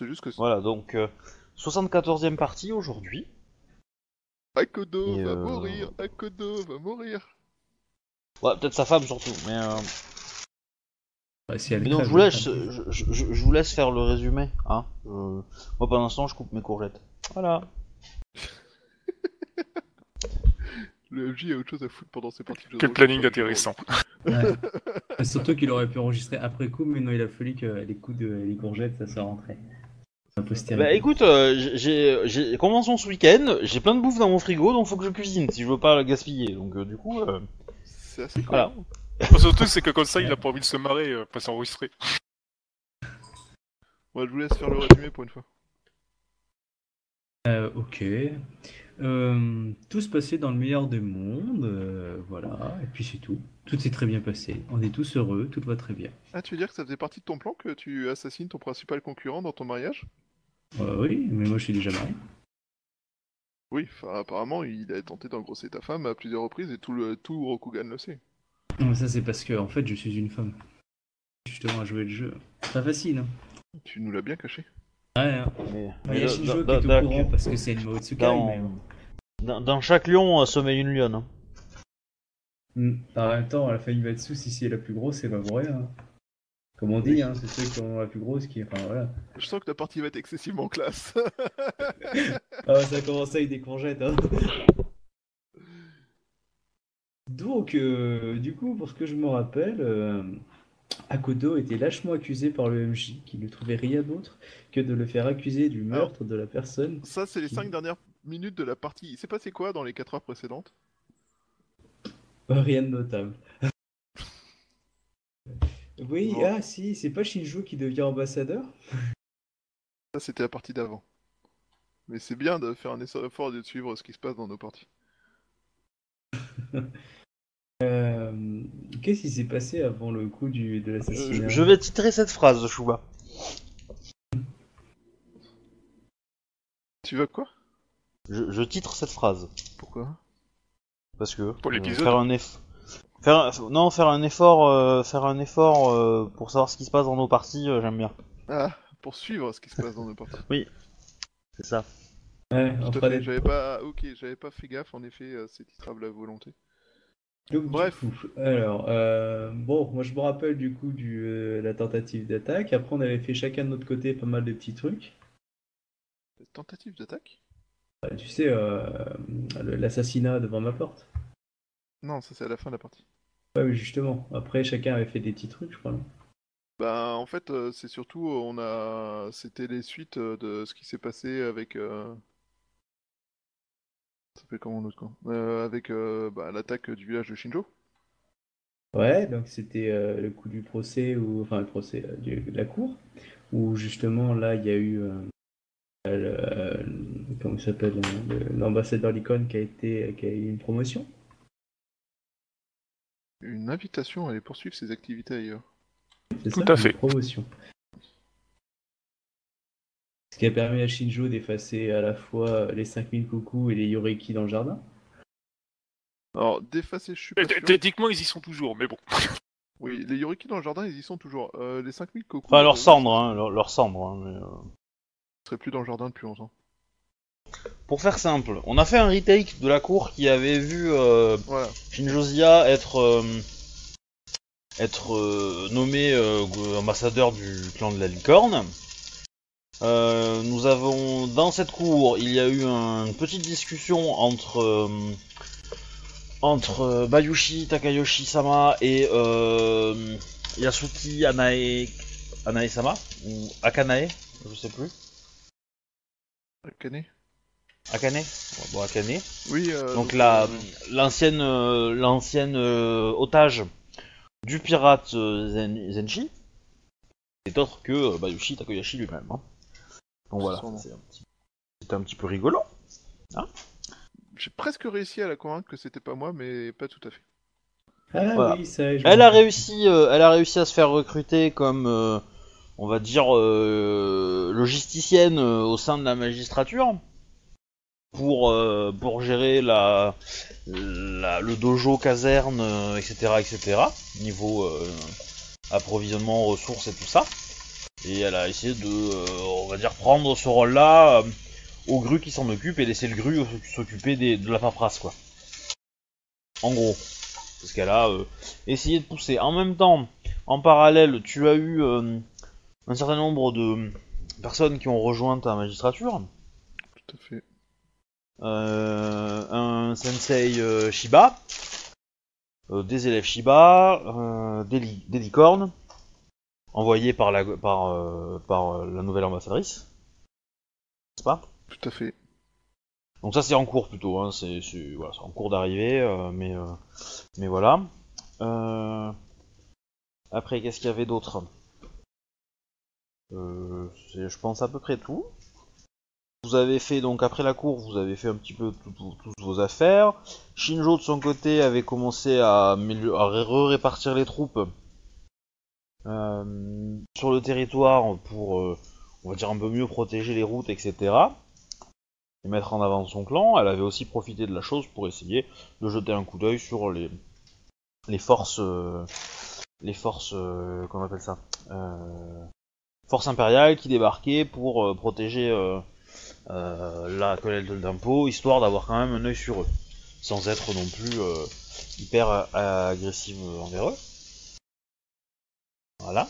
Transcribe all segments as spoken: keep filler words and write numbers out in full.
c'est juste que... Voilà, donc euh, soixante-quatorzième partie aujourd'hui. Akodo Et, va euh, mourir, Akodo va mourir. Ouais, peut-être sa femme surtout, mais... Euh... Bah, si elle Mais donc crève, je vous elle laisse, crève. je, je, je- je vous laisse faire le résumé, hein. Je- Moi pour l'instant je coupe mes courgettes. Voilà. Le M J a autre chose à foutre pendant ses parties de jeu de Quel rôle planning que de intéressant. Ouais. Et surtout qu'il aurait pu enregistrer après coup, mais non, il a fallu que les coups de les courgettes, ça soit rentré. La postérité. Bah écoute, euh, j'ai, j'ai convention ce week-end, j'ai plein de bouffe dans mon frigo, donc faut que je cuisine si je veux pas la gaspiller. Donc euh, du coup, euh, C'est assez Voilà. cool. Enfin, surtout, c'est que comme ça, il a pas envie de se marrer, euh, pas s'enregistrer. Moi, je vous laisse faire le résumé pour une fois. Euh, ok. Euh, tout se passait dans le meilleur des mondes, euh, voilà, et puis c'est tout. Tout s'est très bien passé. On est tous heureux, tout va très bien. Ah, tu veux dire que ça faisait partie de ton plan que tu assassines ton principal concurrent dans ton mariage? Euh, oui, mais moi je suis déjà marié. Oui, enfin, apparemment, il a tenté d'engrosser ta femme à plusieurs reprises et tout, le, tout Rokugan le sait. Non, mais ça c'est parce que en fait je suis une femme. Justement à jouer le jeu. C'est pas facile, hein. Tu nous l'as bien caché. Ouais, hein. mais, Il y a mais Shinjo dans- qui est dans- au courant parce que c'est une Maotsukai, dans, mais bon. dans, dans chaque lion euh, sommeille une lionne. Hein. Hmm. En même temps, la famille Matsu, si c'est la plus grosse, c'est pas pour rien. Hein. Comme on dit, hein, c'est ceux qui ont la plus grosse qui. Enfin voilà. Je sens que ta partie va être excessivement classe. Ah, ça a commencé avec des courgettes, hein. Donc, euh, du coup, pour ce que je me rappelle, euh, Akodo était lâchement accusé par le M J, qui ne trouvait rien d'autre que de le faire accuser du meurtre de la personne. Ça, c'est les Qui- cinq dernières minutes de la partie. Il s'est passé quoi dans les quatre heures précédentes? Euh, Rien de notable. Oui, Bon. ah si, c'est pas Shinjo qui devient ambassadeur? Ça, c'était la partie d'avant. Mais c'est bien de faire un effort et de suivre ce qui se passe dans nos parties. Euh, Qu'est-ce qui s'est passé avant le coup du, de Je, l'assassinat? je vais titrer cette phrase, Chouba. Tu veux quoi? Je, je titre cette phrase. Pourquoi? Parce que Pour l'épisode. faire un effort, faire un- non faire un effort, euh, faire un effort euh, pour savoir ce qui se passe dans nos parties, euh, j'aime bien. Ah, pour suivre ce qui se passe dans nos parties. C'est ça. Ouais, Tout on à fera fait, des- j'avais pas... Ok, j'avais pas fait gaffe, en effet, euh, c'est titrable à volonté. Donc, Bref. du coup, alors, euh, bon, moi je me rappelle du coup du euh, la tentative d'attaque. Après, on avait fait chacun de notre côté pas mal de petits trucs. Tentative d'attaque? Euh, tu sais, euh, le- l'assassinat devant ma porte. Non, ça c'est à la fin de la partie. Ouais, oui, justement. Après, chacun avait fait des petits trucs, je crois. Non Bah, en fait, euh, c'est surtout, euh, on a... C'était les suites euh, de ce qui s'est passé avec... Euh... Ça s'appelle comment l'autre camp euh, Avec euh, bah, l'attaque du village de Shinjo. Ouais, donc c'était euh, le coup du procès, ou enfin le procès euh, du- de la cour, où justement là il y a eu euh, le, euh, comment il s'appelle euh, le- l'ambassadeur Licon qui a été qui a eu une promotion. Une invitation à aller poursuivre ses activités ailleurs. C'est Tout ça, à une fait. promotion. Ce qui a permis à Shinjo d'effacer à la fois les cinq mille coucous et les Yoriki dans le jardin. Alors, d'effacer, je suis pas Et t- sûr. Techniquement, ils y sont toujours, mais bon. Oui, les Yoriki dans le jardin, ils y sont toujours. Euh, les cinq mille cocos... Enfin leur euh, cendre, hein, leur, leur cendre. Hein, mais, euh. Ils seraient plus dans le jardin depuis longtemps. Pour faire simple, on a fait un retake de la cour qui avait vu euh, Voilà. Shinjozia être euh, être euh, nommé euh, go- ambassadeur du clan de la licorne. Euh, nous avons dans cette cour, il y a eu un- une petite discussion entre euh, entre euh, Bayushi Takayoshi-sama et euh, Yasuki Anae Anae-sama ou Akanae, je sais plus. Akane. Akane, Ouais, bon Akane. Oui, euh, Donc la euh, l'ancienne euh, l'ancienne euh, otage du pirate euh, Zen- Zenshi c'est autre que euh, Bayushi Takayoshi lui-même. Hein. Donc voilà, Sûrement. c'est un petit, c'est un petit peu rigolo. J'ai presque réussi à la convaincre que c'était pas moi, mais pas tout à fait. Ah Voilà. oui, ça. je Elle me a rappelle. réussi, euh, elle a réussi à se faire recruter comme, euh, on va dire, euh, logisticienne euh, au sein de la magistrature pour euh, pour gérer la, la le dojo caserne, euh, et cetera, et cetera. Niveau euh, approvisionnement, ressources et tout ça. Et elle a essayé de, euh, on va dire, prendre ce rôle-là euh, au Gru qui s'en occupe et laisser le Gru s'occuper des, de la paperasse, quoi. En gros. Parce qu'elle a euh, essayé de pousser. En même temps, en parallèle, tu as eu euh, un certain nombre de personnes qui ont rejoint ta magistrature. Tout à fait. Euh, un sensei euh, Shiba, euh, des élèves Shiba, euh, des, li- des licornes, envoyés par la, par, euh, par euh, la nouvelle ambassadrice. N'est-ce pas ? Tout à fait. Donc ça c'est en cours plutôt, hein, c'est, c'est, voilà, c'est en cours d'arrivée, euh, mais, euh, mais voilà. Euh... Après, qu'est-ce qu'il y avait d'autre ? euh, c'est, Je pense à peu près tout. Vous avez fait, donc après la cour, vous avez fait un petit peu toutes vos affaires. Shinjo de son côté avait commencé à, à répartir les troupes euh, sur le territoire pour, euh, on va dire, un peu mieux protéger les routes, et cetera. Et mettre en avant son clan. Elle avait aussi profité de la chose pour essayer de jeter un coup d'œil sur les, les forces, euh, les forces, euh, comment on appelle ça, euh, forces impériales qui débarquaient pour euh, protéger euh, euh, la collecte d'impôts, histoire d'avoir quand même un œil sur eux, sans être non plus euh, hyper euh, agressive envers eux. Voilà.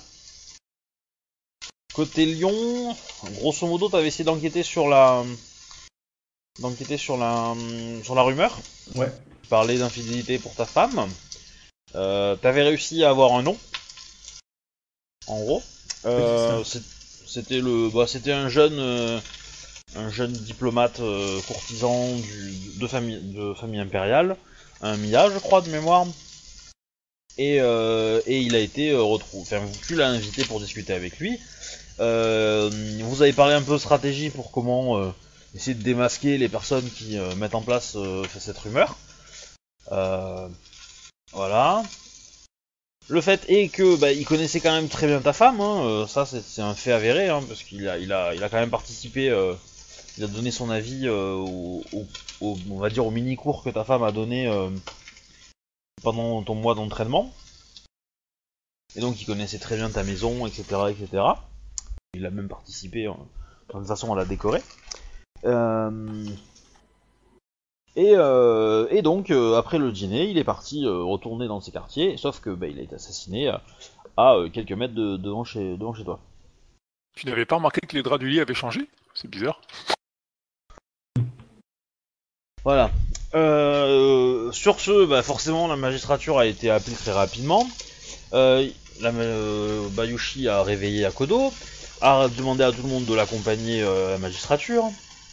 Côté Lyon, grosso modo, t'avais essayé d'enquêter sur la d'enquêter sur la sur la rumeur. Ouais. Tu parlais d'infidélité pour ta femme. Euh, t'avais réussi à avoir un nom. En gros, euh, c'est, c'était le, bah, c'était un jeune, euh, un jeune diplomate euh, courtisan du, de famille, de famille impériale, un Mia, je crois, de mémoire. Et, euh, et il a été euh, retrouvé. Enfin, tu l'as invité pour discuter avec lui. Euh, vous avez parlé un peu stratégie pour comment euh, essayer de démasquer les personnes qui euh, mettent en place euh, cette rumeur. Euh, voilà. Le fait est que bah, il connaissait quand même très bien ta femme, hein, euh, ça c'est, c'est un fait avéré, hein, parce qu'il a, il a, il a quand même participé, euh, il a donné son avis euh, au, au, au, on va dire au mini cours que ta femme a donné euh, pendant ton mois d'entraînement. Et donc il connaissait très bien ta maison, et cetera, et cetera. Il a même participé euh, de toute façon à la décorer. Euh... Et, euh, et donc, euh, après le dîner, il est parti euh, retourner dans ses quartiers, sauf que bah, il a été assassiné à, à euh, quelques mètres de, devant, chez, devant chez toi. Tu n'avais pas remarqué que les draps du lit avaient changé ? C'est bizarre. Voilà. Euh, sur ce, bah, forcément, la magistrature a été appelée très rapidement. Euh, la, euh, Bayushi a réveillé Akodo, a demandé à tout le monde de l'accompagner euh, à la magistrature.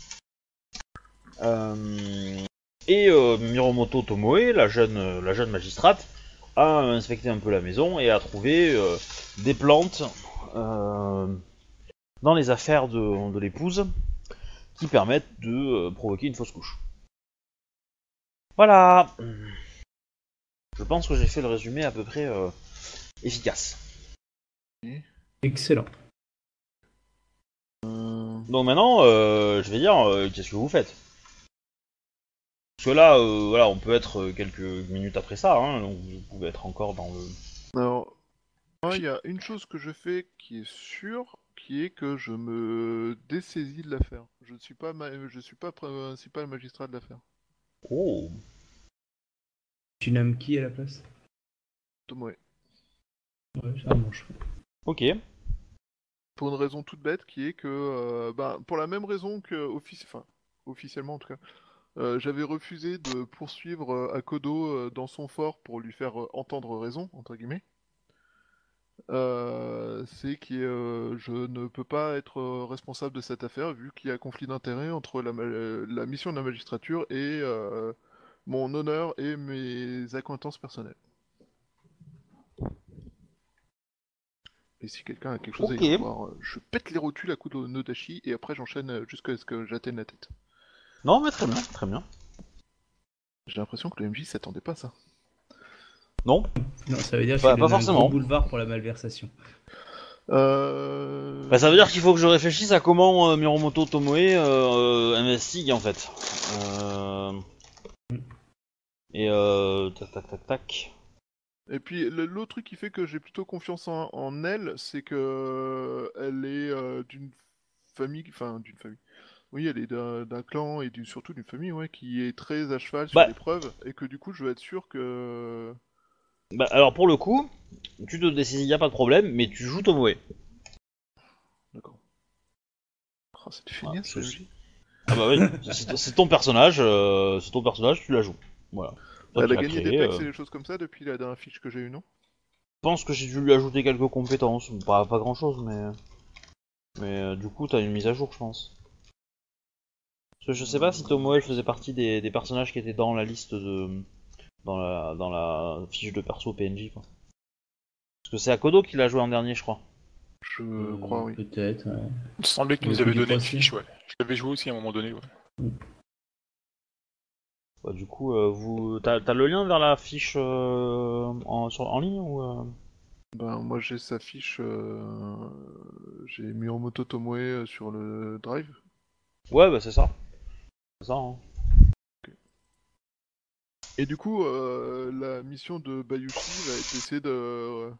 Euh, et euh, Miromoto Tomoe, la jeune, la jeune magistrate, a inspecté un peu la maison et a trouvé euh, des plantes euh, dans les affaires de, de l'épouse qui permettent de euh, provoquer une fausse couche. Voilà. Je pense que j'ai fait le résumé à peu près euh, efficace. Excellent. Donc maintenant, euh, je vais dire, euh, qu'est-ce que vous faites ? Parce que là, euh, voilà, on peut être quelques minutes après ça, hein, donc vous pouvez être encore dans le... Alors, moi, il y a une chose que je fais qui est sûre, qui est que je me dessaisis de l'affaire. Je ne suis pas, ma... je suis pas principal magistrat de l'affaire. Oh. Tu nommes qui à la place ? Tomoe. Ouais, ça marche. Ok. Pour une raison toute bête, qui est que, euh, ben, pour la même raison que, offici... enfin, officiellement en tout cas, euh, j'avais refusé de poursuivre euh, Akodo euh, dans son fort pour lui faire euh, entendre raison, entre guillemets. Euh, c'est que euh, je ne peux pas être euh, responsable de cette affaire vu qu'il y a conflit d'intérêts entre la, ma- la mission de la magistrature et euh, mon honneur et mes accointances personnelles. Et si quelqu'un a quelque chose Ok. à y voir, euh, je pète les rotules à coups de Nodashi et après j'enchaîne euh, jusqu'à ce que j'atteigne la tête. Non, mais très bien, très bien. J'ai l'impression que le M J s'attendait pas à ça. Non. Non, ça veut dire que Bah, je pas donne un forcément. gros boulevard pour la malversation. Euh... Bah, ça veut dire qu'il faut que je réfléchisse à comment euh, Miromoto Tomoe euh, euh, investigue en fait. Euh... Et euh... tac tac tac tac. Et puis le- l'autre truc qui fait que j'ai plutôt confiance en, en elle, c'est que euh, elle est euh, d'une famille, enfin d'une famille. Oui, elle est d'un d'un clan et d'une- surtout d'une famille, ouais, qui est très à cheval sur Bah, les preuves, et que du coup, je veux être sûr que. bah, alors pour le coup, tu te décides, y a pas de problème, mais tu joues Tomoe. D'accord. Oh, cette Voilà, feignasse, parce ce que c'est- M J. ah bah oui, c'est c'est ton personnage, euh, c'est ton personnage, tu la joues. Voilà. Toi Elle qui a l'as gagné des créé. pecs euh, et des choses comme ça depuis la dernière fiche que j'ai eue, non? Je pense que j'ai dû lui ajouter quelques compétences, pas, pas grand chose, mais. Mais euh, du coup, t'as une mise à jour, je pense. Parce que je sais pas si Tomoe faisait partie des, des personnages qui étaient dans la liste de. Dans la, dans la fiche de perso P N J, quoi. Parce que c'est Akodo qui l'a joué en dernier, je crois. Je Euh, crois, oui. Peut-être, ouais. Il me semblait qu'il Le nous coup avait du donné une procès. fiche, ouais. Je l'avais joué aussi à un moment donné, ouais. Bah, du coup, euh, vous, t'as, t'as le lien vers la fiche euh, en, sur, en ligne ou euh... Ben, moi, j'ai sa fiche. euh, J'ai mis en moto Tomoe euh, sur le drive. Ouais, bah c'est ça. C'est ça, hein. Et du coup, euh, la mission de Bayushi va être d'essayer de.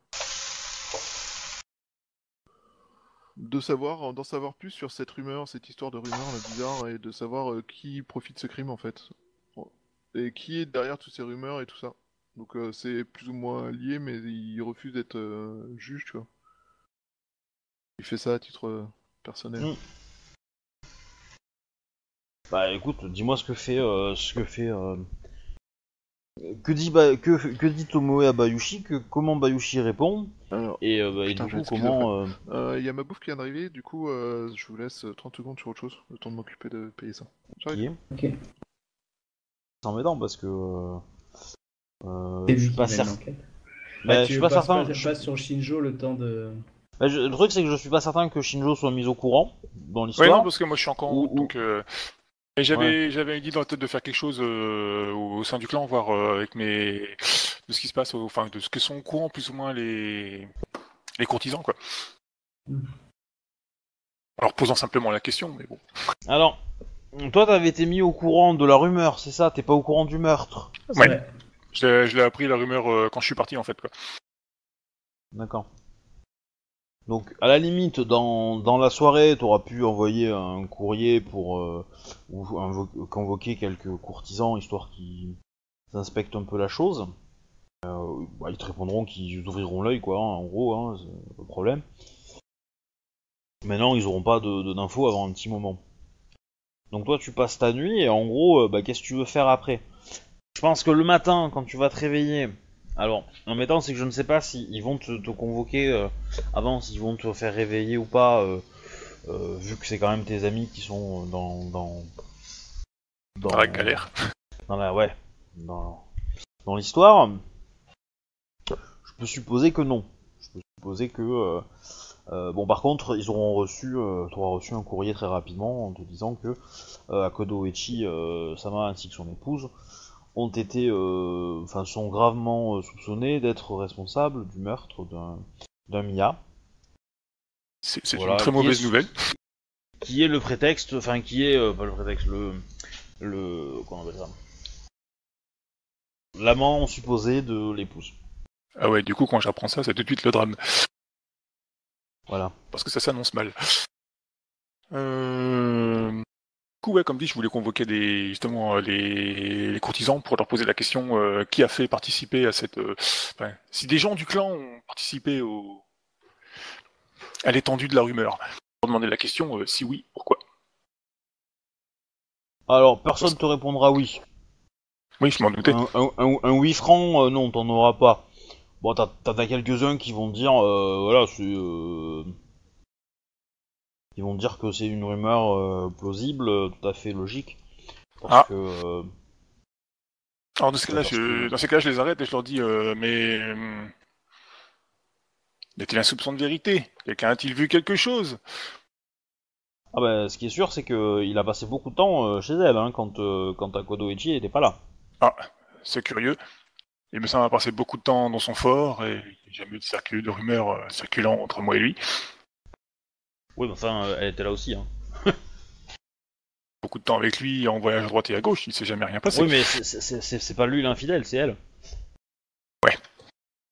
de savoir, d'en savoir plus sur cette rumeur, cette histoire de rumeur là, bizarre, et de savoir euh, qui profite de ce crime en fait. Et qui est derrière toutes ces rumeurs et tout ça. Donc euh, c'est plus ou moins lié, mais il refuse d'être euh, juge, tu vois. Il fait ça à titre euh, personnel. Mm. Bah écoute, dis-moi ce que fait, euh, ce que fait, euh, que dit ba- que, que dit Tomoe à Bayushi, que comment Bayushi répond, Alors, et, euh, bah, et putain, du je vais coup être schizophrène. comment. euh, Euh, Il y a ma bouffe qui vient d'arriver, du coup euh, je vous laisse trente secondes sur autre chose, le temps de m'occuper de payer ça. qui J'arrive. est. Ok. C'est embêtant parce que. Euh, euh, C'est je lui suis qui pas mène certain. l'enquête. Bah, Bah, je tu suis pas passes certain. pas, je- passes sur Shinjo le temps de. bah, je- le truc c'est que je suis pas certain que Shinjo soit mis au courant dans Ouais, non, l'histoire. parce que moi je suis encore en Ou- route, ou- donc. Euh... Et j'avais j'avais une idée dans la tête de faire quelque chose euh, au, au sein du clan, voir euh, avec mes. de ce qui se passe, au- enfin, de ce que sont au courant plus ou moins les. les courtisans, quoi. Mm. Alors posant simplement la question, mais bon. Alors, toi t'avais été mis au courant de la rumeur, c'est ça? T'es pas au courant du meurtre? C'est Ouais. vrai. Je l'ai je l'ai appris la rumeur euh, quand je suis parti en fait, quoi. D'accord. Donc, à la limite, dans, dans la soirée, t'auras pu envoyer un courrier pour euh, ou invo- convoquer quelques courtisans histoire qu'ils inspectent un peu la chose. Euh, bah, ils te répondront qu'ils ouvriront l'œil, quoi, hein, en gros, hein, c'est pas de problème. Maintenant, ils auront pas de, de- d'infos avant un petit moment. Donc, toi, tu passes ta nuit et en gros, euh, bah, qu'est-ce que tu veux faire après? Je pense que le matin, quand tu vas te réveiller, alors, l'embêtant, c'est que je ne sais pas s'ils vont te, te convoquer euh, avant, s'ils vont te faire réveiller ou pas, euh, euh, vu que c'est quand même tes amis qui sont dans dans Dans la galère. dans la ouais, dans, dans l'histoire. Je peux supposer que non. Je peux supposer que euh, euh, bon, par contre, ils auront reçu, euh, t'auras reçu un courrier très rapidement en te disant que euh, Akodo Echi, euh, Sama ainsi que son épouse ont été, euh, enfin, sont gravement euh, soupçonnés d'être responsables du meurtre d'un, d'un Mia. C'est c'est Voilà, une très qui mauvaise est- nouvelle. Qui est le prétexte, enfin, qui est, euh, pas le prétexte, le, le, comment on appelle ça, l'amant supposé de l'épouse. Ah ouais, du coup quand j'apprends ça, c'est tout de suite le drame. Voilà. Parce que ça s'annonce mal. Euh... Du coup, ouais, comme dit, je voulais convoquer des, justement euh, les... les courtisans pour leur poser la question euh, qui a fait participer à cette. euh, Enfin, si des gens du clan ont participé au... à l'étendue de la rumeur. Pour demander la question, euh, si oui, pourquoi? Alors, personne te répondra oui. Oui, je m'en doutais. Un, un, un, un oui franc, euh, non, t'en auras pas. Bon, t'as, t'en as quelques-uns qui vont dire, euh, voilà, c'est, euh, ils vont dire que c'est une rumeur euh, plausible, euh, tout à fait logique, parce Ah. que, euh, Alors dans ce cas-là, parce je... que- dans ces cas-là, je les arrête et je leur dis, euh, mais euh, y a-t-il un soupçon de vérité? Quelqu'un a-t-il vu quelque chose? ah bah, ce qui est sûr, c'est que il a passé beaucoup de temps euh, chez elle, hein, quand, euh, quand Akodo Echi était pas là. Ah, c'est curieux. Il me semble avoir passé beaucoup de temps dans son fort et il n'y a jamais eu de, circul... de rumeurs euh, circulant entre moi et lui. Oui, mais enfin, euh, elle était là aussi, hein. Beaucoup de temps avec lui en voyage à droite et à gauche, il s'est jamais rien passé. Oui, mais c'est, c'est, c'est, c'est pas lui l'infidèle, c'est elle. Ouais.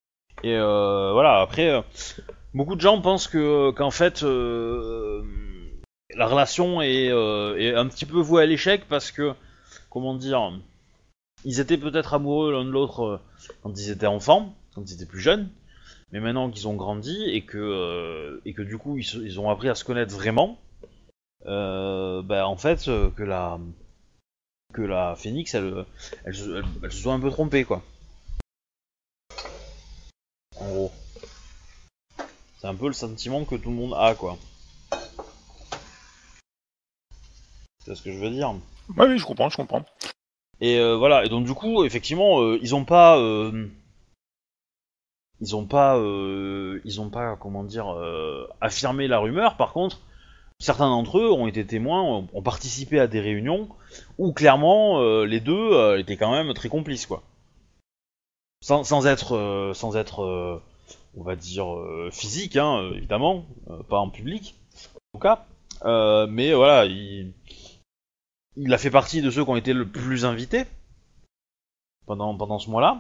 Et euh, voilà, après, euh, beaucoup de gens pensent que qu'en fait, euh, la relation est, euh, est un petit peu vouée à l'échec parce que, comment dire, ils étaient peut-être amoureux l'un de l'autre euh, quand ils étaient enfants, quand ils étaient plus jeunes, mais maintenant qu'ils ont grandi et que, euh, et que du coup ils, se, ils ont appris à se connaître vraiment, euh, bah en fait, euh, que la, que la Phoenix, elle, elle, elle, elle, elle se soit un peu trompée, quoi. En gros. C'est un peu le sentiment que tout le monde a, quoi. C'est ce que je veux dire. Ouais, oui, je comprends, je comprends. Et euh, voilà, et donc du coup, effectivement, euh, ils ont pas... Euh, ils ont pas... Euh, ils ont pas, comment dire, euh, affirmé la rumeur. Par contre, certains d'entre eux ont été témoins, ont, ont participé à des réunions où, clairement, euh, les deux euh, étaient quand même très complices, quoi. Sans, sans être... Euh, sans être... Euh, on va dire euh, physique, hein, évidemment, euh, pas en public, en tout cas. Euh, mais voilà, il, il a fait partie de ceux qui ont été le plus invités pendant, pendant ce mois-là.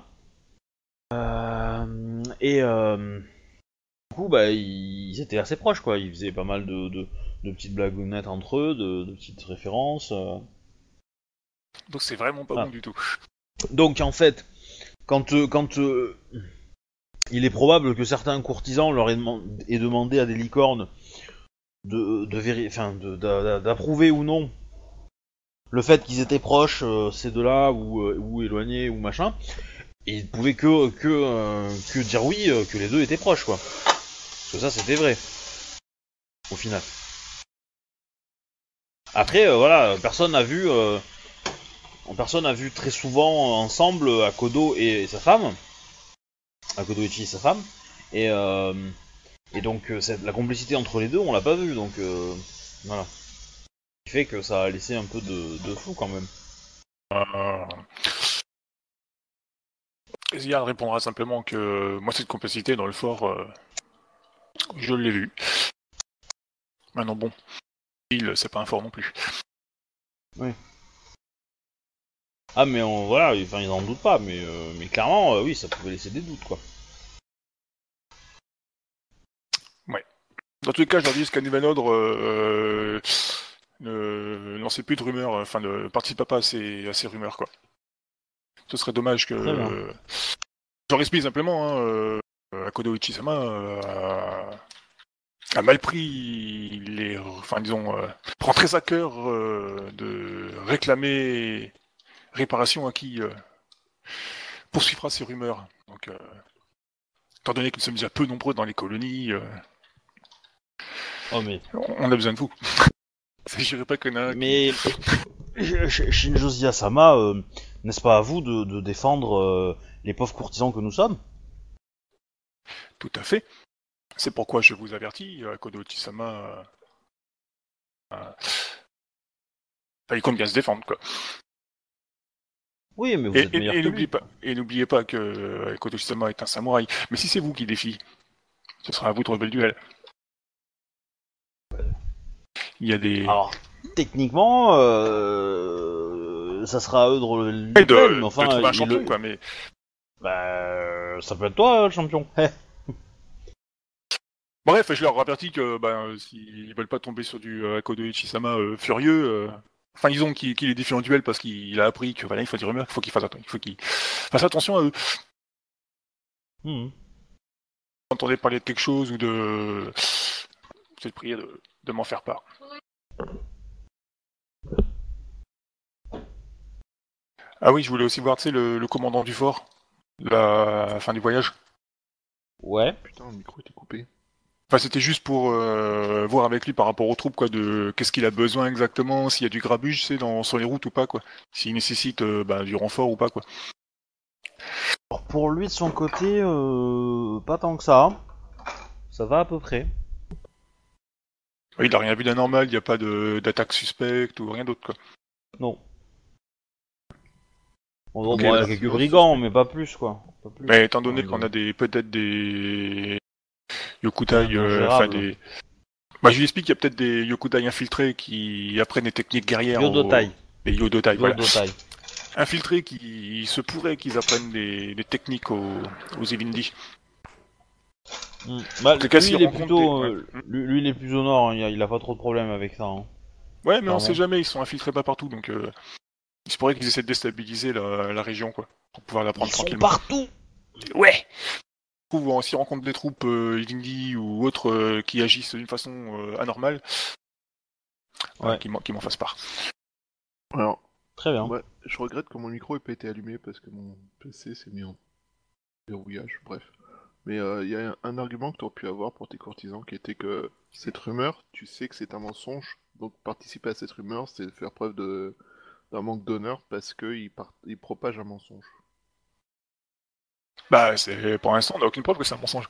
Euh, et euh, du coup, bah, ils, ils étaient assez proches, quoi. Ils faisaient pas mal de, de, de petites blagounettes entre eux, de, de petites références. Euh. Donc c'est vraiment pas Ah. bon du tout. Donc en fait, quand... Euh, quand euh, il est probable que certains courtisans leur aient, dem- aient demandé à des licornes de, de véri- enfin, de, de, d'approuver ou non le fait qu'ils étaient proches, euh, ces deux-là, ou, euh, ou éloignés, ou machin. Et ils pouvaient que, que, euh, que dire oui, euh, que les deux étaient proches, quoi. Parce que ça, c'était vrai. Au final. Après, euh, voilà, personne n'a vu... Euh, personne n'a vu très souvent ensemble Akodo et, et sa femme. Akodo Ichi et sa femme, et, euh, et donc euh, cette, la complicité entre les deux, on l'a pas vu, donc euh, voilà. Ce qui fait que ça a laissé un peu de, de flou quand même. Euh... Ziad répondra simplement que moi cette complicité dans le fort, euh, je l'ai vu. Maintenant bon, il c'est pas un fort non plus. Oui. Ah mais on, voilà, enfin ils en doutent pas, mais, euh, mais clairement, euh, oui, ça pouvait laisser des doutes, quoi. Dans tous les cas, je leur dis qu'à Nivanodre, euh, ne lancez plus de rumeurs, enfin ne participez pas à ces, à ces rumeurs, quoi. Ce serait dommage que... Euh, J'en explique simplement, hein, euh, Akodo Ichisama euh, a, a mal pris les... Enfin disons, euh, prend très à cœur euh, de réclamer réparation à qui euh, poursuivra ces rumeurs. Donc, euh, étant donné que nous sommes déjà peu nombreux dans les colonies... Euh, Oh mais... On a besoin de vous. Je dirais pas qu'on a... Mais... Shinjo Ziyasama, euh, n'est-ce pas à vous de, de défendre euh, les pauvres courtisans que nous sommes? Tout à fait. C'est pourquoi je vous avertis, Akodo Ichisama... Euh, euh, il compte bien se défendre, quoi. Oui, mais vous et, êtes meilleur et, et que n'oubliez lui. pas, et n'oubliez pas que euh, Akodo Ichisama est un samouraï. Mais si c'est vous qui défie, ce sera à vous de relever le duel. Il y a des... Alors, techniquement, euh, ça sera à eux de relever le de, duel, mais de enfin, trouver un il champion, le- quoi, mais... Bah, ça peut être toi, le champion. Bref, je leur avertis que ben, s'ils veulent pas tomber sur du euh, Akodo Ichisama euh, furieux, euh, enfin disons qu'il qu'il est défié en duel parce qu'il a appris que voilà, il faut des rumeurs, il faut qu'il fasse, atten- il faut qu'il fasse attention à eux. Mmh. Vous entendez parler de quelque chose ou de... Je vais te prier de, de m'en faire part. Ah oui, je voulais aussi voir, tu sais, le, le commandant du fort, la fin du voyage. Ouais. Putain, le micro était coupé. Enfin, c'était juste pour euh, voir avec lui par rapport aux troupes, quoi, de qu'est-ce qu'il a besoin exactement, s'il y a du grabuge, tu sais, dans, sur les routes ou pas, quoi. S'il nécessite euh, bah, du renfort ou pas, quoi. Alors pour lui de son côté, euh, pas tant que ça. Ça va à peu près. Oui, il a rien vu d'anormal, il n'y a pas de, d'attaque suspecte ou rien d'autre, quoi. Non. Bon, Ok, bon, il y a bah, quelques sinon, brigands, suspect. mais pas plus, quoi. Pas plus. Mais étant donné Ouais, qu'on de- a des peut-être des Yokutai, Ouais, euh, enfin ingérables. des... Bah, je lui explique qu'il y a peut-être des Yokutai infiltrés qui apprennent des techniques guerrières. Yodotai. Aux... Des Yodotai, voilà. Yodotai. Infiltrés qui il se pourrait qu'ils apprennent des, des techniques aux, aux Evindi. Mm. Bah, En tout cas, lui, s'il il est rencontre plutôt, des- euh, lui, lui, il est plus au nord, hein, il, a, il a pas trop de problèmes avec ça. Hein. Ouais, mais on Clairement. sait jamais, ils sont infiltrés pas partout, donc euh, il se pourrait qu'ils essaient de déstabiliser la, la région, quoi, pour pouvoir la prendre Ils sont tranquillement. partout. Ouais. Ou s'ils rencontrent des troupes euh, Indi ou autres euh, qui agissent d'une façon euh, anormale, Ouais. euh, qui m'en qui m'en fassent part. Alors, Très bien. ouais, je regrette que mon micro n'ait pas été allumé parce que mon P C s'est mis en verrouillage, bref. Mais il euh, y a un, un argument que tu aurais pu avoir pour tes courtisans qui était que cette rumeur, tu sais que c'est un mensonge, donc participer à cette rumeur, c'est faire preuve de d'un manque d'honneur parce qu'il part... il propage un mensonge. Bah, c'est pour l'instant, on n'a aucune preuve que c'est un mensonge.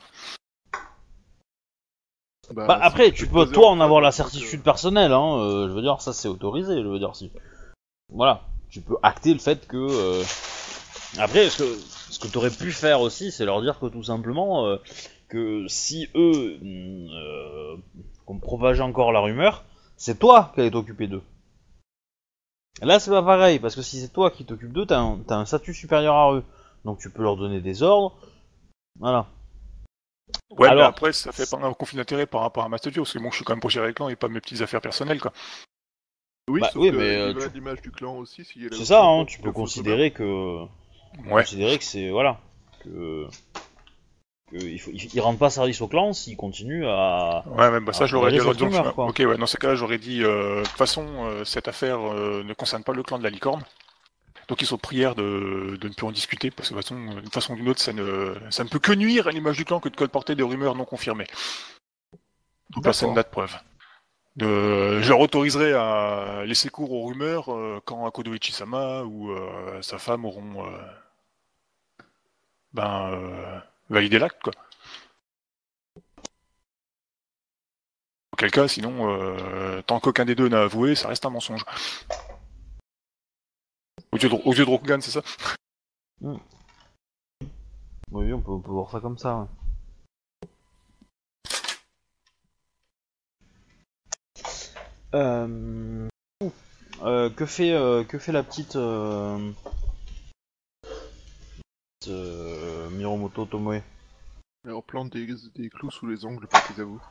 Bah, Bah si après, tu tu peux peux poser toi en en preuve avoir un la truc, certitude euh, personnelle, hein. euh, je veux dire, ça c'est autorisé. Je veux dire si. Voilà, tu peux acter le fait que. euh, Après, ce que ce que t'aurais pu faire aussi, c'est leur dire que tout simplement euh, que si eux mm, euh, qu'on propageait encore la rumeur, c'est toi qui allais t'occuper d'eux. Là, c'est pas pareil parce que si c'est toi qui t'occupes d'eux, t'as un, t'as un statut supérieur à eux, donc tu peux leur donner des ordres. Voilà. Ouais, Alors- mais après, ça fait pas un conflit d'intérêt par rapport à ma studio, parce que bon, je suis quand même pour gérer le clan et pas mes petites affaires personnelles, quoi. Oui, Bah sauf oui, que mais, euh, il va tu- l'image du clan aussi, s'il y a la C'est ça, hein, faute tu de peux fausse considérer que. Ouais. Considérer que c'est. Voilà. Que. que il, faut, il, il rend pas service au clan s'il continue à. Ouais, mais bah, ça, Ah, je l'aurais dit à cette l'autre rumeur, quoi. Ok, ouais, dans ce cas-là, j'aurais dit, euh, de toute façon, euh, cette affaire euh, ne concerne pas le clan de la licorne. Donc ils sont prières de, de ne plus en discuter, parce que de toute façon, euh, d'une façon ou d'une autre, ça ne, ça ne peut que nuire à l'image du clan que de colporter des rumeurs non confirmées. Donc là, c'est une D'accord. date preuve. De, je leur autoriserai à laisser cours aux rumeurs euh, quand Akodo Ichisama ou euh, sa femme auront euh, ben, euh, validé l'acte, quoi. Auquel cas, sinon, euh, tant qu'aucun des deux n'a avoué, ça reste un mensonge. Aux yeux de, aux yeux de Rokugan, c'est ça? Oui, on peut, on peut voir ça comme ça. Ouais. Euh... Euh, que fait euh, que fait la petite euh... euh, Miromoto Tomoe? Alors, plante des, des clous sous les ongles pour qu'ils avouent.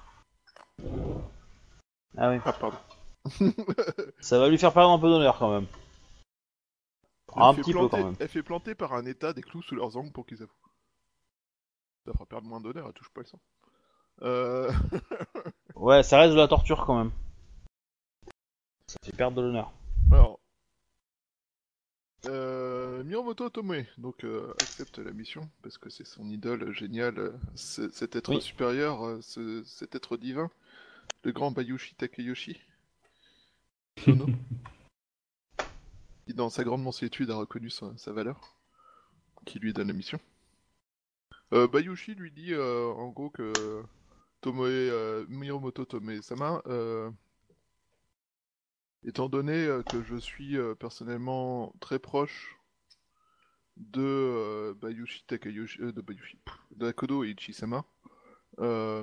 Ah oui. Ah, pardon. Ça va lui faire perdre un peu d'honneur quand même. Elle Un fait petit planter- peu quand même. Elle fait planter par un état des clous sous leurs ongles pour qu'ils avouent. Ça fera perdre moins d'honneur, elle touche pas le sang. Euh... Ouais, ça reste de la torture quand même. Ça fait perdre de l'honneur. Alors... Euh... Miromoto Tomoe, donc euh, accepte la mission, parce que c'est son idole géniale, euh, c'est- cet être Oui. supérieur, euh, ce- cet être divin, le grand Bayushi Takeyoshi. Sono. Qui dans sa grande mansuétude a reconnu sa, sa valeur, qui lui donne la mission. Euh, Bayushi lui dit euh, en gros que Tomoe, euh, Miromoto Tomoe-sama, euh, étant donné euh, que je suis euh, personnellement très proche de euh, Bayushi Takayoshi, euh, de Bayushi, pff, de Akodo et Ichisama, euh,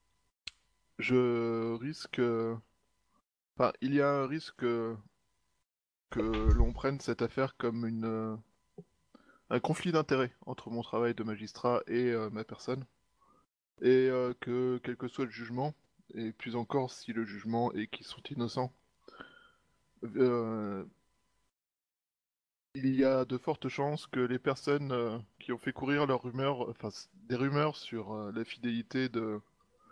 je risque, euh, enfin, il y a un risque euh, que l'on prenne cette affaire comme une euh, un conflit d'intérêts entre mon travail de magistrat et euh, ma personne, et euh, que quel que soit le jugement, et plus encore si le jugement est qu'ils sont innocents, euh, il y a de fortes chances que les personnes euh, qui ont fait courir leurs rumeurs, enfin des rumeurs sur euh, la fidélité de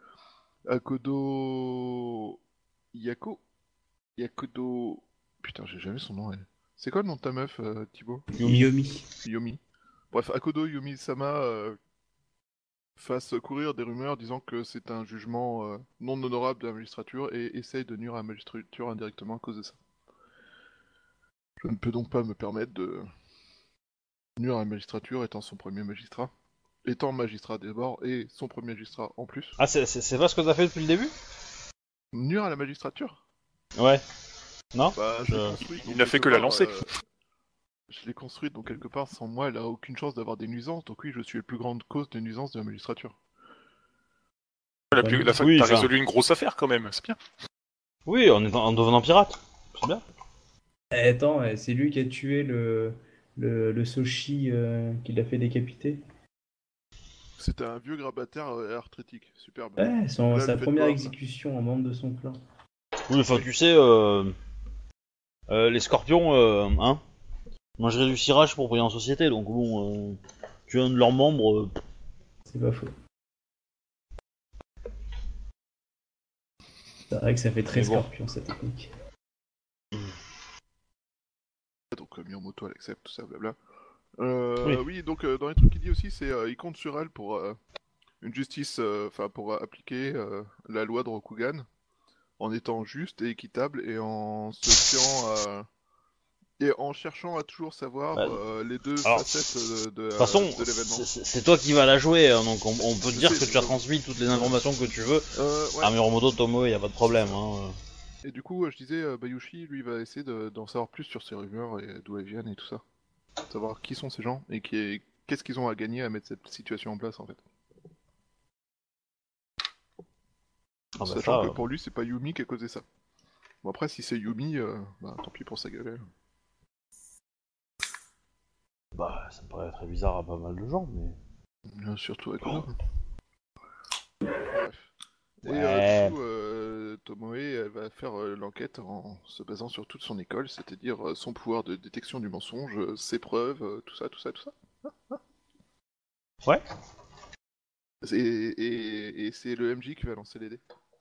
Akodo Yako, Yakodo, putain j'ai jamais son nom. Elle. C'est quoi le nom de ta meuf, euh, Thibaut? Yomi. Yomi. Bref, Akodo Yomi-sama euh, fasse courir des rumeurs disant que c'est un jugement euh, non honorable de la magistrature et essaye de nuire à la magistrature indirectement à cause de ça. Je ne peux donc pas me permettre de nuire à la magistrature étant son premier magistrat, étant magistrat d'abord et son premier magistrat en plus. Ah, c'est, c'est, c'est pas ce que t'as fait depuis le début? Nuire à la magistrature? Ouais. Non? Bah, je l'ai Euh, construite, il donc n'a fait quelque que la part, lancer. euh, je l'ai construite, donc quelque part, sans moi, elle a aucune chance d'avoir des nuisances, donc oui, je suis la plus grande cause de nuisance de la magistrature. La plus, la, Oui, t'as enfin. résolu une grosse affaire quand même, c'est bien. Oui, en, étant, en devenant pirate. C'est bien. Eh, attends, eh, c'est lui qui a tué le, le, le Soshi euh, qui l'a fait décapiter. C'était un vieux grabataire euh, arthritique, superbe. Ouais, son, Là, sa le fait première de voir- exécution en membre de son clan. Oui, enfin, tu sais, euh, euh, les scorpions, euh, hein, mangeraient du cirage pour briller en société, donc bon, euh, tu es un de leurs membres. Euh... C'est pas faux. C'est vrai que ça fait très Mais bon. scorpion cette technique. Donc euh, Miyamoto, elle accepte, tout ça, blabla. Euh, Oui. oui. donc euh, dans les trucs qu'il dit aussi, c'est euh, il compte sur elle pour euh, une justice, enfin euh, pour euh, appliquer euh, la loi de Rokugan en étant juste et équitable et en se fiant à... et en cherchant à toujours savoir Bah, euh, les deux alors, facettes de, de, De toute façon, de l'événement. c'est c'est toi qui vas la jouer, hein, donc on, on peut te Je dire sais, que c'est tu as ça. transmis toutes les informations que tu veux Euh, ouais. à Miromoto Tomoe, y a pas de problème. Hein. Et du coup, euh, je disais, euh, Bayushi, lui, va essayer de- d'en savoir plus sur ces rumeurs et d'où elles viennent et tout ça. Savoir qui sont ces gens et qui est... qu'est-ce qu'ils ont à gagner à mettre cette situation en place, en fait. Ah bah Sachant ça, que pour lui, c'est pas Yumi qui a causé ça. Bon, après, si c'est Yumi, euh, bah tant pis pour sa gueule. bah, ça me paraît très bizarre à pas mal de gens, mais... Euh, surtout avec Kono. Bref. Et Ouais. euh, du coup, euh, Tomoe, elle va faire euh, l'enquête en se basant sur toute son école, c'est-à-dire euh, son pouvoir de détection du mensonge, euh, ses preuves, euh, tout ça, tout ça, tout ça. Ouais. Et, et, et c'est le M J qui va lancer les dés.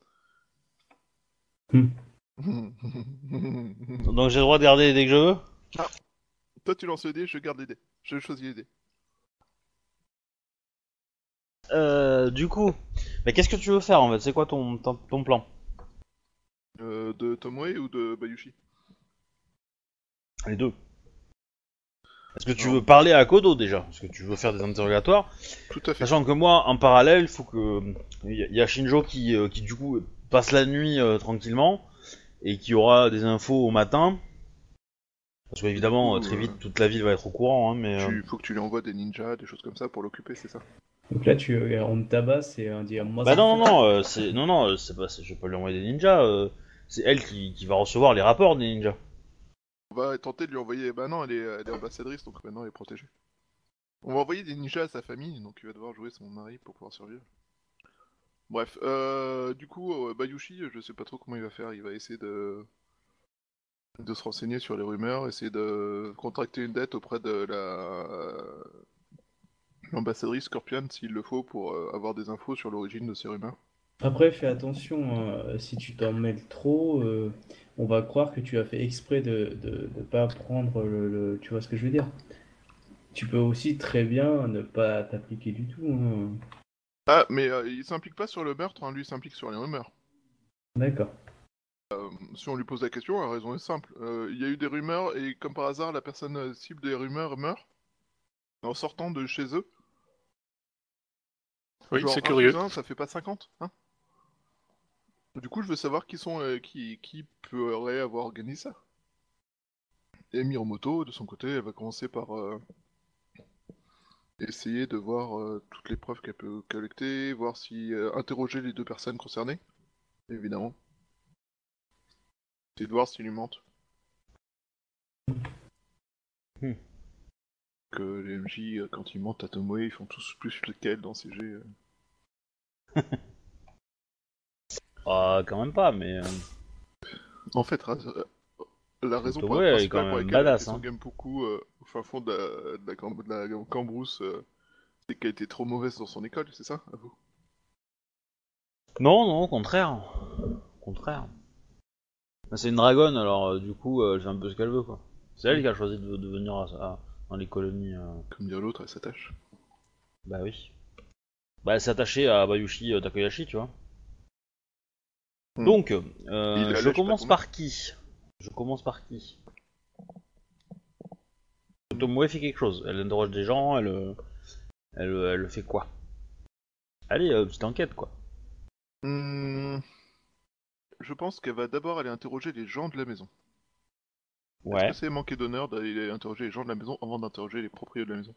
Hmm. Donc j'ai le droit de garder dès que je veux. Toi tu lances les dés, je garde les dés. Je choisis les dés. Euh, du coup, mais qu'est-ce que tu veux faire en fait? C'est quoi ton, ton, ton plan? Euh, de Tomoe ou de Bayushi? Les deux. Est-ce que tu Non. veux parler à Kodo déjà? Est-ce que tu veux faire des interrogatoires? Tout à fait. Sachant que moi, en parallèle, il faut que... Il y, y a Shinjo qui, euh, qui du coup passe la nuit euh, tranquillement et qui aura des infos au matin. Parce qu'évidemment, Du euh, coup, très euh, vite, toute la ville va être au courant, hein, mais... euh, Tu... Faut que tu lui envoies des ninjas, des choses comme ça pour l'occuper, c'est ça? Donc là, tu, euh, on te tabasse et on dit moi. Bah non, non, non, euh, c'est... Non, non, euh, c'est pas... c'est- Je vais pas lui envoyer des ninjas, euh, c'est elle qui, qui va recevoir les rapports des ninjas. On va tenter de lui envoyer... Bah non, elle est, elle est ambassadrice, donc maintenant elle est protégée. On va envoyer des ninjas à sa famille, donc il va devoir jouer son mari pour pouvoir survivre. Bref, euh, du coup, euh, Bayushi, je sais pas trop comment il va faire, il va essayer de... de se renseigner sur les rumeurs, essayer de contracter une dette auprès de la... l'ambassadrice Scorpion s'il le faut pour euh, avoir des infos sur l'origine de ces rumeurs. Après, fais attention, hein, si tu t'en mêles trop, euh, on va croire que tu as fait exprès de de, de pas prendre le, le- Tu vois ce que je veux dire? Tu peux aussi très bien ne pas t'appliquer du tout. Hein. Ah, mais euh, il s'implique pas sur le meurtre, hein, lui il s'implique sur les rumeurs. D'accord. Si on lui pose la question, la raison est simple. Euh, Il y a eu des rumeurs et comme par hasard, la personne euh, cible des rumeurs meurt en sortant de chez eux. Oui, Genre, c'est un curieux. plus un, ça fait pas cinquante, hein? Du coup, je veux savoir qui sont euh, qui, qui pourrait avoir organisé ça. Et Miromoto, de son côté, elle va commencer par euh, essayer de voir euh, toutes les preuves qu'elle peut collecter, voir si euh, interroger les deux personnes concernées, évidemment. Et de voir s'ils lui mentent. Hmm. Que les M J, euh, quand ils mentent à Tomoe, ils font tous plus qu'elle dans ces jets. euh. Ah, quand même pas, mais... euh, En fait, ra- euh, la raison Tomoe, pour elle est principale quand pour même laquelle elle a badass, fait son hein. Genpuku euh, au fin fond de la, de la, cam- de la cambrousse, euh, c'est qu'elle était trop mauvaise dans son école, c'est ça, à vous? Non, non, au contraire. Au contraire. C'est une dragonne, alors euh, du coup, euh, elle fait un peu ce qu'elle veut, quoi. C'est elle qui a choisi de, de venir à, à- dans les colonies. euh. Comme dire l'autre, elle s'attache. Bah oui. Bah elle s'est attachée à Bayushi euh, Takoyashi, tu vois. Hmm. Donc, Il euh, la je lèche commence pas par qui Je commence par qui Tomoe fait quelque chose. Elle interroge des gens, elle, euh, elle, euh, elle fait quoi? Allez, euh, petite enquête, quoi. Hmm, Je pense qu'elle va d'abord aller interroger les gens de la maison. Ouais. Est-ce que c'est manquer d'honneur d'aller interroger les gens de la maison avant d'interroger les propriétaires de la maison?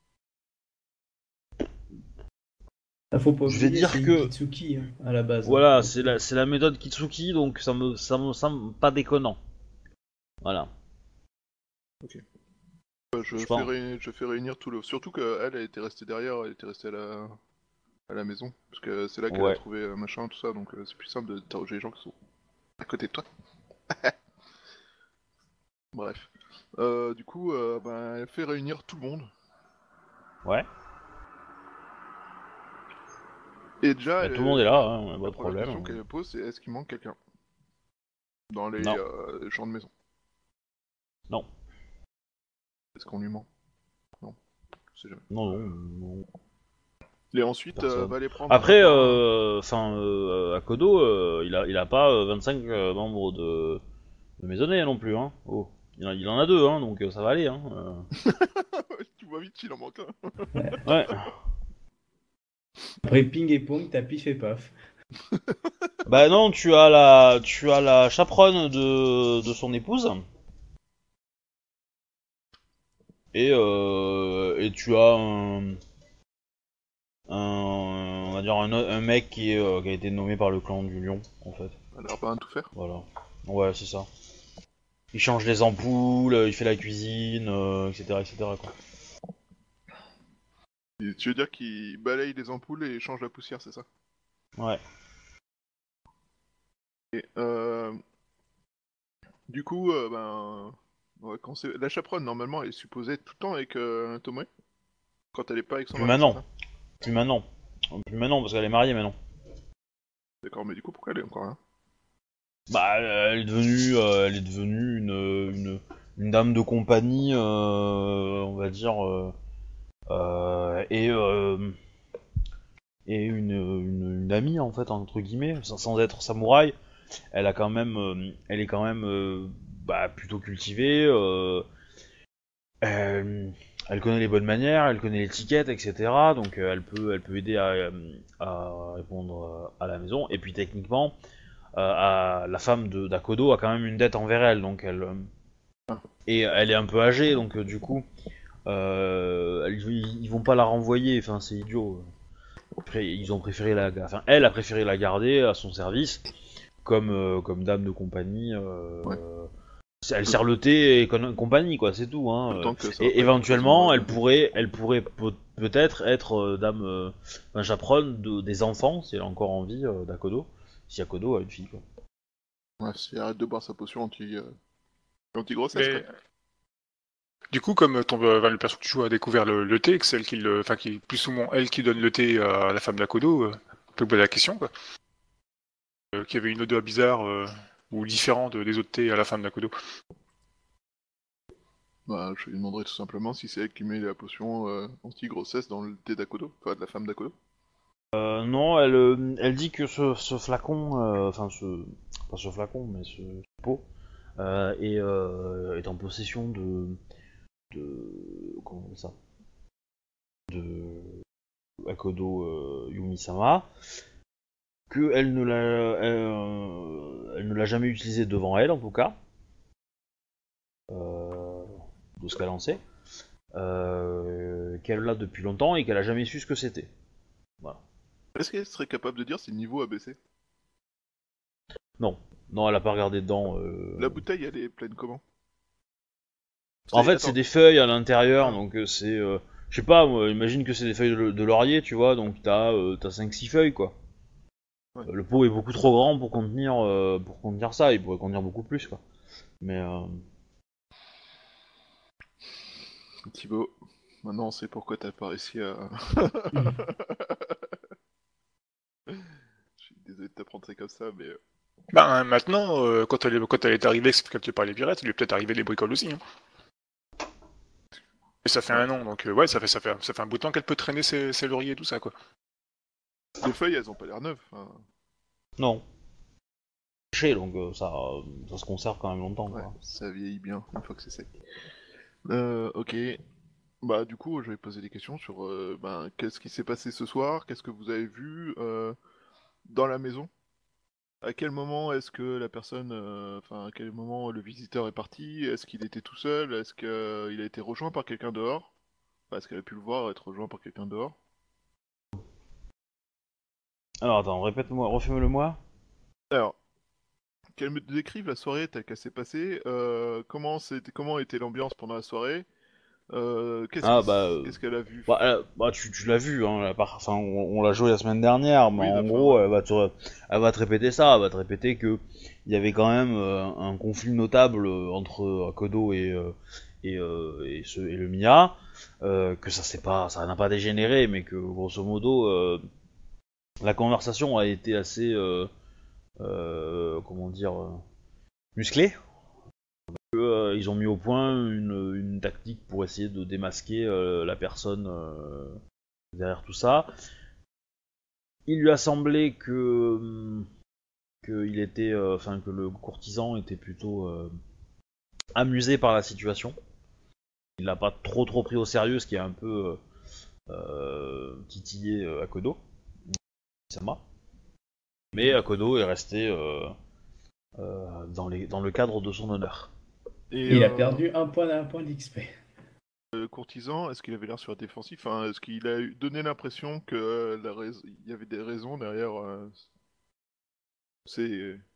Ah, faut pas Je vais oublier, dire c'est que- Kitsuki hein, à la base. Voilà, c'est la, c'est la méthode Kitsuki, donc ça me, ça me semble pas déconnant. Voilà. Ok. Euh, je, Je fais pense. réunir, je fais réunir tout le... Surtout qu'elle, elle était restée derrière, elle était restée à la, à la maison. Parce que c'est là qu'elle a Ouais. trouvé euh, machin, tout ça, donc euh, c'est plus simple d'interroger les gens qui sont à côté de toi. Bref. Euh, du coup, euh, ben, elle fait réunir tout le monde. Ouais. Et déjà, Bah, elle, tout le monde est là, hein, la pas de première problème. question qu'elle pose, c'est est-ce qu'il manque quelqu'un dans les Non. euh, champs de maison? Non. Est-ce qu'on lui ment? Non, je sais jamais. Non, non, non. Et ensuite, euh, Personne. va les prendre. Après, un par un. euh, enfin, euh, à Kodo, euh, il a, il a pas euh, vingt-cinq euh, membres de, de maisonnée non plus, hein. Oh. Il, en, il en a deux, hein, donc euh, ça va aller, hein. euh. Tu vois vite, il en manque un. Ouais. Après ping et pong, t'as pif et paf. Bah non, tu as la, tu as la chaperonne de, de son épouse. Et, euh, et tu as un, un, on va dire un, un mec qui, est, euh, qui a été nommé par le clan du lion, en fait. Elle a l'air pas à tout faire. Voilà. Ouais, c'est ça. Il change les ampoules, il fait la cuisine, euh, et cetera, et cetera, quoi. Et tu veux dire qu'il balaye les ampoules et change la poussière, c'est ça? Ouais. Et euh... Du coup, euh, ben... ouais, quand c'est... La chaperonne, normalement, elle est supposée être tout le temps avec euh, Tomoe. Quand elle est pas avec son Plus mari, c'est maintenant. ça? Plus maintenant. Plus maintenant, parce qu'elle est mariée maintenant. D'accord, mais du coup, pourquoi elle est encore là? Bah, elle est devenue, euh, elle est devenue une, une, une dame de compagnie, euh, on va dire, euh, euh, et, euh, et une, une, une amie, en fait, entre guillemets, sans, sans être samouraï. Elle a quand même, euh, elle est quand même euh, bah, plutôt cultivée. Euh, elle, elle connaît les bonnes manières, elle connaît l'étiquette, et cetera. Donc euh, elle peut, elle peut aider à, à répondre à la maison. Et puis techniquement, euh, à, la femme de d'Akodo a quand même une dette envers elle, donc elle et elle est un peu âgée, donc euh, du coup, euh, ils, ils vont pas la renvoyer. Enfin, c'est idiot. Après, ils ont préféré la, enfin, elle a préféré la garder à son service. Comme, euh, comme dame de compagnie, euh, Ouais. elle sert le thé et con- compagnie, quoi, c'est tout. Hein. Le temps que ça va Et pas être éventuellement, forcément elle mal. pourrait, elle pourrait peut- peut-être être euh, dame, euh, enfin, chaperonne de, des enfants, si elle a encore envie, euh, d'Akodo, si Akodo a une fille, quoi. Ouais, si elle arrête de boire sa potion anti... euh, anti-grossesse, Mais quoi. du coup, comme ton, euh, le perso que tu joues a découvert le, le thé, que celle qui le, enfin qui est plus souvent elle qui donne le thé à la femme d'Akodo, euh, on peut poser la question quoi. Euh, qu'il y avait une odeur bizarre euh, ou différente des autres thés à la femme d'Akodo. Bah, je lui demanderai tout simplement si c'est elle qui met la potion euh, anti-grossesse dans le thé d'Akodo. Enfin, de la femme d'Akodo. Euh, non, elle, euh, elle dit que ce, ce flacon, euh, enfin ce, pas ce flacon, mais ce, ce pot, euh, est, euh, est en possession de, de, comment on appelle ça, de Akodo euh, Yumi-sama, que elle ne l'a, elle, elle ne l'a jamais utilisé devant elle en tout cas, euh, de ce qu'elle en sait, euh, qu'elle l'a depuis longtemps et qu'elle a jamais su ce que c'était. Voilà. Est-ce qu'elle serait capable de dire si le niveau a baissé? Non, non, elle a pas regardé dedans. Euh... La bouteille, elle est pleine comment? En fait, attends. c'est des feuilles à l'intérieur, Ah. donc euh, c'est, euh, je sais pas, moi, imagine que c'est des feuilles de, de laurier, tu vois, donc t'as, euh, t'as cinq six feuilles quoi. Ouais. Euh, Le pot est beaucoup trop grand pour contenir, euh, pour contenir ça, il pourrait contenir beaucoup plus quoi. Mais euh... Thibaut, maintenant on sait pourquoi t'as pas réussi à... Je suis désolé de t'apprendre ça comme ça, mais... euh, Ben maintenant, euh, quand elle est, quand elle est arrivée, c'est capté par les pirates, il lui est peut-être arrivé les bricoles aussi. Hein. Et ça fait Ouais. un an, donc euh, ouais, ça fait, ça fait, ça fait un bout de temps qu'elle peut traîner ses, ses lauriers et tout ça quoi. Les feuilles, elles ont pas l'air neuves. Enfin, non. Séché, donc euh, ça, euh, ça se conserve quand même longtemps ouais, quoi. ça vieillit bien une fois que c'est sec. Euh, ok. Bah du coup, je vais poser des questions sur euh, ben, qu'est-ce qui s'est passé ce soir, qu'est-ce que vous avez vu euh, dans la maison. À quel moment est-ce que la personne, euh, enfin à quel moment le visiteur est parti? Est-ce qu'il était tout seul? Est-ce qu'il a été rejoint par quelqu'un dehors? Enfin, est-ce qu'elle a pu le voir être rejoint par quelqu'un dehors? Alors attends, répète-moi, refais-le moi. Alors, qu'elle me décrive la soirée telle qu'elle s'est passée, euh, comment c'était, comment était l'ambiance pendant la soirée, Euh, qu'est-ce Ah que- bah, euh, qu'est-ce qu'elle a vu? Bah, elle- bah, tu, tu l'as vu, hein, la part- enfin, on, on l'a joué la semaine dernière, mais Oui, en enfin, gros, ouais. elle va, te, elle va te répéter ça, elle va te répéter que il y avait quand même euh, un conflit notable euh, entre Akodo et euh, et, euh, et, ce, et le Mia, euh, que ça c'est pas, ça n'a pas dégénéré, mais que grosso modo, euh, la conversation a été assez, euh, euh, comment dire, euh, musclée. Que, euh, ils ont mis au point une, une tactique pour essayer de démasquer euh, la personne euh, derrière tout ça. Il lui a semblé que que il était, euh, enfin que le courtisan était plutôt euh, amusé par la situation. Il l'a pas trop trop pris au sérieux, ce qui a un peu euh, euh, titillé euh, Akodo. Sama. Mais Akodo est resté euh, euh, dans, les, dans le cadre de son honneur. Et Il a euh, perdu un point, un point d'X P. le courtisan, est-ce qu'il avait l'air sur la défensive? Enfin, est-ce qu'il a eu- donné l'impression que euh, la rais- il y avait des raisons derrière euh, ces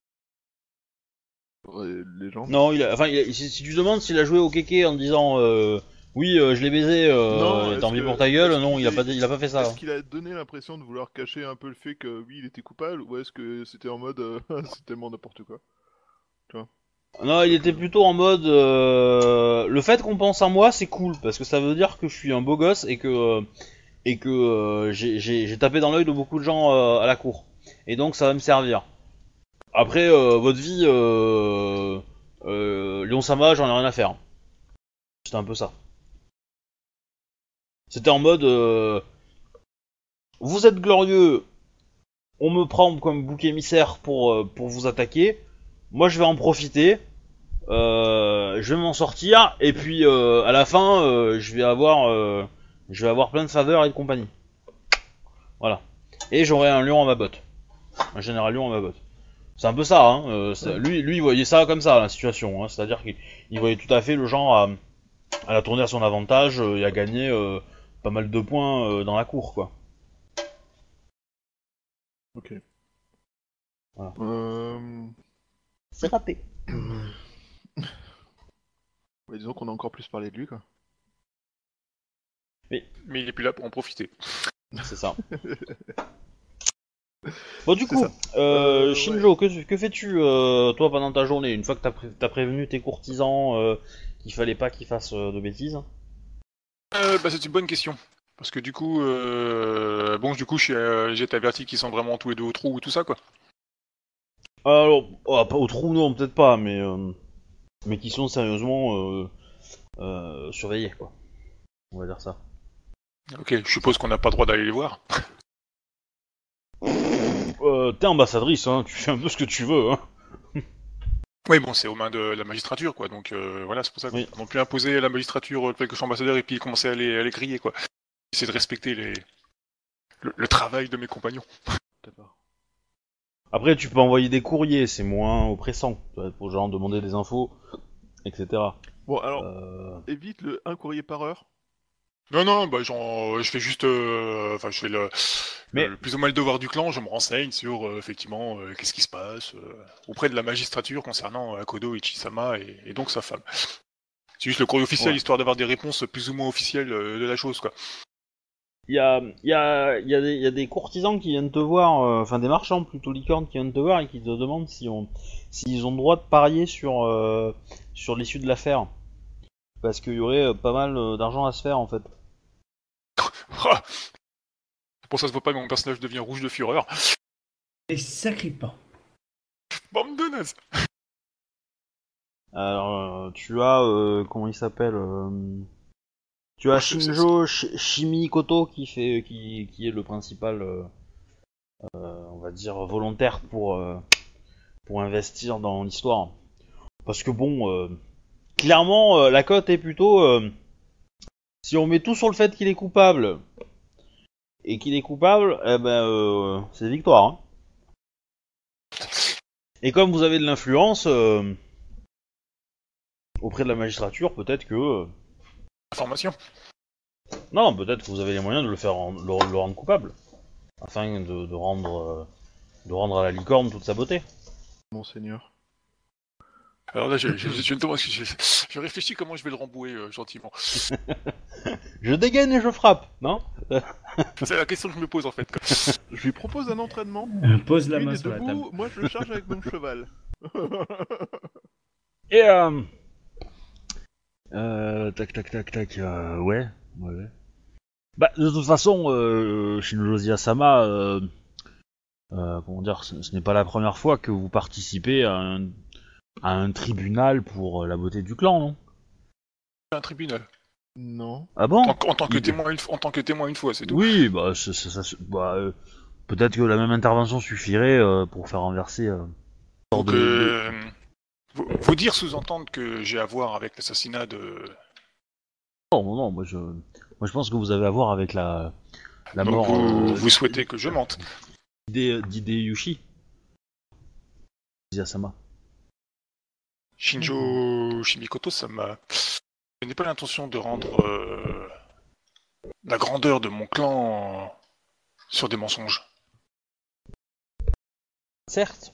euh, légendes? Non, il a, enfin, il a- si, si tu demandes s'il a joué au kéké en disant euh, oui, euh, je l'ai baisé, Non, euh, est-ce tant pis que- pour ta gueule, est-ce non, qu'il il a est- pas, il a pas fait ça. Est-ce qu'il a donné l'impression de vouloir cacher un peu le fait que oui, il était coupable, ou est-ce que c'était en mode euh, c'est tellement n'importe quoi? Non, il était plutôt en mode euh, le fait qu'on pense à moi, c'est cool parce que ça veut dire que je suis un beau gosse et que euh, et que euh, j'ai- j'ai j'ai tapé dans l'œil de beaucoup de gens euh, à la cour. Et donc ça va me servir. Après euh, votre vie, euh, euh, Lyon-Sama, j'en ai rien à faire. C'était un peu ça. C'était en mode euh, vous êtes glorieux, on me prend comme bouc émissaire pour euh, pour vous attaquer. Moi je vais en profiter. Euh, je vais m'en sortir et puis euh, à la fin euh, je vais avoir euh, je vais avoir plein de faveurs et de compagnie. Voilà. Et j'aurai un lion à ma botte. Un général lion à ma botte. C'est un peu ça, hein. Euh, c'est- lui, lui, il voyait ça comme ça, la situation. Hein. C'est-à-dire qu'il il voyait tout à fait le genre à, à la tourner à son avantage euh, et à gagner euh, pas mal de points euh, dans la cour, quoi. Ok. Voilà. Euh... C'est raté. ouais, disons qu'on a encore plus parlé de lui, quoi. Mais il est plus là pour en profiter. C'est ça. Bon, du C'est coup, ça. euh, Euh, Shinjo, que, que fais-tu, euh, toi, pendant ta journée, une fois que t'as, pré- t'as prévenu tes courtisans euh, qu'il fallait pas qu'ils fassent euh, de bêtises? Euh, bah, c'est une bonne question. Parce que du coup, euh... bon, du coup, je suis, euh, j'ai été averti qu'ils sont vraiment tous les deux au trou ou tout ça, quoi. Alors, oh, pas au trou, non, peut-être pas, mais, euh, mais qui sont sérieusement euh, euh, surveillés, quoi. On va dire ça. Ok, je suppose qu'on n'a pas le droit d'aller les voir. Euh, t'es ambassadrice, hein, tu fais un peu ce que tu veux, hein. Oui, bon, c'est aux mains de la magistrature, quoi. Donc euh, voilà, c'est pour ça qu'on Oui. n'a plus imposer à la magistrature le fait que je suis ambassadeur et puis commencer à les, à les griller, quoi. C'est de respecter les... le, le travail de mes compagnons. D'accord. Après, tu peux envoyer des courriers, c'est moins oppressant, tu vois, pour genre demander des infos, et cetera. Bon, alors, Euh... évite le un courrier par heure. Non, non, bah, genre, je fais juste, euh, enfin, je fais le, Mais- le- plus ou moins le devoir du clan. Je me renseigne sur, euh, effectivement, euh, qu'est-ce qui se passe euh, auprès de la magistrature concernant euh, Akodo Ichisama et, et donc sa femme. C'est juste le courrier officiel, Ouais. histoire d'avoir des réponses plus ou moins officielles euh, de la chose, quoi. Il y a, y, a, y, a des, y a des courtisans qui viennent te voir, euh, enfin des marchands plutôt licornes qui viennent te voir et qui te demandent si on, s'ils ont le droit de parier sur, euh, sur l'issue de l'affaire. Parce qu'il y aurait euh, pas mal euh, d'argent à se faire en fait. Ah Pour ça se voit pas, mais mon personnage devient rouge de fureur. Et sacripant. Bande de nazes. Alors, euh, tu as, euh, comment il s'appelle euh, tu as Je sais, Shinjo Sh- Shimikoto qui fait, qui, qui est le principal, euh, euh, on va dire volontaire pour, euh, pour investir dans l'histoire. Parce que bon, euh, clairement, euh, la cote est plutôt, euh, si on met tout sur le fait qu'il est coupable et qu'il est coupable, eh ben, euh, c'est victoire. Hein. Et comme vous avez de l'influence euh, auprès de la magistrature, peut-être que euh, Information. non, peut-être que vous avez les moyens de le faire en- le, le rendre coupable, afin de, de rendre euh, de rendre à la licorne toute sa beauté. Monseigneur. Alors là, je, je, je, je, me demande- je, je réfléchis comment je vais le rembouer euh, gentiment. Je dégaine et je frappe, non? C'est la question que je me pose en fait. quoi. Je lui propose un entraînement. Euh, Pose la Lui, il main est sur la table. debout, moi je le charge avec mon cheval. Et euh... euh... Tac tac tac tac, euh... ouais, ouais. ouais. Bah, de toute façon, euh, Shinjozi Asama, euh... Euh, comment dire, ce, ce n'est pas la première fois que vous participez à un, à un tribunal pour euh, la beauté du clan, non? Un tribunal. Non. Ah bon? En, en tant que Il- témoin, une, en tant que témoin une fois, c'est tout. Oui, bah, c'est- c'est- ça, c'est- bah euh, peut-être que la même intervention suffirait euh, pour faire renverser euh, une sorte Donc, de, de- euh, vous, vous dire sous-entendre que j'ai à voir avec l'assassinat de. Non, non, non, moi je, moi je pense que vous avez à voir avec la, la Donc, mort vous, euh, vous souhaitez que je mente. d'Hide- d'Hideyushi Asama. Shinjo Shimikoto, ça m'a. Je n'ai pas l'intention de rendre euh, la grandeur de mon clan sur des mensonges. Certes.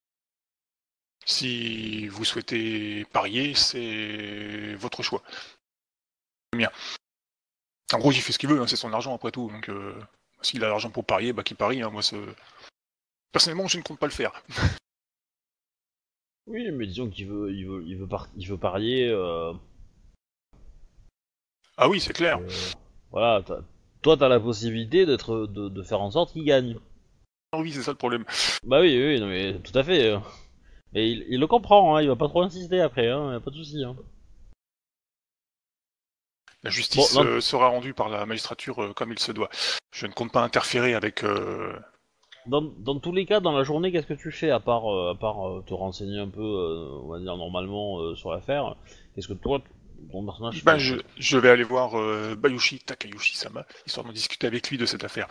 Si vous souhaitez parier, c'est votre choix. Le mien. En gros, il fait ce qu'il veut, hein, c'est son argent après tout. Donc, euh, s'il a l'argent pour parier, bah qu'il parie. Hein, moi, c'est... Personnellement, je ne compte pas le faire. Oui, mais disons qu'il veut, il veut, il veut, par- il veut parier. Euh, Ah oui, c'est clair. euh, voilà, t'as- toi t'as la possibilité d'être, de, de faire en sorte qu'il gagne. Ah oui, c'est ça le problème. Bah oui, oui, non, mais tout à fait. euh. Et il, il le comprend, hein, il va pas trop insister après, hein, y a pas de souci. Hein. La justice Bon, non. euh, sera rendue par la magistrature euh, comme il se doit. Je ne compte pas interférer avec... euh, Dans, dans tous les cas, dans la journée, qu'est-ce que tu fais à part, euh, à part euh, te renseigner un peu, euh, on va dire normalement euh, sur l'affaire? Qu'est-ce que toi, ton personnage Ben, fait je, je vais aller voir euh, Bayushi Takayushi-sama, histoire de discuter avec lui de cette affaire.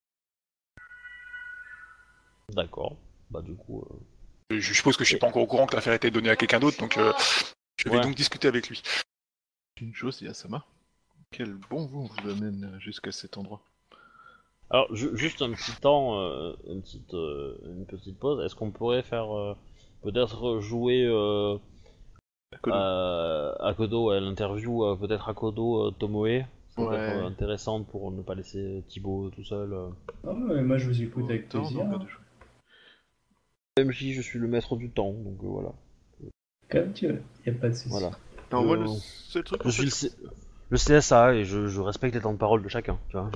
D'accord. Bah du coup. Euh... Je suppose que je suis pas encore au courant que l'affaire a été donnée à quelqu'un d'autre, donc euh, je vais Ouais. donc discuter avec lui. Shinjo Asama. Quel bon vent vous amène jusqu'à cet endroit. Alors ju- juste un petit temps, euh, une petite, euh, une petite pause. Est-ce qu'on pourrait faire euh, peut-être jouer euh, Kodo. euh, Akodo à l'interview, euh, peut-être Akodo euh, Tomoe. Ça peut Ouais. être euh, intéressant pour ne pas laisser Thibaut tout seul. euh. Ah ouais, moi je vous écoute avec Autant, plaisir. non, hein. pas de jouer. M J, je suis le maître du temps, donc euh, voilà. Comme tu veux, y a pas de souci. Voilà. Non, moi, le Euh, seul truc... Je en suis fait, le, C- le C S A et je, je respecte les temps de parole de chacun, tu vois.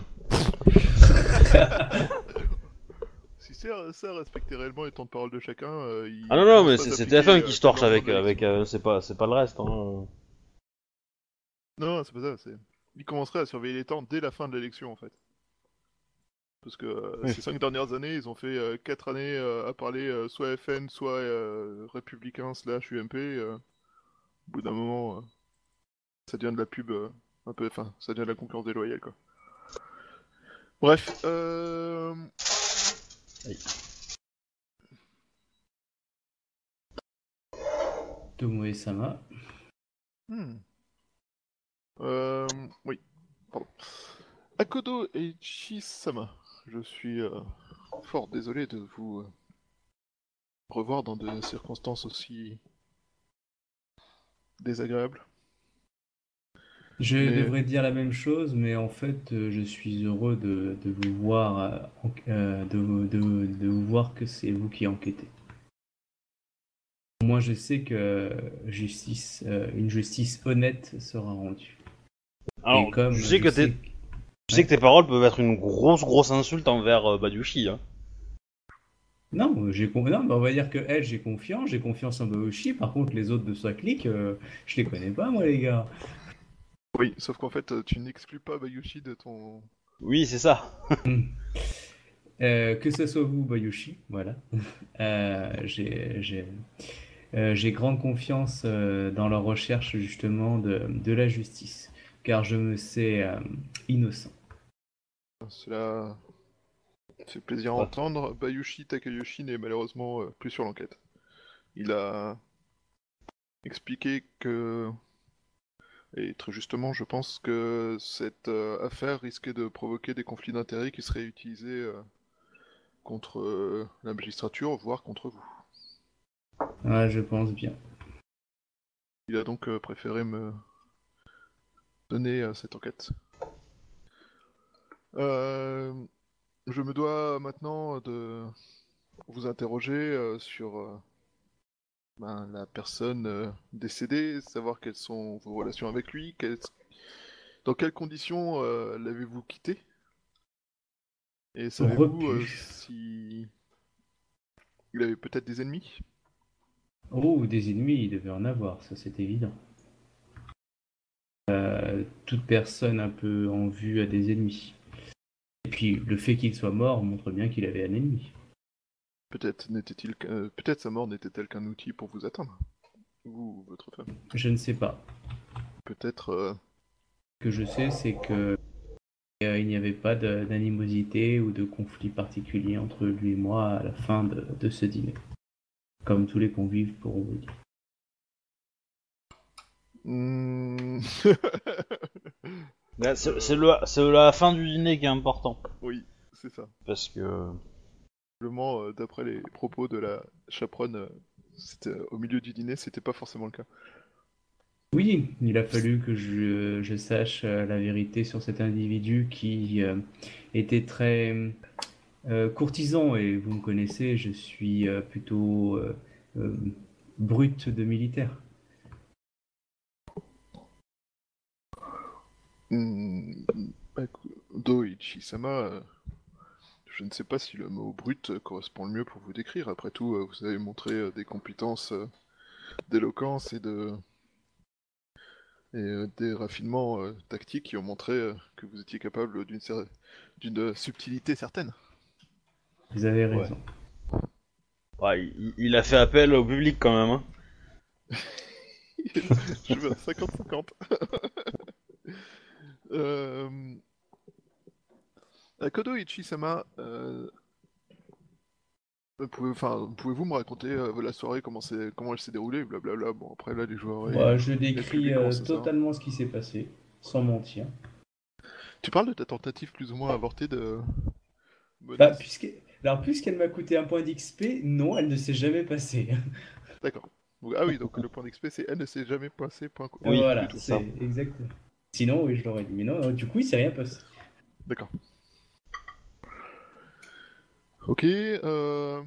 Si c'est ça respecter réellement les temps de parole de chacun, euh, il... Ah non non, mais commence c'est pas c'est d'appliquer, T F un euh, qui se torche tellement avec, de l'élection. avec euh, c'est pas, c'est pas le reste. Hein. Non, c'est pas ça, c'est... Il commencerait à surveiller les temps dès la fin de l'élection, en fait. Parce que euh, Oui. ces cinq dernières années, ils ont fait euh, quatre années euh, à parler euh, soit F N, soit euh, républicain slash U M P. euh, Au bout d'un moment, euh, ça devient de la pub euh, un peu... Enfin, ça devient de la concurrence déloyale, quoi. Bref, euh... Oui. Tomoe-sama. Hmm. Euh... Oui, pardon. Akodo et Chisama, je suis euh, fort désolé de vous euh, revoir dans des circonstances aussi désagréables. Je Mais- devrais dire la même chose, mais en fait, euh, je suis heureux de, de vous voir, euh, en- euh, de, de- de vous voir que c'est vous qui enquêtez. Moi, je sais que justice, euh, une justice honnête sera rendue. Alors, Et comme je sais que t'es- que- Tu sais que tes paroles peuvent être une grosse grosse insulte envers euh, Bayushi. Hein. Non, j'ai con- non, mais on va dire que elle, j'ai confiance, j'ai confiance en Baoshi. Par contre, les autres de sa clique, euh, je les connais pas, moi, les gars. Oui, sauf qu'en fait, euh, tu n'exclus pas Bayushi de ton... Oui, c'est ça. Euh, que ce soit vous, Bayushi, voilà. Euh, j'ai, j'ai, euh, j'ai grande confiance euh, dans leur recherche justement de, de la justice, car je me sais euh, innocent. Cela fait plaisir à Ouais. entendre. Bayushi Takayoshi n'est malheureusement euh, plus sur l'enquête. Il a expliqué que... Et très justement, je pense que cette euh, affaire risquait de provoquer des conflits d'intérêts qui seraient utilisés euh, contre euh, la magistrature, voire contre vous. Ouais, je pense bien. Il a donc euh, préféré me donner euh, cette enquête. Euh, je me dois maintenant de vous interroger euh, sur euh, ben, la personne euh, décédée, savoir quelles sont vos relations avec lui, quelles- dans quelles conditions euh, l'avez-vous quitté, et savez-vous euh, Repu. si il avait peut-être des ennemis? Oh, des ennemis, il devait en avoir, ça c'est évident. Euh, toute personne un peu en vue a des ennemis. Et puis le fait qu'il soit mort montre bien qu'il avait un ennemi. Peut-être n'était-il qu'un- euh, peut-être sa mort n'était-elle qu'un outil pour vous atteindre, vous ou votre femme. Je ne sais pas. Peut-être euh, Ce que je sais, c'est que euh, il n'y avait pas de- d'animosité ou de conflit particulier entre lui et moi à la fin de, de ce dîner. Comme tous les convives pourront vous dire. hmm, Là, C'est Euh, c'est le- c'est la fin du dîner qui est important. oui, c'est ça. Parce que. Simplement, euh, d'après les propos de la chaperonne, euh, c'était, euh, au milieu du dîner, c'était pas forcément le cas. Oui, il a fallu que je, je sache euh, la vérité sur cet individu qui euh, était très euh, courtisan et vous me connaissez, je suis euh, plutôt euh, euh, brut de militaire. Hmm, bah, écou- Doichi-sama, euh, je ne sais pas si le mot brut euh, correspond le mieux pour vous décrire. Après tout, euh, vous avez montré euh, des compétences euh, d'éloquence et de et euh, des raffinements euh, tactiques qui ont montré euh, que vous étiez capable d'une cer- d'une euh, subtilité certaine. Vous avez Ouais. raison. Ouais, il, il a fait appel au public quand même. Hein. Je veux un cinquante cinquante. euh... Kodo Ichi-sama, euh, pouvez, enfin, pouvez-vous me raconter euh, la soirée, comment, c'est, comment elle s'est déroulée, blablabla. Bon, après là, les joueurs et, Bah, euh, je et le décris public euh, commencent à savoir. totalement ce qui s'est passé, sans mentir. Tu parles de ta tentative plus ou moins avortée de Bah, menace? puisque... Alors, puisqu'elle m'a coûté un point d'X P, non, elle ne s'est jamais passée. D'accord. Donc- ah oui, donc le point d'X P, c'est elle ne s'est jamais passée, point co- Oui, du Voilà, tout. c'est ça. c'est exact. Sinon, oui, je l'aurais dit. Mais non, du coup, il s'est rien passé. D'accord. Ok, euh...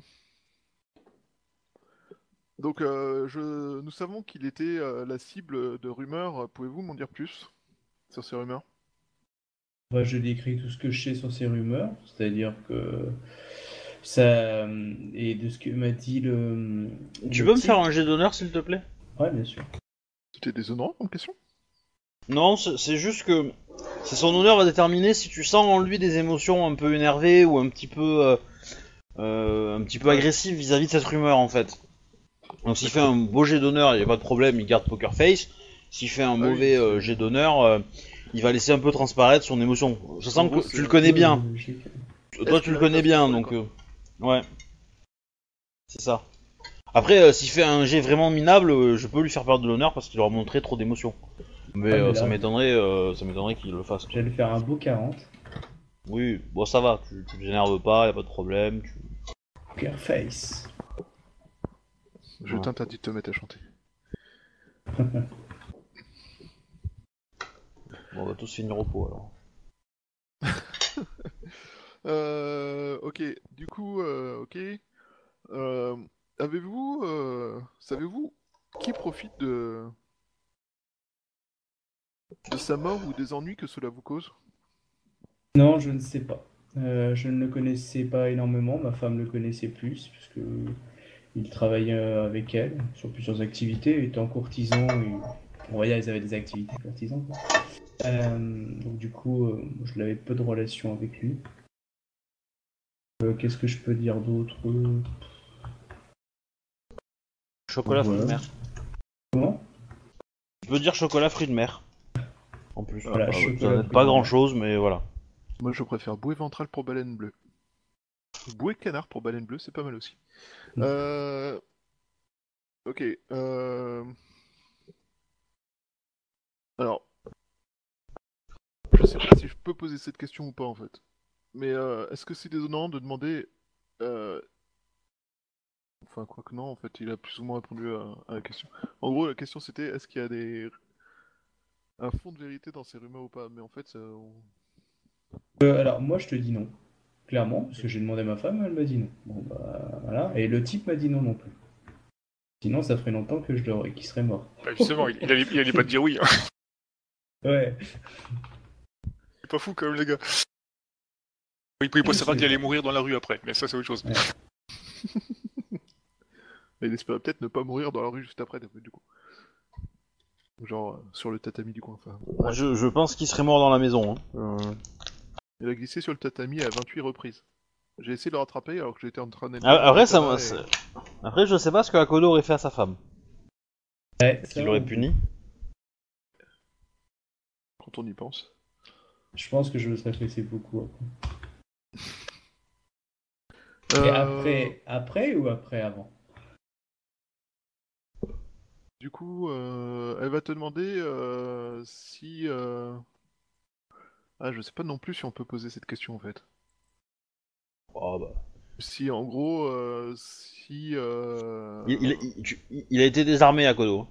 donc euh, je... nous savons qu'il était euh, la cible de rumeurs. Pouvez-vous m'en dire plus sur ces rumeurs? Bah, je décris tout ce que je sais sur ces rumeurs, c'est-à-dire que ça. Et de ce que m'a dit le, Tu le peux me faire type. un jet d'honneur s'il te plaît? Ouais, bien sûr. C'était déshonorant comme question? Non, c'est c'est juste que c'est son honneur va déterminer si tu sens en lui des émotions un peu énervées ou un petit peu, euh, euh, un petit peu Ouais. agressives vis-à-vis de cette rumeur en fait. Donc s'il fait un beau jet d'honneur, il n'y a pas de problème, il garde Poker Face. S'il fait un Ah oui, mauvais c'est- euh, jet d'honneur, euh, il va laisser un peu transparaître son émotion. Je En sens gros, que c'est tu le un- connais Ouais, bien. logique. Toi Est-ce tu qu'il le arrive à connais se bien, contrôler, donc quoi. euh, ouais, c'est ça. Après, euh, s'il fait un jet vraiment minable, euh, je peux lui faire perdre de l'honneur parce qu'il aura montré trop d'émotions. Mais, Ah, mais euh, là, ça m'étonnerait, euh, ça m'étonnerait qu'il le fasse. Quoi. j'allais faire un beau quarante. Oui, bon ça va, tu, tu t'énerves pas, y a pas de problème. Tu... Poker face. Je Ouais. t'interdis de te mettre à chanter. Bon, on va tous finir au pot alors. Euh, ok, du coup, euh, ok. Euh, avez-vous, euh, savez-vous qui profite de... de sa mort ou des ennuis que cela vous cause? Non, je ne sais pas. Euh, je ne le connaissais pas énormément, ma femme le connaissait plus, puisque il travaillait euh, avec elle sur plusieurs activités, étant courtisan, et on va dire ils avaient des activités courtisans. Quoi. Euh, donc du coup, euh, je n'avais peu de relations avec lui. Euh, Qu'est-ce que je peux dire d'autre? Euh, Chocolat fruit de Voilà. mer. Comment? Tu peux dire chocolat fruit de mer. En plus. Ah, Voilà, bah, ouais. chocolat Ça n'aide fruit pas de mer. grand chose, mais voilà. Moi, je préfère bouée ventrale pour baleine bleue. Bouée canard pour baleine bleue, c'est pas mal aussi. Mm. Euh... Ok. Euh... Alors, je sais pas si je peux poser cette question ou pas en fait. Mais euh, est-ce que c'est déshonnant de demander euh, Enfin, quoi que non, en fait, il a plus ou moins répondu à, à la question. En gros, la question c'était est-ce qu'il y a des... un fond de vérité dans ces rumeurs ou pas? Mais en fait, ça, on- Euh, alors, moi, je te dis non. Clairement, parce que j'ai demandé à ma femme, elle m'a dit non. Bon, bah, voilà. Et le type m'a dit non non plus. Sinon, ça ferait longtemps que je l'aurais, qu'il serait mort. Bah, justement, il, il allait, il allait pas te dire oui. Hein. Ouais. C'est pas fou quand même, les gars. Il pouvait pas savoir qu'il allait mourir dans la rue après, mais ça, c'est autre chose. Ouais. il espérait peut-être ne pas mourir dans la rue juste après, du coup. Genre euh, sur le tatami du coin. Enfin, Moi, je, je pense qu'il serait mort dans la maison. Hein. Euh... il a glissé sur le tatami à vingt-huit reprises. J'ai essayé de le rattraper alors que j'étais en train d'être. Ah, Après, ça, et... Après, je sais pas ce que Akodo aurait fait à sa femme. Ouais, Qu'il l'aurait puni. Quand on y pense. Je pense que je me serais fessé beaucoup après. Euh... Et après, après ou après avant? Du coup, euh, elle va te demander euh, si. Euh... Ah, je sais pas non plus si on peut poser cette question en fait. Oh, bah. Si en gros, euh, si. Euh... Il, il, il, tu- il a été désarmé, Akodo.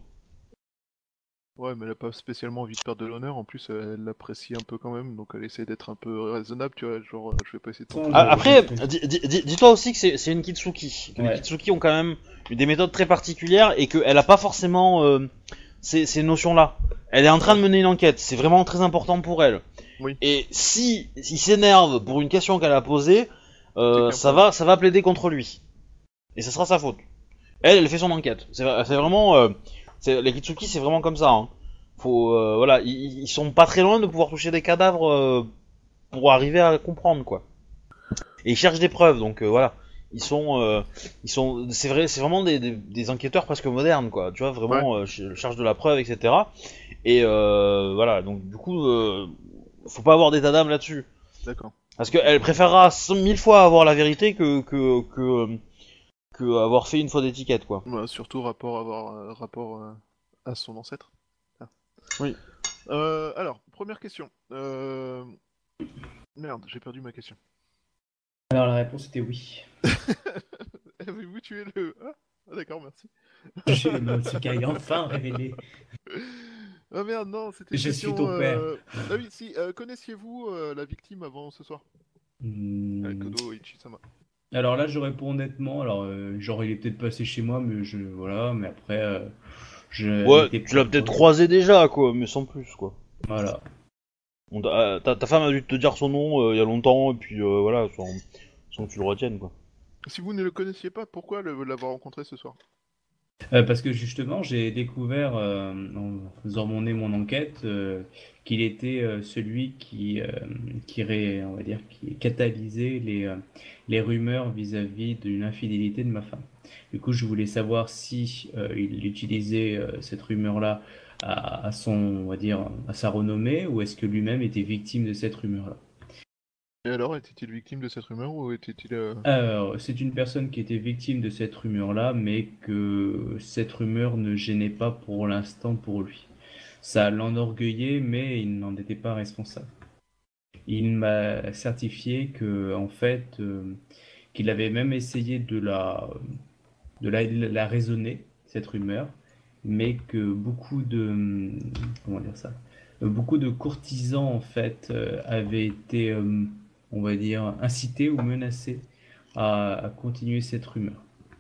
Ouais, mais elle a pas spécialement envie de perdre de l'honneur. En plus, elle l'apprécie un peu quand même, donc elle essaie d'être un peu raisonnable, tu vois. Genre, euh, je vais pas essayer de. Sans- Ah, Ouais, après, ouais. di- di- di- dis-toi aussi que c'est c'est une Kitsuki. Que Ouais. Les Kitsuki ont quand même eu des méthodes très particulières et qu'elle a pas forcément euh, ces, ces notions-là. Elle est en train de mener une enquête, c'est vraiment très important pour elle. Oui. Et si il s'énerve pour une question qu'elle a posée, euh, C'est ça va, ça va plaider contre lui. Et ça sera sa faute. Elle, elle fait son enquête. C'est c'est vraiment, euh, c'est- les Kitsuki, c'est vraiment comme ça. Hein. Faut, euh, voilà, ils, ils sont pas très loin de pouvoir toucher des cadavres euh, pour arriver à comprendre quoi. Et ils cherchent des preuves, donc euh, voilà. Ils sont, euh, ils sont, c'est vrai, c'est vraiment des, des, des enquêteurs presque modernes, quoi. Tu vois, vraiment euh, ch- cherchent de la preuve, et cetera. Et euh, voilà, donc du coup, euh, faut pas avoir d'état d'âme là-dessus, D'accord. parce qu'elle préférera cent mille fois avoir la vérité que que que, que avoir fait une faute d'étiquette, quoi. Ouais, surtout rapport, avoir, euh, rapport euh, à son ancêtre. Ah. Oui. Euh, alors, première question. Euh... Merde, j'ai perdu ma question. Alors la réponse était oui. Avez-vous tué le... Ah, ah, d'accord, merci. J'ai le Motsukai enfin révélé. Ah merde, non, c'était une Je suis question, ton père. euh, Ah oui, si, euh, connaissiez-vous euh, la victime avant ce soir? Hmm. Avec Kodo Ichisama. Alors là, je réponds honnêtement. Alors, euh, genre, il est peut-être passé chez moi, mais je voilà. Mais après, euh, je. Ouais, n'étais tu pas l'as peut-être proche. croisé déjà, quoi, mais sans plus, quoi. Voilà. Bon, ta, ta- ta femme a dû te dire son nom euh, il y a longtemps, et puis euh, voilà, sans, sans que tu le retiennes, quoi. Si vous ne le connaissiez pas, pourquoi le- l'avoir rencontré ce soir? Euh, parce que justement, j'ai découvert euh, en faisant mener mon enquête euh, qu'il était euh, celui qui, euh, qui ré- on va dire, qui catalysait les, euh, les rumeurs vis-à-vis d'une infidélité de ma femme. Du coup, je voulais savoir si euh, il utilisait euh, cette rumeur-là à, à son, on va dire, à sa renommée, ou est-ce que lui-même était victime de cette rumeur-là. Et alors, était-il victime de cette rumeur ou était-il... euh, Alors, c'est une personne qui était victime de cette rumeur-là, mais que cette rumeur ne gênait pas pour l'instant pour lui. Ça l'enorgueillait, mais il n'en était pas responsable. Il m'a certifié que, en fait, euh, qu'il avait même essayé de la, de la, la raisonner, cette rumeur, mais que beaucoup de, comment dire ça, beaucoup de courtisans, en fait, euh, avaient été, euh, on va dire, incités ou menacés à, à continuer cette rumeur.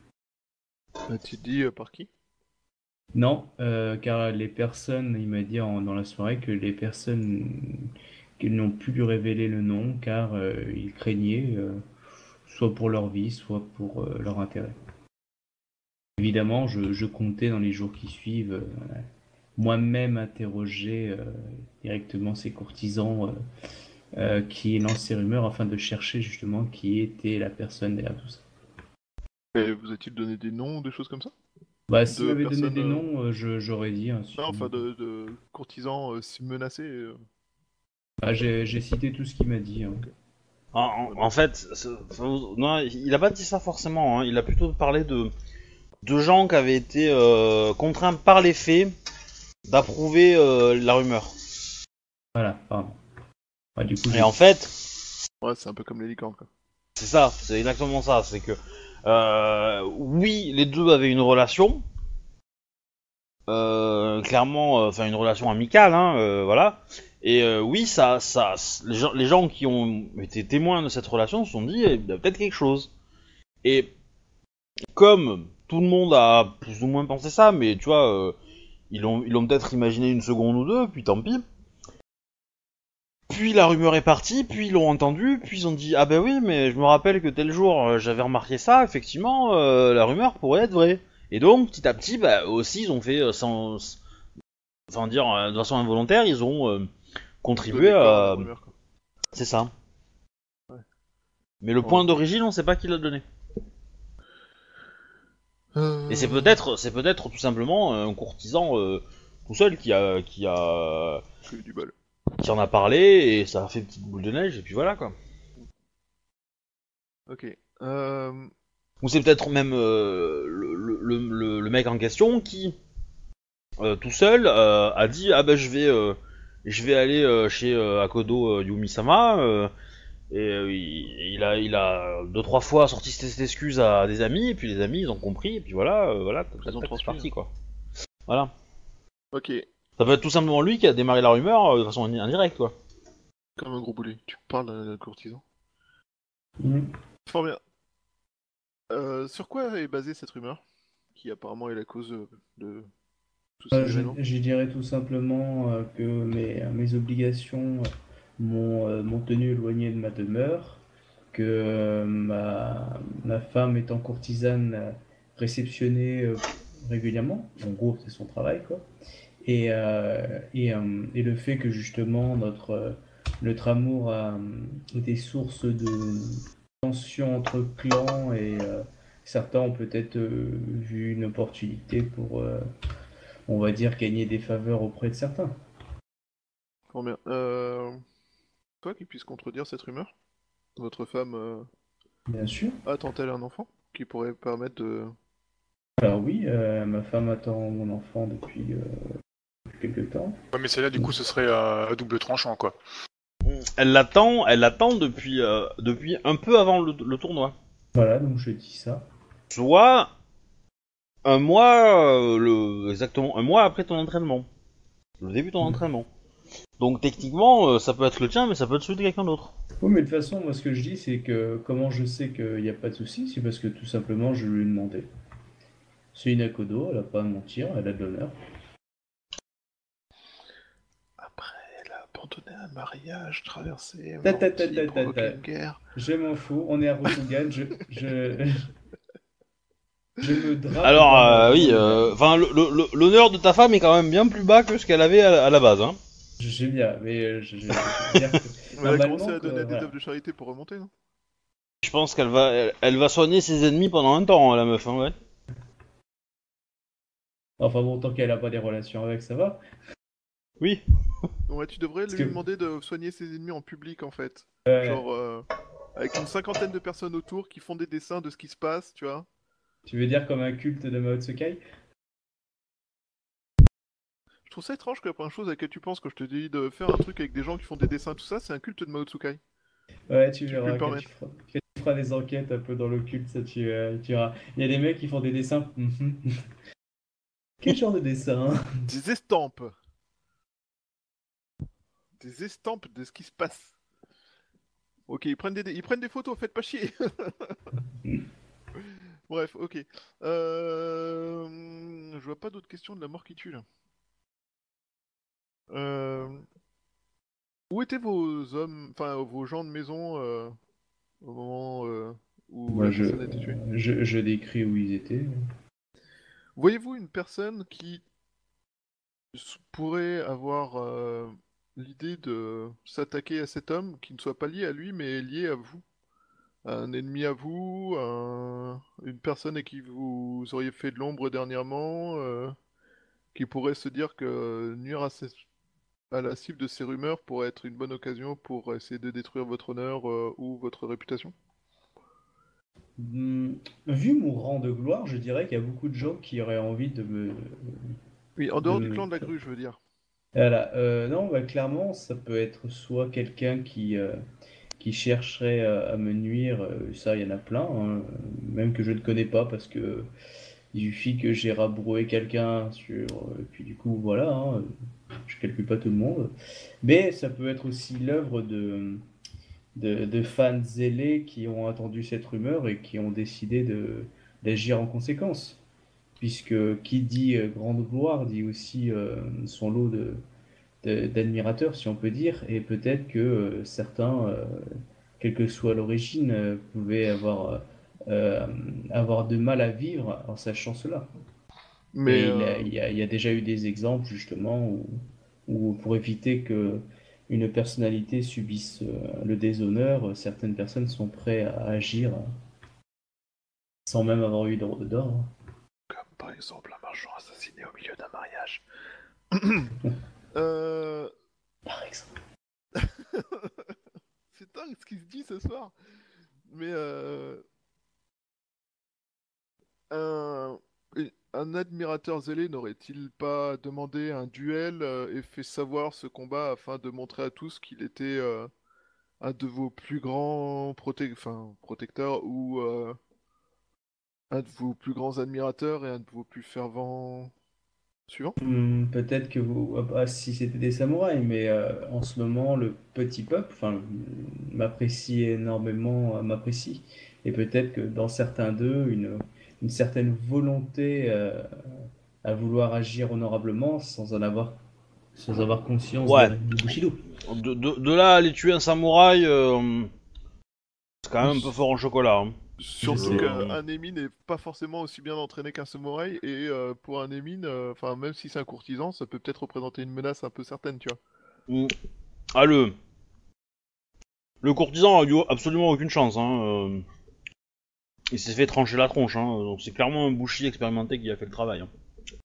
A-t-il dit euh, par qui? Non, euh, car les personnes, il m'a dit en- dans la soirée que les personnes qui n'ont pu lui révéler le nom, car euh, ils craignaient, euh, soit pour leur vie, soit pour euh, leur intérêt. Évidemment, je, je comptais dans les jours qui suivent euh, moi-même interroger euh, directement ces courtisans euh, euh, qui lancent ces rumeurs afin de chercher justement qui était la personne derrière tout ça. Et vous a-t-il donné des noms, des choses comme ça? Bah, s'il De m'avait donné personnes, des euh, noms, euh, je- j'aurais dit. Hein, Non, si- enfin de, de courtisans euh, si menacés. euh. Bah, j'ai j'ai cité tout ce qu'il m'a dit. Hein. En, en- en fait, c'est- faut- non, il a pas dit ça forcément, hein. Il a plutôt parlé de, de gens qui avaient été euh, contraints par les faits d'approuver euh, la rumeur. Voilà, pardon. Bah, du coup, Et j'ai- en fait, Ouais, c'est un peu comme les licornes, quoi. c'est ça, c'est exactement ça, c'est que Euh, oui, les deux avaient une relation, euh, clairement, enfin une relation amicale, hein, euh, voilà. Et euh, oui, ça, ça, les gens, les gens qui ont été témoins de cette relation se sont dit, eh, il y a peut-être quelque chose. Et comme tout le monde a plus ou moins pensé ça, mais tu vois, euh, ils l'ont, ils l'ont peut-être imaginé une seconde ou deux, puis tant pis. Puis la rumeur est partie, puis ils l'ont entendu, puis ils ont dit ah ben oui, mais je me rappelle que tel jour euh, j'avais remarqué ça, effectivement, euh, la rumeur pourrait être vraie. Et donc petit à petit, bah aussi ils ont fait euh, sans, enfin dire euh, de façon involontaire, ils ont euh, contribué Donner corps à la à, rumeur, quoi. c'est ça. Ouais. Mais le Bon, point ok. d'origine, on sait pas qui l'a donné. Euh, Et c'est peut-être, c'est peut-être tout simplement un courtisan euh, tout seul qui a, qui a, J'ai eu du bol. qui en a parlé et ça a fait une petite boule de neige et puis voilà quoi. Ok. Euh... Ou c'est peut-être même euh, le, le, le, le mec en question qui, euh, tout seul, euh, a dit ah ben je vais, euh, je vais aller euh, chez euh, Akodo euh, Yumi-sama. Euh, et euh, il, il a, il a deux trois fois sorti cette excuse à des amis et puis les amis ils ont compris et puis voilà, euh, voilà, Ils ont c'est transmis, parti hein. quoi. Voilà. Ok. Ça peut être tout simplement lui qui a démarré la rumeur euh, de façon indirecte quoi. Comme un gros boulet. Tu parles d'un courtisan. Mhm. Fort bien. Euh, sur quoi est basée cette rumeur? Qui apparemment est la cause de, de tous ces Euh, je, événements? je dirais tout simplement euh, que mes, mes obligations euh, m'ont euh, m'ont tenu éloigné de ma demeure, que euh, ma, ma femme étant courtisane euh, réceptionnée euh, régulièrement, en gros c'est son travail quoi, et, euh, et, euh, et le fait que justement notre, euh, notre amour a euh, été source de tensions entre clans et euh, certains ont peut-être euh, vu une opportunité pour... euh, on va dire, gagner des faveurs auprès de certains. Fort bien. Euh... Toi qui puisse contredire cette rumeur? Votre femme euh, Bien sûr. attend-elle un enfant qui pourrait permettre de... Alors oui, euh, ma femme attend mon enfant depuis euh, quelque temps. Ouais, mais celle-là, du coup, ce serait à, à double tranchant, quoi. Elle l'attend, elle l'attend depuis, euh, depuis un peu avant le, le tournoi. Voilà, donc je dis ça. Soit un mois, euh, le, exactement un mois après ton entraînement. Le début de ton Mhm. entraînement. Donc techniquement, euh, ça peut être le tien, mais ça peut être celui de quelqu'un d'autre. Oui, mais de toute façon, moi ce que je dis, c'est que comment je sais qu'il n'y a pas de souci, c'est parce que tout simplement je lui ai demandé. C'est une Akodo, elle n'a pas à mentir, elle a de l'honneur. Après, elle a abandonné un mariage, traversé, Ta ta ta menti, ta ta provoqué ta. une guerre. Je m'en fous, on est à Rokugan, je, je, je me drape Alors dans, ma, euh, dans oui, l'honneur. enfin le- le- le- l'honneur de ta femme est quand même bien plus bas que ce qu'elle avait à, à la base. Hein. Je sais bien, mais euh, je, je- je veux dire que Elle a commencé normalement, à que, donner des voilà. œuvres de charité pour remonter, non? Je pense qu'elle va, elle, elle va soigner ses ennemis pendant un temps, la meuf. Hein, ouais. Enfin bon, tant qu'elle n'a pas des relations avec, ça va. Oui. Ouais, tu devrais Parce lui que, demander de soigner ses ennemis en public, en fait. euh, Genre, euh, avec une cinquantaine de personnes autour qui font des dessins de ce qui se passe, tu vois. tu veux dire comme un culte de Mao Tsukai? Je trouve ça étrange que la première chose à laquelle tu penses quand je te dis de faire un truc avec des gens qui font des dessins, tout ça, c'est un culte de Mao Tsukai. Ouais, tu Si je puis me verras quand tu permettre. feras, quand tu feras des enquêtes un peu dans l'occulte, ça tu, euh, tu verras. Il y a des mecs qui font des dessins. Mhm. Quel genre de dessin? Des estampes. Des estampes de ce qui se passe. Ok, ils prennent des, ils prennent des photos, faites pas chier. Bref, ok. Euh... Je vois pas d'autres questions de la mort qui tue là. Euh... Où étaient vos hommes, enfin vos gens de maison euh, au moment euh, où Moi, la je, personne a été tuée? je, je décris où ils étaient. Voyez-vous une personne qui s- pourrait avoir euh, l'idée de s'attaquer à cet homme qui ne soit pas lié à lui mais lié à vous? Un ennemi à vous, un- une personne à qui vous auriez fait de l'ombre dernièrement, euh, qui pourrait se dire que nuire à, ses- à la cible de ces rumeurs pourrait être une bonne occasion pour essayer de détruire votre honneur euh, ou votre réputation? Hmm, vu mon rang de gloire, je dirais qu'il y a beaucoup de gens qui auraient envie de me, Oui, en de dehors du me... clan de la grue, je veux dire. Voilà. Euh, non, bah, clairement, ça peut être soit quelqu'un qui, euh, qui qui chercheraient à, à me nuire, euh, ça, il y en a plein, hein, même que je ne connais pas parce que il suffit que j'ai rabroué quelqu'un sur. Et puis du coup, voilà, hein, je calcule pas tout le monde. Mais ça peut être aussi l'œuvre de, de, de fans zélés qui ont entendu cette rumeur et qui ont décidé de, d'agir en conséquence. Puisque qui dit euh, grande gloire dit aussi euh, son lot de, de- d'admirateurs, si on peut dire, et peut-être que euh, certains, euh, quelle que soit l'origine, euh, pouvaient avoir, euh, avoir de mal à vivre en sachant cela. Mais Et il, a- euh, il y a, il y a déjà eu des exemples, justement, où, où pour éviter que une personnalité subisse euh, le déshonneur, certaines personnes sont prêtes à agir sans même avoir eu d'ordre d'ordre. comme par exemple un marchand assassiné au milieu d'un mariage. euh... Par exemple. C'est dingue ce qui se dit ce soir. Mais euh... un... un admirateur zélé n'aurait-il pas demandé un duel euh, et fait savoir ce combat afin de montrer à tous qu'il était euh, un de vos plus grands prote... enfin, protecteurs ou euh, un de vos plus grands admirateurs et un de vos plus fervents suivants? Hmm, peut-être que vous, ah bah, si c'était des samouraïs, mais euh, en ce moment, le petit peuple, enfin, m'apprécie énormément, euh, m'apprécie. Et peut-être que dans certains d'eux, une, une certaine volonté euh, à vouloir agir honorablement sans en avoir, sans avoir conscience Ouais. de, du Bushido. De, de, de là à aller tuer un samouraï, euh, c'est quand même un peu fort en chocolat. Hein. Surtout sais. qu'un émin n'est pas forcément aussi bien entraîné qu'un samouraï, et euh, pour un émin, euh, enfin même si c'est un courtisan, ça peut peut-être représenter une menace un peu certaine, tu vois. Mm. Ah, le... le courtisan a eu absolument aucune chance. Hein. euh, Il s'est fait trancher la tronche. Hein. Donc c'est clairement un bouchi expérimenté qui a fait le travail. Hein.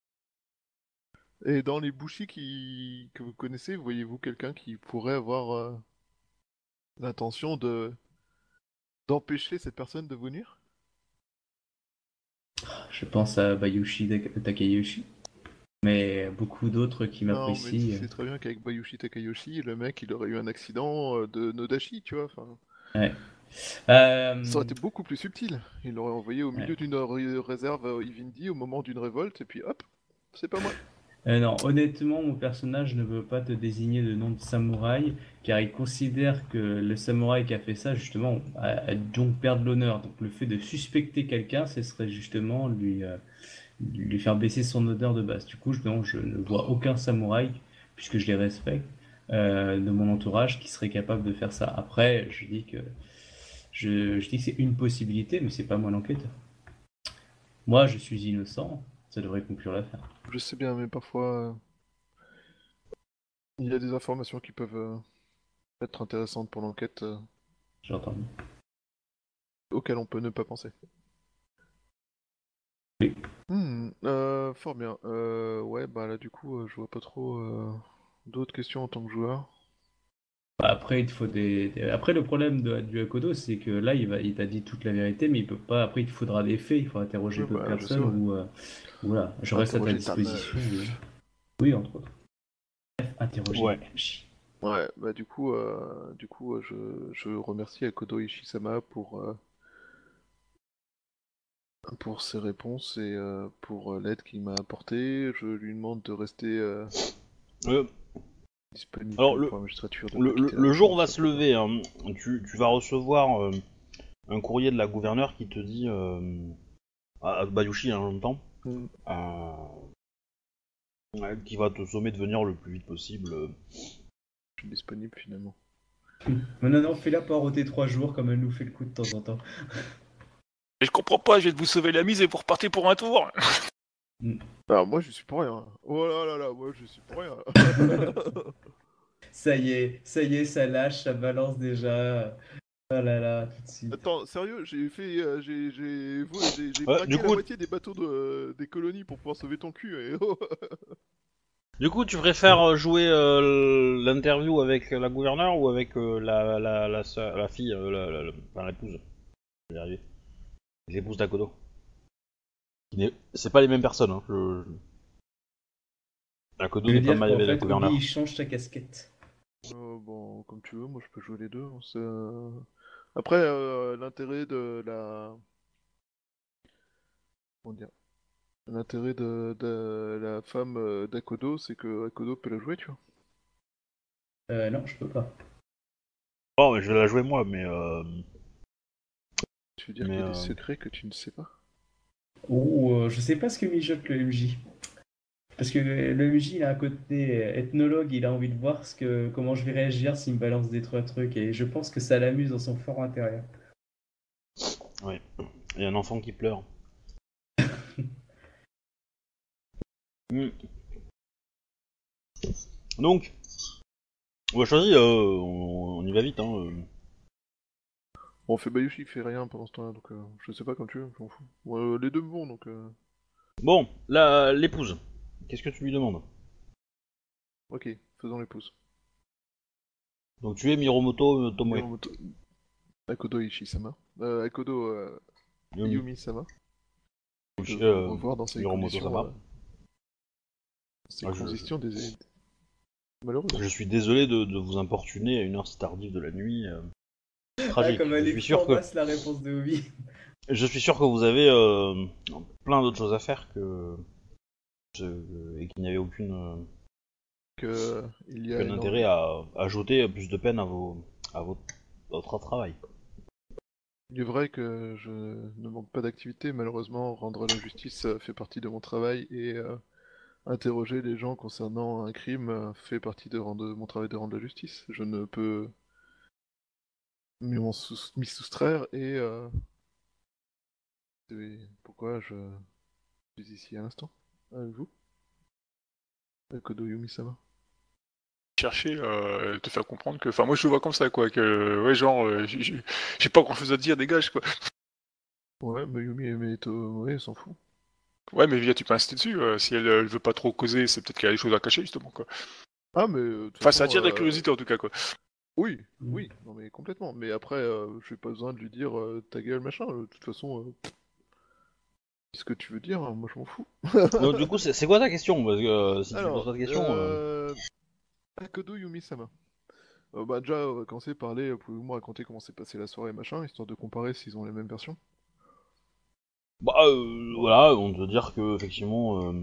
Et dans les bushi qui... que vous connaissez, voyez-vous quelqu'un qui pourrait avoir euh, l'intention de d'empêcher cette personne de vous nuire? Je pense à Bayushi Tak- Takayoshi, mais beaucoup d'autres qui Non, mais tu m'apprécient. sais très bien qu'avec Bayushi Takayoshi, le mec, il aurait eu un accident euh, de Nodashi, tu vois, enfin... euh, Ouais. Euh, Ça aurait été beaucoup plus subtil. Il l'aurait envoyé au ouais. milieu d'une ré- réserve euh, Ivindi au moment d'une révolte, et puis hop, c'est pas moi. Euh, non, honnêtement, mon personnage ne veut pas te désigner de nom de samouraï, car il considère que le samouraï qui a fait ça, justement, a, a donc perdre l'honneur. Donc le fait de suspecter quelqu'un, ce serait justement lui, euh, lui faire baisser son honneur de base. Du coup, je, non, je ne vois aucun samouraï, puisque je les respecte, euh, de mon entourage qui serait capable de faire ça. Après, je dis que, je, je dis que c'est une possibilité, mais c'est pas moi l'enquêteur. Moi, je suis innocent, ça devrait conclure l'affaire. Je sais bien, mais parfois, euh, il y a des informations qui peuvent euh, être intéressantes pour l'enquête, euh, J'entends. auxquelles on peut ne pas penser. Oui. Hmm, euh, fort bien. Euh, ouais, bah là, du coup, euh, je vois pas trop euh, d'autres questions en tant que joueur. Après, il te faut des, des- Après, le problème de, du Akodo, c'est que là, il va, il t'a dit toute la vérité, mais il peut pas. Après, il te faudra des faits, il faut interroger Ouais, d'autres bah, je sais, personnes ouais. ou euh, voilà. Je reste à ta Interroger ta disposition. meuf. Oui, oui, entre autres. Bref, interroger Ouais. M J. Ouais, bah du coup, euh, du coup, euh, je, je remercie Akodo Ishisama pour euh, pour ses réponses et euh, pour euh, l'aide qu'il m'a apportée. Je lui demande de rester euh, Euh, disponible alors, le, pour la magistrature. De le, pas le, quitter la le jour région, va ça se peut- lever. Hein. Tu, tu vas recevoir euh, un courrier de la gouverneure qui te dit. Euh, à, à Bayushi, hein, en même temps. Hmm. Euh, ouais, qui va te sommer de venir le plus vite possible. euh. Je suis disponible finalement. Non, non, non, fais-la poireauter trois jours comme elle nous fait le coup de temps en temps. Et je comprends pas, je vais vous sauver la mise et vous repartez pour un tour. Alors moi je suis pour rien. Oh là là là, moi je suis pour rien. Ça y est, ça y est, ça lâche, ça balance déjà. Oh là là, tout de suite. Attends, sérieux, j'ai fait, euh, j'ai, j'ai, vo- j'ai, j'ai Ouais, braqué du la coup- moitié des bateaux de, euh, des colonies pour pouvoir sauver ton cul. Et... oh. Du coup, tu préfères euh, jouer euh, l'interview avec la gouverneure ou avec euh, la, la, la, sœur- la fille, euh, la, la, la- enfin, l'épouse Je vais y arriver. L'épouse d'Akodo. Qui n'est- C'est pas les mêmes personnes. Hein. Je... je- Akodo Je veux n'est pas dire mal qu'en avec la fait, gouverneure. Obi, il change sa casquette. Euh, bon, comme tu veux, moi je peux jouer les deux. Hein, c'est, euh, Après, euh, l'intérêt de la... Comment dire? L'intérêt de, de la femme euh, d'Akodo, c'est que Akodo peut la jouer, tu vois. Euh, non, je peux pas. Oh, mais je vais la jouer moi, mais euh, Tu veux dire mais qu'il y a des euh, secrets que tu ne sais pas? Ou euh, je sais pas ce que mijote le M J. Parce que le, le M J, il a un côté ethnologue, il a envie de voir ce que, comment je vais réagir s'il me balance des trois trucs. Et je pense que ça l'amuse dans son fort intérieur. ouais, il y a un enfant qui pleure. Hmm. Donc, on va choisir, euh, on, on y va vite, hein. euh. Bon, on fait Bayushi, il fait rien pendant ce temps-là, donc euh, je sais pas comme tu veux, je m'en fous. Ouais, euh, les deux me vont, donc... Euh... Bon, la l'épouse. Qu'est-ce que tu lui demandes? Ok, faisons les pouces. Donc tu es Miromoto euh, Tomoe. Miromoto... Akodo Ishi-sama. Euh, Akodo euh, Yumi. Yumi-sama. Je veux Euh, revoir dans ces Miromoto conditions... Sama. euh, ces Ah, je, conditions des... malheureuses. je suis désolé de, de vous importuner à une heure si tardive de la nuit. euh, Ah, Tragique. comme elle Je est suis sûr que basse la réponse de Obi. je suis sûr que vous avez euh, plein d'autres choses à faire que je- et qu'il n'y avait aucune euh, Que... Il y a aucun une intérêt envie. à ajouter plus de peine à vos à votre, votre travail. Il est vrai que je ne manque pas d'activité, malheureusement, rendre la justice euh, fait partie de mon travail et euh, interroger les gens concernant un crime euh, fait partie de, rendre- mon travail de rendre la justice. Je ne peux m'y m'en sous- m'y soustraire et euh, c'est pourquoi je suis ici à l'instant avec vous, Kodo Yumi-sama. Chercher euh, te faire comprendre que, enfin moi je le vois comme ça quoi, que ouais genre euh, j'ai j'ai- j'ai pas grand chose à te dire, dégage quoi. Ouais, mais Yumi et Meito, ouais, s'en fout. Ouais mais Via tu peux insister dessus, euh, si elle, elle veut pas trop causer, c'est peut-être qu'elle a des choses à cacher justement quoi. Ah, mais euh, de toute Enfin ça façon, attire de la euh, curiosité en tout cas quoi. oui, oui, non mais complètement. Mais après, euh, j'ai pas besoin de lui dire euh, ta gueule, machin. De toute façon, euh, dis ce que tu veux dire, hein, moi je m'en fous. Donc du coup, c'est c'est quoi ta question? Parce que euh, si tu poses Alors, pas de question, euh, euh... Akodo Yumi-sama. Euh, bah déjà, on va commencer par les... Pouvez-vous me raconter comment s'est passée la soirée, machin, histoire de comparer s'ils ont les mêmes versions? bah euh, voilà, on peut dire que effectivement, euh,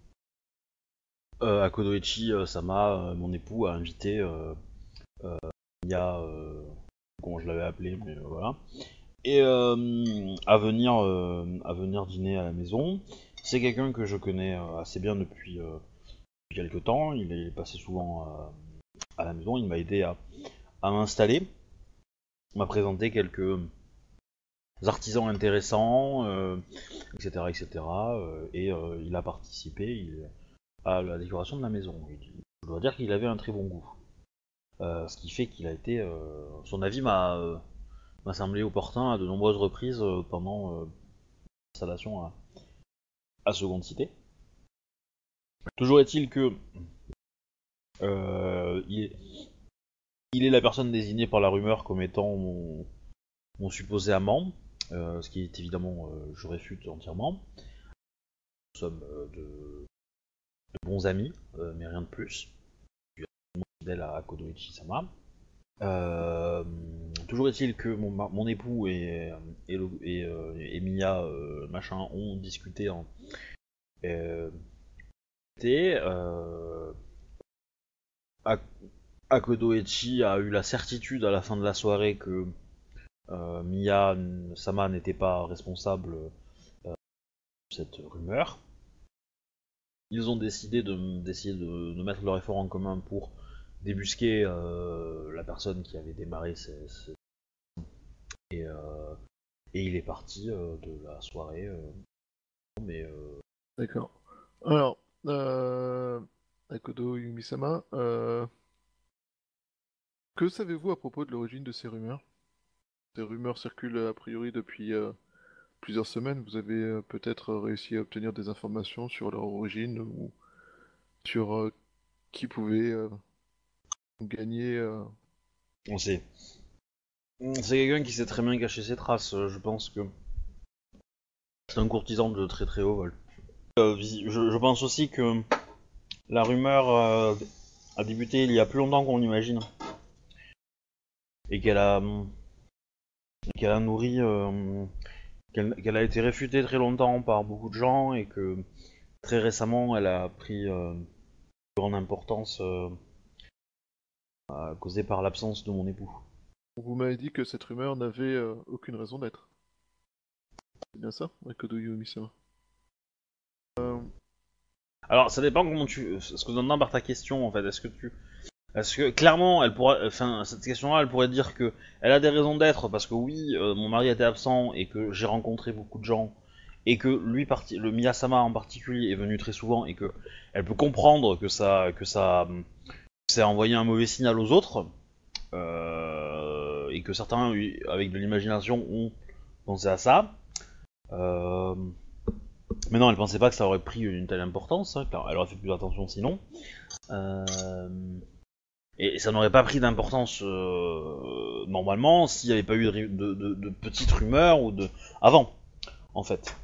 euh, Akodoichi euh, Sama, euh, mon époux, a invité euh, Mia, euh, comment je l'avais appelé, mais euh, voilà, et euh, à venir euh, à venir dîner à la maison. C'est quelqu'un que je connais euh, assez bien depuis, euh, depuis quelques temps. Il est, il est passé souvent euh, à la maison. Il m'a aidé à, à m'installer, m'a présenté quelques artisans intéressants, euh, et cetera, et cetera. euh, et euh, il a participé il- à la décoration de la maison. Il- je dois dire qu'il avait un très bon goût. Euh, ce qui fait qu'il a été, euh, son avis m'a euh, m'a semblé opportun à de nombreuses reprises euh, pendant euh, l'installation à, à Seconde Cité. Toujours est-il que euh, il, est, il est la personne désignée par la rumeur comme étant mon, mon supposé amant, euh, ce qui est évidemment, euh, je réfute entièrement. Nous sommes euh, de, de bons amis, euh, mais rien de plus. Je suis absolument fidèle à Kodoichi Sama. Euh, toujours est-il que mon, mon époux et, et, et, euh, et Mia euh, machin ont discuté en euh, euh, Akodoichi a eu la certitude à la fin de la soirée que euh, Mia Sama n'était pas responsable euh, de cette rumeur. Ils ont décidé de d'essayer de, de mettre leur effort en commun pour débusquer euh, la personne qui avait démarré ces, ces... Et, euh, et il est parti euh, de la soirée. Euh, mais euh... D'accord. Alors, euh... Akodo Yumi-sama, euh... que savez-vous à propos de l'origine de ces rumeurs? Ces rumeurs circulent a priori depuis euh, plusieurs semaines. Vous avez euh, peut-être réussi à obtenir des informations sur leur origine ou sur euh, qui pouvait euh, gagner. Euh... on sait. C'est quelqu'un qui sait très bien cacher ses traces. Je pense que c'est un courtisan de très très haut vol. Euh, je, je pense aussi que la rumeur euh, a débuté il y a plus longtemps qu'on l'imagine. Et qu'elle a, qu'elle a nourri, euh, qu'elle, qu'elle a été réfutée très longtemps par beaucoup de gens et que très récemment elle a pris euh, une grande importance euh, causée par l'absence de mon époux. Vous m'avez dit que cette rumeur n'avait euh, aucune raison d'être. C'est bien ça, Akodo Yumi-sama? euh... Alors ça dépend comment tu, ce que tu entends par ta question en fait. Est-ce que tu, est-ce que clairement elle pourrait, enfin cette question-là, elle pourrait dire que elle a des raisons d'être parce que oui, euh, mon mari était absent et que j'ai rencontré beaucoup de gens et que lui, parti, le Miyasama en particulier, est venu très souvent et que elle peut comprendre que ça, que ça, ça a envoyé un mauvais signal aux autres. Euh, et que certains, avec de l'imagination, ont pensé à ça. Euh, mais non, elle pensait pas que ça aurait pris une telle importance, hein, car elle aurait fait plus attention sinon. Euh, et ça n'aurait pas pris d'importance euh, normalement s'il n'y avait pas eu de, de, de, de petites rumeurs ou de avant, en fait.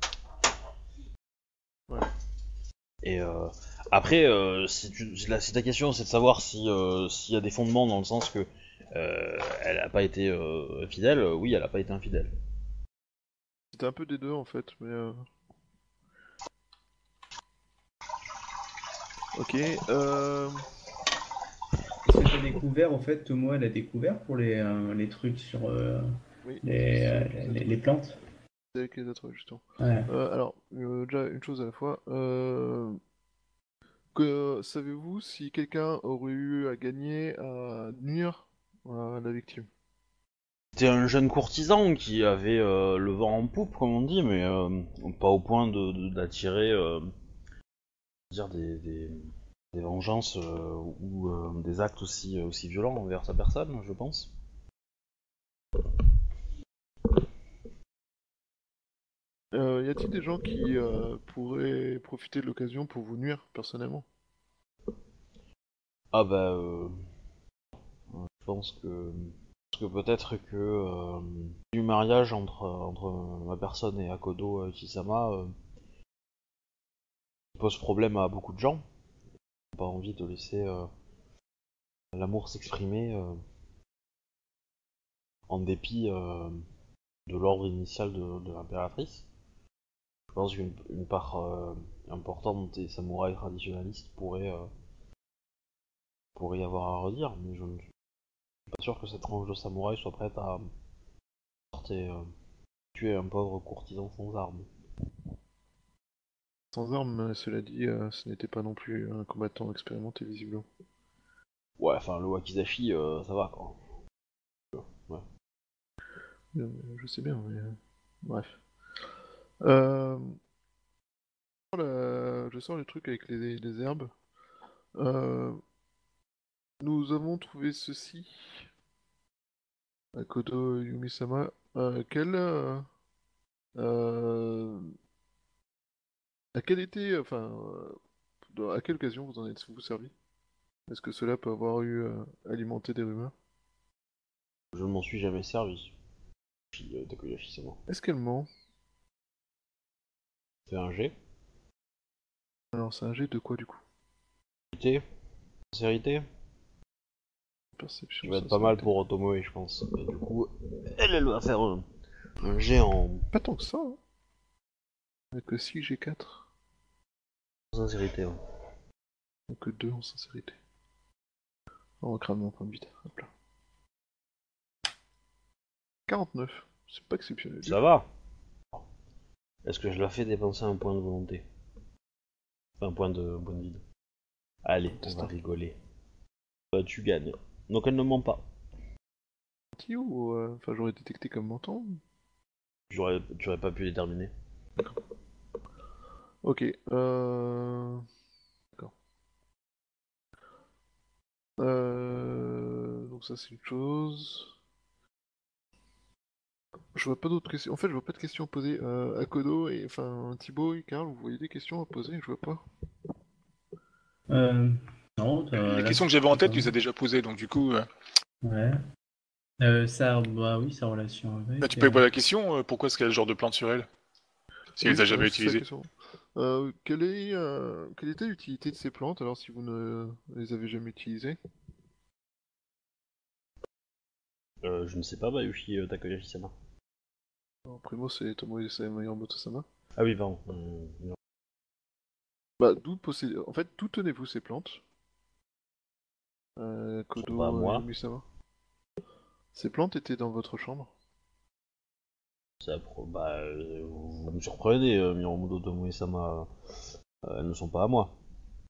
Ouais. Et euh, après, euh, si, tu, si, la, si ta question c'est de savoir si euh, s'il y a des fondements dans le sens que euh, elle n'a pas été euh, fidèle, euh, oui, elle n'a pas été infidèle. C'était un peu des deux en fait, mais. Euh... Ok. Euh... Est-ce que t'as découvert, en fait, Tomo, elle a découvert pour les, euh, les trucs sur euh, Oui. les, euh, les, les plantes? C'est avec les autres, justement. Ouais. Euh, alors, euh, déjà une chose à la fois. Euh... Que savez-vous si quelqu'un aurait eu à gagner à nuire à la victime? C'était un jeune courtisan qui avait euh, le vent en poupe, comme on dit, mais euh, pas au point de, de, d'attirer euh, dire des, des, des vengeances euh, ou euh, des actes aussi, aussi violents envers sa personne, je pense. Euh, y a-t-il des gens qui euh, pourraient profiter de l'occasion pour vous nuire personnellement? Ah bah, euh, je pense que, parce que peut-être que euh, du mariage entre, entre ma personne et Akodo euh, Kisama euh, pose problème à beaucoup de gens. Ils n'ont pas envie de laisser euh, l'amour s'exprimer euh, en dépit euh, de l'ordre initial de, de l'impératrice. Je pense qu'une une part euh, importante des samouraïs traditionnalistes pourrait, euh, pourrait y avoir à redire, mais je ne suis pas sûr que cette tranche de samouraï soit prête à sortir, euh, tuer un pauvre courtisan sans armes. Sans armes, cela dit, euh, ce n'était pas non plus un combattant expérimenté visiblement. Ouais, enfin le wakizashi, euh, ça va quoi. Ouais. Euh, je sais bien, mais euh, bref. Euh... la- Je sors le truc avec les, les herbes. Euh... Nous avons trouvé ceci. Akodo Yumi-sama. Euh, quel... euh, euh, À quel été, enfin, euh, dans- à quelle occasion vous en êtes-vous servi? Est-ce que cela peut avoir eu euh, alimenté des rumeurs? Je ne m'en suis jamais servi. Puis euh, Takoyashi sama. Est-ce qu'elle ment? Fais un jet. Alors c'est un jet de quoi du coup? Sincérité. Sincérité. Perception. Qui va être pas mal pour Otomoe, je pense. Et du coup, elle, elle va faire un, un jet en Pas tant que ça, hein. Il n'y a que six G quatre. sincérité. Ouais. Donc que deux en sincérité. On recrame mon point de vide. Hop là. quarante-neuf. C'est pas exceptionnel. Ça va. Est-ce que je la fais dépenser un point de volonté? Un point de, un point de vide. Allez, on va rigoler. Bah, tu gagnes. Donc elle ne ment pas. Menti ou euh, enfin j'aurais détecté comme mentant? J'aurais, tu aurais pas pu déterminer. Ok. Euh... D'accord. Euh... Donc ça c'est une chose. Je vois pas d'autres questions. En fait, je vois pas de questions à poser. Euh, Akodo et enfin Thibaut et Karl, vous voyez des questions à poser? Je vois pas. Euh, non, t'as- Les là, questions que j'avais en tête, c'est tu les as déjà posées, donc du coup, euh, Ouais. Euh, ça, bah oui, sa relation avec. là, tu peux euh, poser la question, euh, pourquoi est-ce qu'elle a ce genre de plante sur elle? Si elle les a Oui, jamais euh, c'est ça la utilisées. question. Euh, quelle est, euh, quelle était l'utilité de ces plantes alors si vous ne les avez jamais utilisées? Euh, je ne sais pas, Bayushi euh, Takayashi-sama. Alors, Primo, c'est Tomoe Yamamoto-sama. Ah oui, pardon. Hum, Bah, d'où possédez... En fait, d'où tenez-vous ces plantes? Euh, Sont pas à Kodo euh, moi. Yumi-sama. Ces plantes étaient dans votre chambre? Ça, pro- bah, euh, vous, vous me surprenez, euh, Miromoto Tomoe-sama. Euh, elles ne sont pas à moi.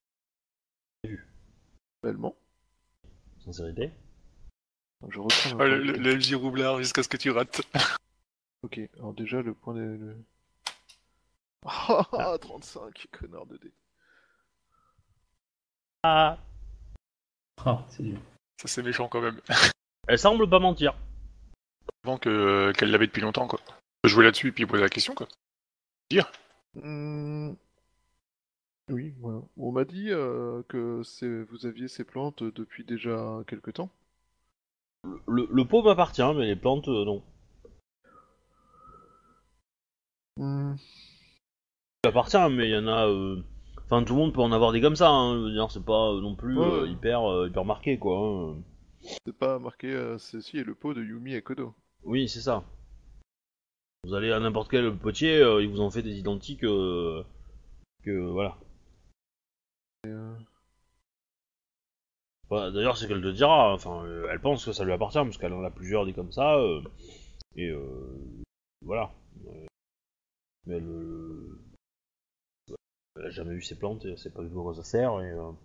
Réellement? Sincérité. Je reprends ma Ah, le, le, correcte. le L J roublard jusqu'à ce que tu rates. Ok, alors déjà le point de... le- Ah. Ah, trente-cinq, connard de dé. Ah. Ah, c'est dur. Ça c'est méchant quand même. Elle semble pas mentir. Avant que, qu'elle l'avait depuis longtemps quoi. On peut jouer là-dessus et puis poser la question quoi. Dire. Hmm, Oui, voilà. On m'a dit euh, que c'est... vous aviez ces plantes depuis déjà quelque temps. Le, le pot m'appartient, mais les plantes, euh, non. Hmm, Ça appartient, mais il y en a. euh, Enfin, tout le monde peut en avoir des comme ça. Hein. Je veux dire, c'est pas euh, non plus Ouais, euh, ouais. hyper, euh, hyper marqué, quoi. Hein. C'est pas marqué, euh, ceci est le pot de Yumi et Kodo. Oui, c'est ça. Vous allez à n'importe quel potier, euh, il vous en fait des identiques. euh, que voilà. Et, euh, Bah, d'ailleurs, c'est qu'elle te dira. Enfin, euh, elle pense que ça lui appartient parce qu'elle en a plusieurs des comme ça. euh, et euh, voilà. Mais elle, euh, elle a jamais eu ses plantes, et elle sait pas du tout à quoi ça sert. Et, euh,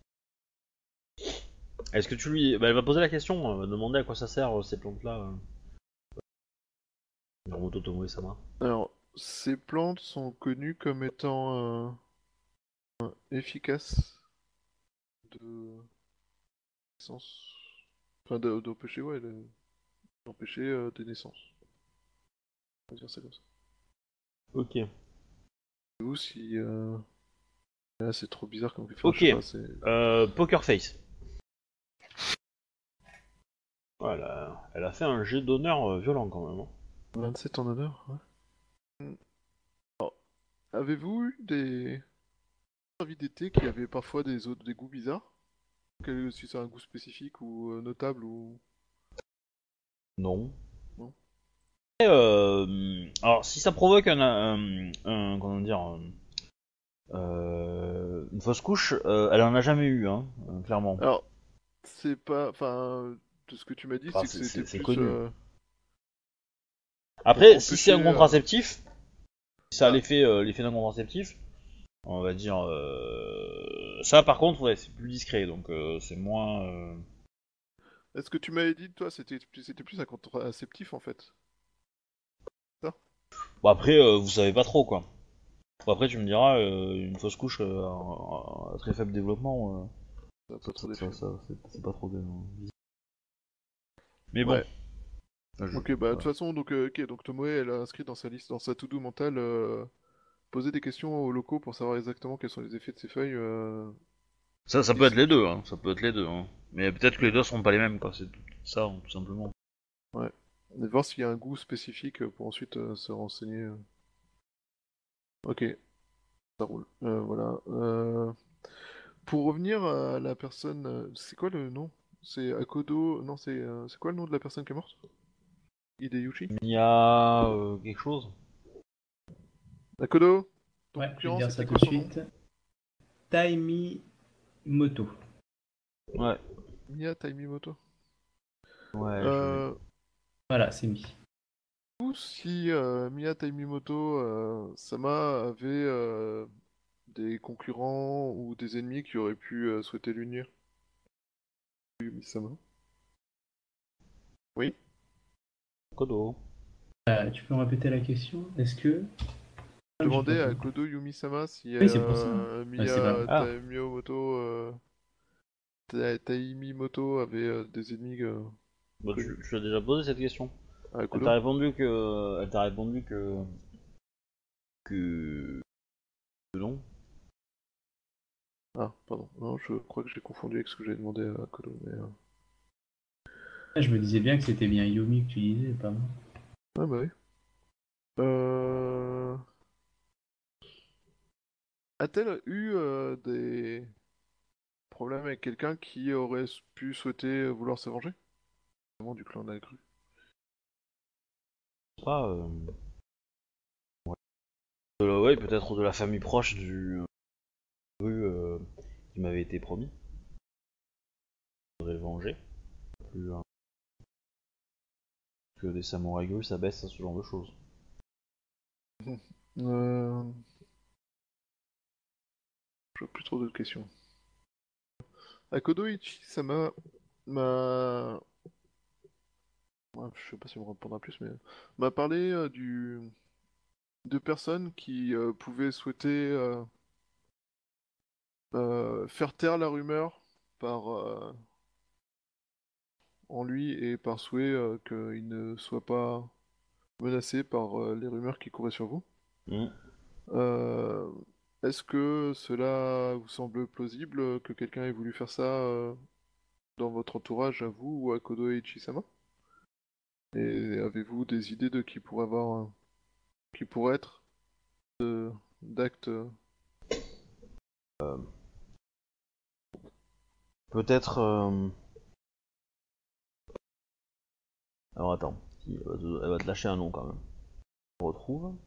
est-ce que tu lui. Bah, elle va poser la question, elle va demander à quoi ça sert euh, ces plantes-là. Euh... Miromoto Tomoe-sama. Alors, ces plantes sont connues comme étant euh, efficaces de naissance. Enfin, de- d'empêcher, ouais, le- d'empêcher euh, des naissances. On va dire ça comme ça. Ok. Ou si... Euh... Là, c'est trop bizarre comme... Enfin, je Ok. sais pas, c'est... Euh, Poker Face. Voilà. Elle a fait un jet d'honneur euh, violent quand même. Hein. vingt-sept en honneur, ouais. Hmm. Avez-vous eu des envies d'été qui avaient parfois des, autres, des goûts bizarres? Quel- Si c'est un goût spécifique ou euh, notable ou... Non. Non. Et, euh, alors, si ça provoque un, un, un- comment dire, un- euh, une fausse couche, euh, elle en a jamais eu, hein, euh, clairement. Alors, c'est pas... Enfin, de ce que tu m'as dit, Enfin, c'est que c'est c'était c'est- c'est plus connu. euh, pour Après, si c'est empêcher... un euh, contraceptif, si ça a Ah, l'effet euh, l'effet d'un contraceptif, on va dire, euh, ça par contre, ouais, c'est plus discret, donc euh, c'est moins. euh, est-ce que tu m'avais dit, toi, c'était plus, c'était plus un contraceptif, en fait? Ça? Bon après, euh, vous savez pas trop quoi. Bon, après, tu me diras, euh, une fausse couche euh, à, à très faible développement, euh, Ça a ça, pas trop ça, ça, d'effet. ça, c'est c'est pas trop bien. Mais bon, Ouais. je- Ok, bah, de toute voilà. façon, donc, euh, ok, donc Tomoe, elle a inscrit dans sa liste, dans sa to-do mentale, euh, poser des questions aux locaux pour savoir exactement quels sont les effets de ces feuilles. euh, Ça, ça peut être d'ici- les deux, hein. Ça peut être les deux, hein. Mais peut-être que les deux seront pas les mêmes, quoi. C'est tout ça, hein, tout simplement. Ouais. Et voir s'il y a un goût spécifique euh, pour ensuite euh, se renseigner. euh. Ok, ça roule. Euh, voilà. Euh, Pour revenir à la personne, euh, c'est quoi le nom? C'est Akodo. Non, c'est euh, c'est quoi le nom de la personne qui est morte? Hideyuchi? Il y a euh, quelque chose. Akodo? Ton Ouais, je vais te concurrent, dire ça c'était tout quoi de son nom? suite. Taimi Moto. Ouais, Miya Taimimoto. ouais, je l'ai. Euh, Voilà, c'est mis. ou si euh, Miya Taimimoto euh, Sama avait euh, des concurrents ou des ennemis qui auraient pu euh, souhaiter l'unir? Yumi-sama. Oui? Kodo. Euh, tu peux me répéter la question? Est-ce que... Ah, j'ai pas Demandez à compris. Kodo Yumi-sama si Oui, c'est pour ça. euh, Ouais, c'est pas... Miya Ah, Taimimoto, euh, Ta- Taimimoto avait euh, des ennemis euh, bah connus. tu, tu as déjà posé cette question. À Elle t'a Kodo? répondu que, elle t'a répondu que, que, que non. Ah, pardon. Non, je crois que j'ai confondu avec ce que j'ai demandé à Kodo. Mais, euh, Ah, je me disais bien que c'était bien Yomi que tu disais, pas moi. Ah bah oui. Euh... A-t-elle eu euh, des problèmes avec quelqu'un qui aurait pu souhaiter vouloir se venger? Vraiment du clan de la grue. Pas, euh... ouais, Euh, ouais, peut-être de la famille proche du euh, rue euh, qui m'avait été promis. Je voudrais le venger. Plus, euh, que des samouraïs grues, ça baisse, ce genre de choses. Euh... Je vois plus trop d'autres questions. Akodo Ichi, ça m'a... m'a... Ouais, je sais pas si on me répondra plus, mais... m'a parlé euh, du... de personnes qui euh, pouvaient souhaiter euh, euh, faire taire la rumeur par... euh, en lui et par souhait euh, qu'il ne soit pas menacé par euh, les rumeurs qui couraient sur vous. Mm. Euh, Est-ce que cela vous semble plausible que quelqu'un ait voulu faire ça euh, dans votre entourage, à vous ou à Kodo et Ichi-sama? Et avez-vous des idées de qui pourrait avoir, euh, qui pourrait être de- d'actes euh, Peut-être... euh, Alors attends, elle va, te... elle va te lâcher un nom quand même. Je retrouve.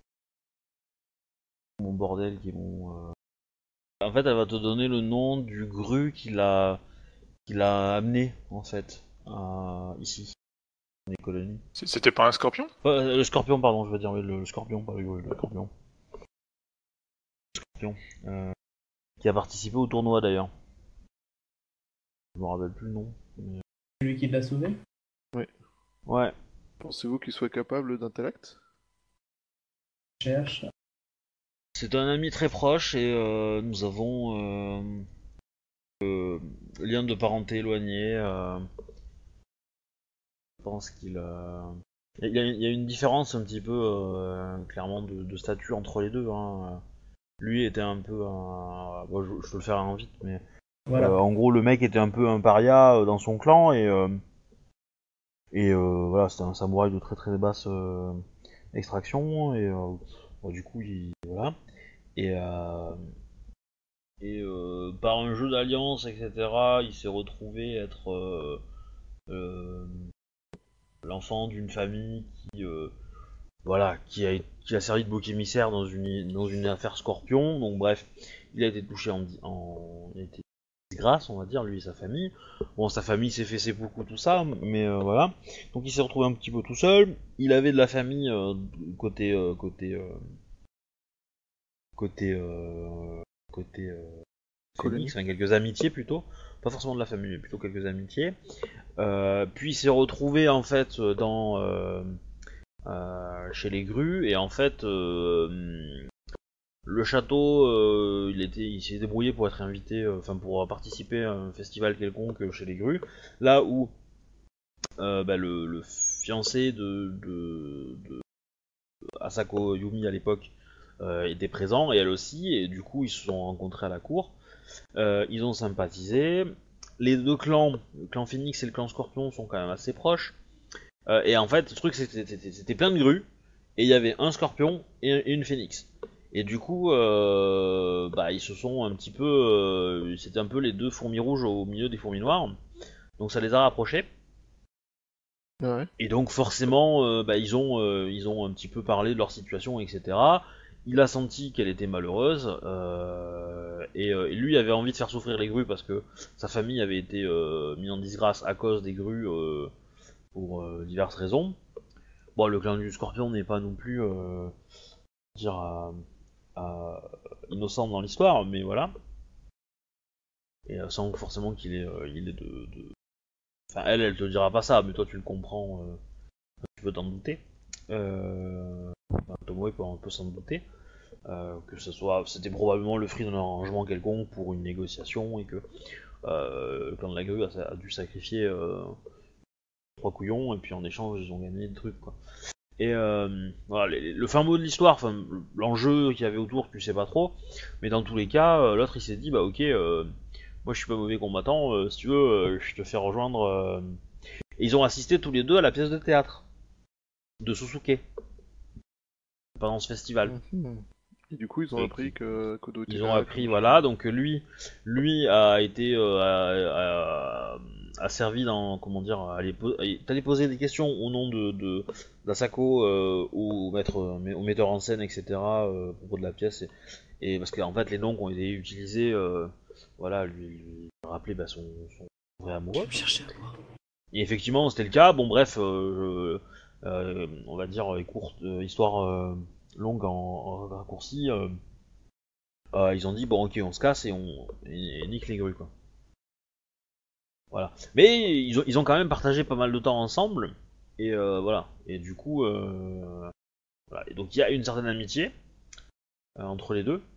Mon bordel qui est mon... euh, En fait, elle va te donner le nom du gru qui l'a qui l'a amené, en fait, à... ici, dans les colonies. C- C'était pas un scorpion? Euh, le scorpion, pardon, je veux dire, oui, le, le scorpion, pas le gru, le scorpion. Scorpion. Euh, qui a participé au tournoi d'ailleurs. Je me rappelle plus le nom. mais- Celui qui l'a sauvé? Ouais. Pensez-vous qu'il soit capable d'intellect? Cherche. C'est un ami très proche et euh, nous avons euh, euh, lien de parenté éloigné. Euh, je pense qu'il a... Il y, a, il y a une différence un petit peu euh, clairement de, de statut entre les deux. Hein. Lui était un peu un... Bon, je, je peux le faire en vite, mais Voilà. euh, en gros le mec était un peu un paria euh, dans son clan et euh, et euh, voilà, c'était un samouraï de très très basse euh, extraction et euh, bon, du coup il voilà et euh, et euh, par un jeu d'alliance et cetera il s'est retrouvé être euh, euh, l'enfant d'une famille qui euh, voilà qui a qui a servi de bouc émissaire dans une dans une affaire Scorpion, donc bref il a été touché en, en il a été disgrâce, on va dire, lui et sa famille. Bon, sa famille s'est fait seppuku, tout ça, mais euh, voilà. Donc il s'est retrouvé un petit peu tout seul. Il avait de la famille euh, côté euh, côté euh, côté euh, côté euh, Colonie. Phoenix, enfin quelques amitiés plutôt, pas forcément de la famille, mais plutôt quelques amitiés. Euh, puis il s'est retrouvé en fait dans euh, euh, chez les grues et en fait euh, le château, euh, il était, il s'est débrouillé pour être invité, enfin euh, pour participer à un festival quelconque chez les grues, là où euh, bah, le, le fiancé de, de, de Asako Yumi à l'époque euh, était présent et elle aussi, et du coup ils se sont rencontrés à la cour, euh, ils ont sympathisé. Les deux clans, le clan Phoenix et le clan Scorpion, sont quand même assez proches. Euh, et en fait, le truc c'était, c'était, c'était plein de grues et il y avait un Scorpion et, et une Phoenix. Et du coup, euh, bah, ils se sont un petit peu, euh, c'était un peu les deux fourmis rouges au milieu des fourmis noires, donc ça les a rapprochés. Ouais. Et donc forcément, euh, bah, ils ont, euh, ils ont un petit peu parlé de leur situation, et cetera. Il a senti qu'elle était malheureuse, euh, et, euh, et lui avait envie de faire souffrir les grues parce que sa famille avait été euh, mise en disgrâce à cause des grues euh, pour euh, diverses raisons. Bon, le clan du Scorpion n'est pas non plus, euh, dire, à, à, innocent dans l'histoire, mais voilà. Et euh, sans forcément qu'il est, euh, il est de, de... Enfin, elle, elle te dira pas ça, mais toi tu le comprends, euh, tu peux t'en douter. Euh... Enfin, Tomoe peut un peu s'en douter. Euh, que ce soit, c'était probablement le fruit d'un arrangement quelconque pour une négociation et que euh, le clan de la grue a, a dû sacrifier euh, trois couillons et puis en échange ils ont gagné des trucs quoi. Et euh, voilà, les, le fin mot de l'histoire, enfin l'enjeu qu'il y avait autour, tu sais pas trop, mais dans tous les cas, euh, l'autre il s'est dit bah ok, euh, moi je suis pas mauvais combattant, euh, si tu veux, euh, je te fais rejoindre. Euh... Et ils ont assisté tous les deux à la pièce de théâtre de Susuke pendant ce festival. Mmh. Et du coup, ils ont Et appris qui- que Kodo était Ils ont là. appris, que- voilà. Donc lui, lui a été, euh, a, a- a servi dans, comment dire, à aller po- est allé poser des questions au nom de de d'Asako euh, au maître, au metteur en scène, et cetera. Euh, à propos de la pièce et, et parce qu'en fait les noms qui ont été utilisés, euh, voilà, lui, lui rappeler bah, son, son vrai Je amoureux. vais me chercher à boire. Et effectivement, c'était le cas. Bon, bref, euh, euh, on va dire euh, courte euh, histoire euh, longue en, en raccourci. Euh, euh, ils ont dit bon, ok, on se casse et on et, et nique les grues quoi. Voilà. Mais ils ont, ils ont quand même partagé pas mal de temps ensemble et euh, voilà. Et du coup, euh, voilà. Et donc il y a une certaine amitié euh, entre les deux,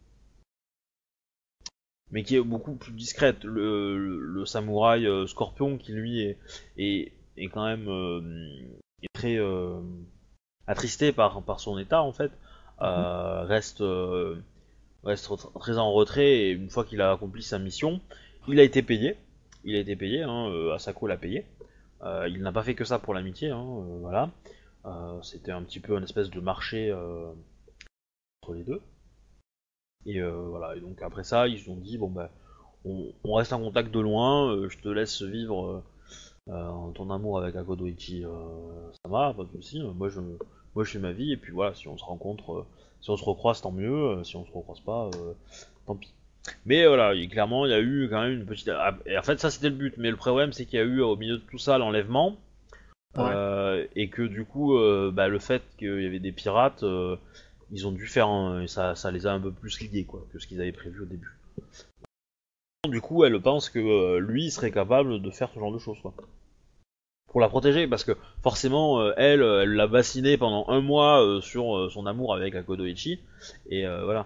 mais qui est beaucoup plus discrète. Le, le, le samouraï euh, Scorpion qui lui est est, est quand même euh, est très euh, attristé par, par son état en fait, euh, reste, euh, reste très en retrait et une fois qu'il a accompli sa mission, il a été payé. Il a été payé, hein, euh, Asako l'a payé. Euh, il n'a pas fait que ça pour l'amitié, hein, euh, voilà. Euh, C'était un petit peu une espèce de marché euh, entre les deux. Et euh, voilà. Et donc après ça, ils se sont dit bon bah on, on reste en contact de loin. Euh, je te laisse vivre euh, ton amour avec Akodo Ichi euh, Sama, pas de soucis. Moi je moi je fais ma vie et puis voilà, si on se rencontre, euh, si on se recroise tant mieux, euh, si on se recroise pas, euh, tant pis. Mais euh, voilà, il, clairement il y a eu quand même une petite. Ah, et en fait ça c'était le but, mais le problème c'est qu'il y a eu au milieu de tout ça l'enlèvement Ouais. euh, et que du coup euh, bah, le fait qu'il y avait des pirates, euh, ils ont dû faire un... ça, ça les a un peu plus liés quoi que ce qu'ils avaient prévu au début. Du coup elle pense que euh, lui il serait capable de faire ce genre de choses quoi. Pour la protéger parce que forcément euh, elle euh, elle l'a bassiné pendant un mois euh, sur euh, son amour avec Akodo Ichi et euh, voilà.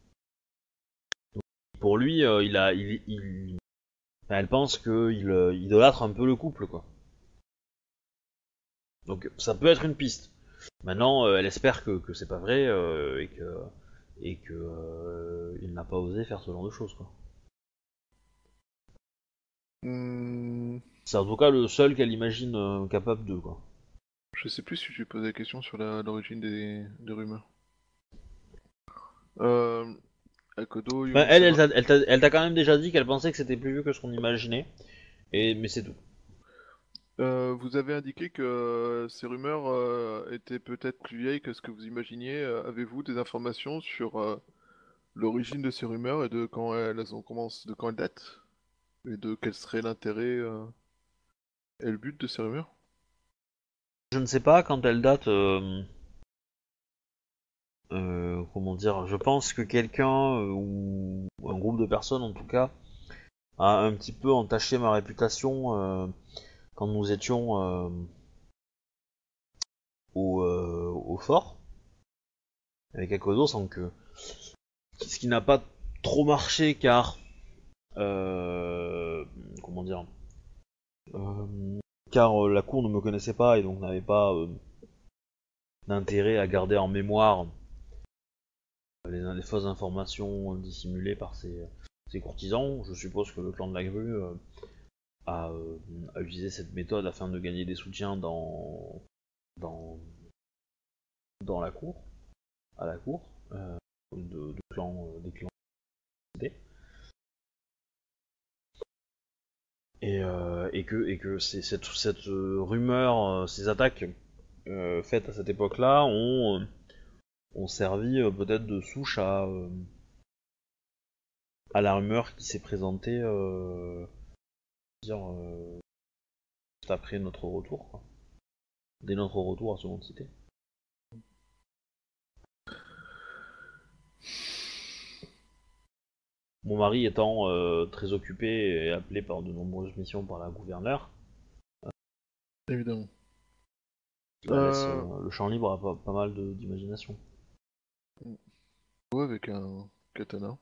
Pour lui euh, il a il, il... Enfin, elle pense que il euh, idolâtre un peu le couple quoi. Donc ça peut être une piste. Maintenant euh, elle espère que, que c'est pas vrai euh, et que et que euh, il n'a pas osé faire ce genre de choses quoi. Hmm, C'est en tout cas le seul qu'elle imagine euh, capable de quoi. je sais plus si tu posé la question sur la- l'origine des... des rumeurs. Euh, Akodo, Enfin, elle, elle Yumisama. t'a elle t'a- elle t'a quand même déjà dit qu'elle pensait que c'était plus vieux que ce qu'on imaginait. Et mais c'est tout. Euh, vous avez indiqué que euh, ces rumeurs euh, étaient peut-être plus vieilles que ce que vous imaginiez. Euh, avez-vous des informations sur euh, l'origine de ces rumeurs et de quand elles ont commencé, de quand elles datent? Et de quel serait l'intérêt euh, et le but de ces rumeurs? Je ne sais pas quand elle date. Euh, euh, comment dire? Je pense que quelqu'un euh, ou un groupe de personnes en tout cas a un petit peu entaché ma réputation euh, quand nous étions euh, au, euh, au fort avec Akodo, sans que ce qui n'a pas trop marché car euh, comment dire? Euh, car euh, la cour ne me connaissait pas et donc n'avait pas euh, d'intérêt à garder en mémoire les, les fausses informations dissimulées par ces, ces courtisans. Je suppose que le clan de la grue euh, a, euh, a utilisé cette méthode afin de gagner des soutiens dans, dans, dans la cour, à la cour, euh, de, de clans, euh, des clans. Et, euh, et que, et que c'est, cette, cette euh, rumeur, euh, ces attaques euh, faites à cette époque-là ont, euh, ont servi euh, peut-être de souche à, euh, à la rumeur qui s'est présentée euh, dire, euh, juste après notre retour, quoi. Dès notre retour à Seconde Cité. Mon mari étant euh, très occupé et appelé par de nombreuses missions par la gouverneure, Évidemment. ça laisse Euh... euh, le champ libre à pas, pas mal de- d'imagination. Ouais, avec un katana.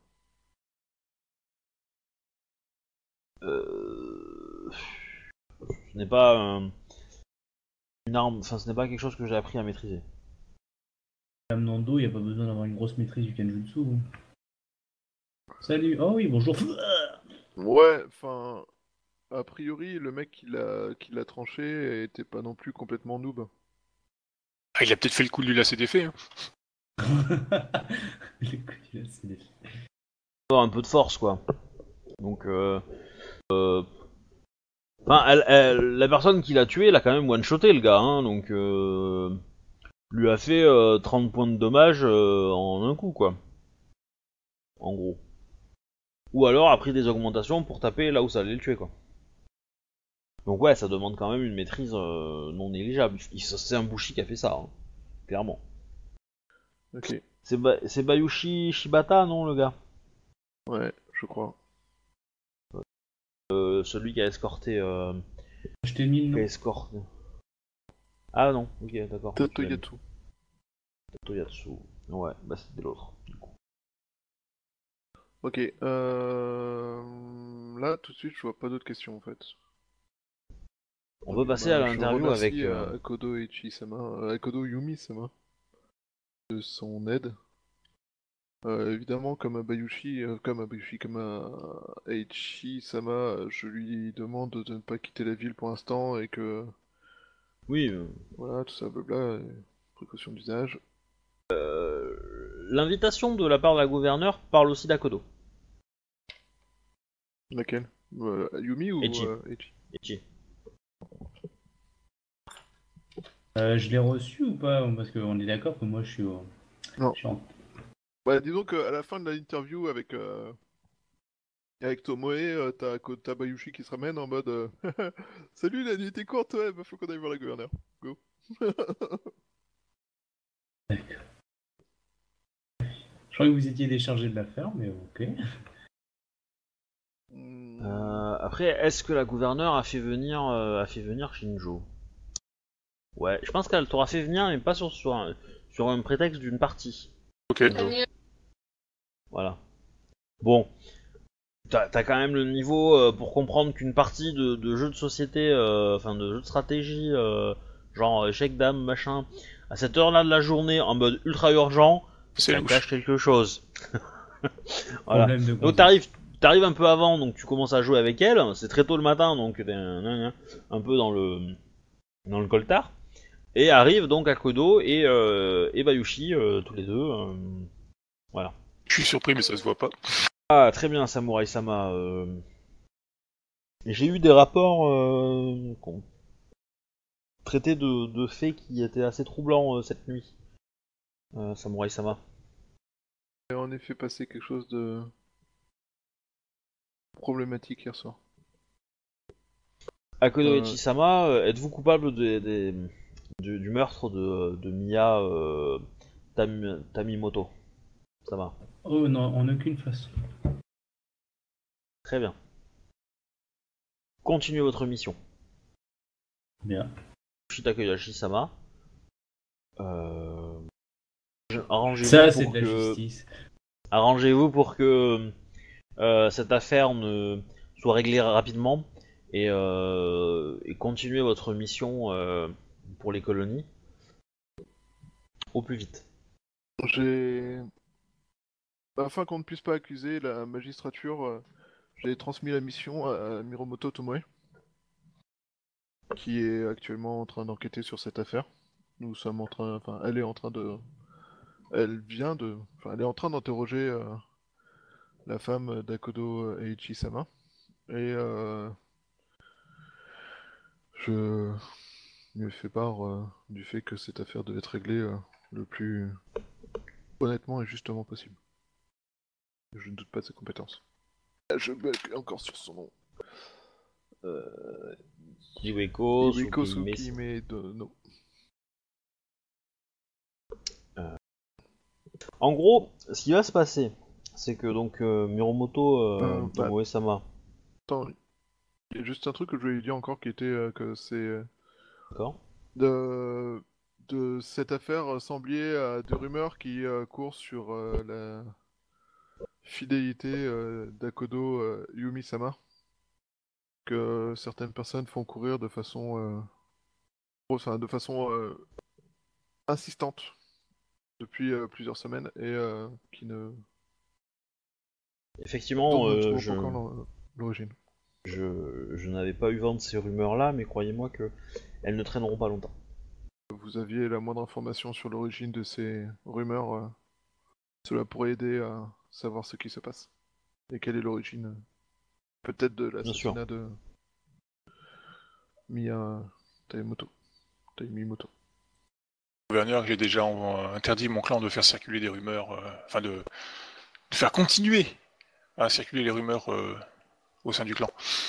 Euh... Ce n'est pas euh, une arme, enfin ce n'est pas quelque chose que j'ai appris à maîtriser. Madame Nando, il n'y a pas besoin d'avoir une grosse maîtrise du Kenjutsu. Hein. Salut. Oh oui, bonjour. Ouais, enfin, a priori, le mec qui l'a qui l'a tranché était pas non plus complètement noob. Ah, il a peut-être fait le coup de lui lasser des faits. Hein. Le coup du lance-flash. Avoir un peu de force, quoi. Donc, euh, euh, enfin, elle, elle- la personne qui l'a tué, elle a quand même one-shoté le gars, hein, donc euh, lui a fait euh, trente points de dommage euh, en un coup, quoi. En gros. Ou alors a pris des augmentations pour taper là où ça allait le tuer, quoi. Donc ouais, ça demande quand même une maîtrise euh, non négligeable. Il- C'est un Bushi qui a fait ça, hein, clairement. Ok, C'est ba c'est Bayushi Shibata, non, le gars? ouais, je crois. Euh, celui qui a escorté... Euh, Je t'ai mis le qui a nom. escorté... Ah non, ok, d'accord. Tatoyatsu. Toyatsu. Ouais, bah c'était l'autre, du coup. Ok, euh... là tout de suite je vois pas d'autres questions en fait. On Donc, peut passer bah, à je l'interview remercie avec... euh, euh, Akodo Ichi-sama, euh, Akodo Yumi-sama de son aide. Euh, évidemment, comme à Bayushi, euh, comme à Bayushi, comme à Eiichi-sama, euh, je lui demande de ne pas quitter la ville pour l'instant et que Oui, euh, voilà, tout ça, blabla, et précaution d'usage. l'invitation de la part de la gouverneure parle aussi d'Akodo. Laquelle? Euh, Yumi ou Eiichi. euh, Eiichi? Eiichi. Euh, je l'ai reçu ou pas? Parce qu'on est d'accord que moi je suis, au... Non. je suis en... Bah, disons qu'à la fin de l'interview avec, euh, avec Tomoe, euh, t'as Ko- t'as Bayushi qui se ramène en mode euh, Salut, la nuit était courte, ouais, bah faut qu'on aille voir la gouverneure. Go. Je croyais que vous étiez déchargé de l'affaire, mais ok. Hmm, Euh, après, est-ce que la gouverneure a fait venir, euh, a fait venir Shinjo? Ouais, je pense qu'elle t'aura fait venir, mais pas sur, sur, un, sur un prétexte d'une partie. Ok. Shinjo. Voilà. Bon, t'as t'as quand même le niveau euh, pour comprendre qu'une partie de, de jeux de société, euh, enfin de jeux de stratégie, euh, genre échec dame, machin, à cette heure-là de la journée, en mode ultra urgent, C'est ça louche. cache quelque chose. Voilà. Problème de Donc conduite. t'arrives, t'arrives un peu avant, donc tu commences à jouer avec elle. C'est très tôt le matin, donc t'es un, un peu dans le dans le coltard. Et arrive donc Akodo et euh, et Bayushi, euh, tous les deux. euh, voilà. Je suis surpris, mais ça se voit pas. Ah très bien, Samurai Sama. Euh... J'ai eu des rapports euh, qu'on traités de, de faits qui étaient assez troublants euh, cette nuit. Euh, Samurai Sama. Il a en effet passé quelque chose de problématique hier soir. Akodo Euh, Echisama, euh, êtes-vous coupable des, des, du, du meurtre de, de Miya euh, Tam- Tamimoto? Ça va. Oh non, en aucune façon. Très bien. Continuez votre mission. Bien. Shitake Yashi-sama. Euh... Arrangez-vous Ça, c'est pour de la que... justice. Arrangez-vous pour que euh, cette affaire ne soit réglée rapidement et, euh, et continuez votre mission euh, pour les colonies au plus vite. j'ai... Afin qu'on ne puisse pas accuser la magistrature, euh, j'ai transmis la mission à, à Miromoto Tomoe, qui est actuellement en train d'enquêter sur cette affaire. Nous sommes en train... Enfin, elle est en train de... Elle vient de... Enfin, elle est en train d'interroger euh, la femme d'Akodo Eiichi-sama. Et euh, je lui ai fait part euh, du fait que cette affaire devait être réglée euh, le plus honnêtement et justement possible. Je ne doute pas de ses compétences. Je bug encore sur son nom. Euh... Iweko, Iwiko Tsukihime, Tsukihime Dono. En gros, ce qui va se passer, c'est que donc euh, Miromoto euh, Euh, bah, Tomoe-sama, Attends, il y a juste un truc que je voulais lui dire encore qui était euh, que c'est euh, d'accord? de... de cette affaire semblait à des rumeurs qui euh, courent sur euh, la fidélité euh, d'Akodo euh, Yumi-sama, que certaines personnes font courir de façon, euh, enfin, de façon euh, insistante depuis euh, plusieurs semaines et euh, qui ne... dont Effectivement, nous ne euh, trouvons je, pas encore l'or- l'origine. je, je n'avais pas eu vent de ces rumeurs-là, mais croyez-moi que elles ne traîneront pas longtemps. vous aviez la moindre information sur l'origine de ces rumeurs, euh, cela pourrait aider à savoir ce qui se passe. Et quelle est l'origine, euh, peut-être, de l'assassinat de Mia Taimoto. Taimimoto. Gouverneur, j'ai déjà en- interdit mon clan de faire circuler des rumeurs, euh, enfin de, de faire continuer à circuler les rumeurs euh, au sein du clan.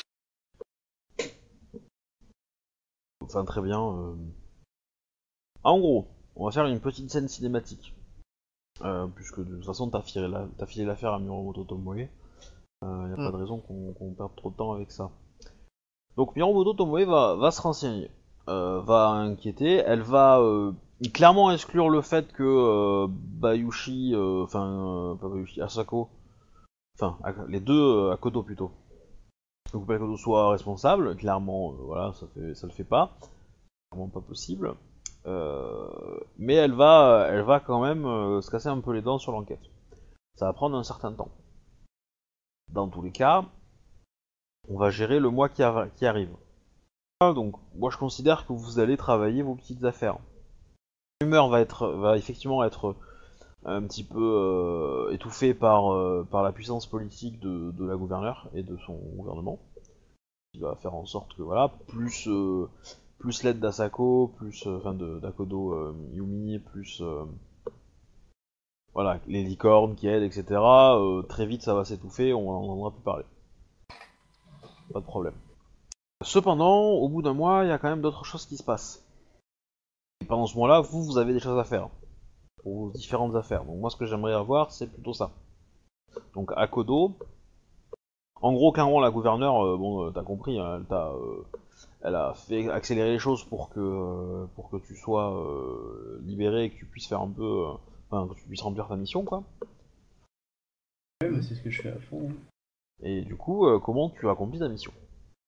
Enfin, très bien. euh. En gros, on va faire une petite scène cinématique. Euh, puisque de toute façon, t'as filé, la... t'as filé l'affaire à Miromoto Tomoe. Il euh, n'y a mm. pas de raison qu'on... qu'on perde trop de temps avec ça. Donc, Miromoto Tomoe va, va se renseigner. Euh, va inquiéter. Elle va euh, clairement exclure le fait que euh, Bayushi, enfin, euh, pas Bayushi, Asako, enfin, les deux, euh, Akodo plutôt, donc Akodo soit responsable. Clairement, euh, voilà, ça, fait, ça le fait pas. Vraiment pas possible. Euh, mais elle va, elle va quand même euh, se casser un peu les dents sur l'enquête. Ça va prendre un certain temps. Dans tous les cas, on va gérer le mois qui, a, qui arrive. Donc, moi je considère que vous allez travailler vos petites affaires. La rumeur va être, va effectivement être un petit peu euh, étouffée par, euh, par la puissance politique de, de la gouverneure et de son gouvernement, qui va faire en sorte que voilà, plus euh, plus l'aide d'Asako, plus enfin euh, d'Akodo euh, Yumi, plus euh, voilà les licornes qui aident, et cetera. Euh, très vite ça va s'étouffer, on n'en entendra plus parler. Pas de problème. Cependant, au bout d'un mois, il y a quand même d'autres choses qui se passent. Et pendant ce mois-là, vous, vous avez des choses à faire. Pour vos différentes affaires. Donc moi, ce que j'aimerais avoir, c'est plutôt ça. Donc, Akodo... En gros, clairement, la gouverneure, euh, bon, euh, t'as compris, hein, elle, t'a, euh, elle a fait accélérer les choses pour que, euh, pour que tu sois euh, libéré et que tu puisses faire un peu... Euh, enfin, que tu puisses remplir ta mission, quoi. Ouais, bah, c'est ce que je fais à fond. Hein. Et du coup, euh, comment tu accomplis ta mission?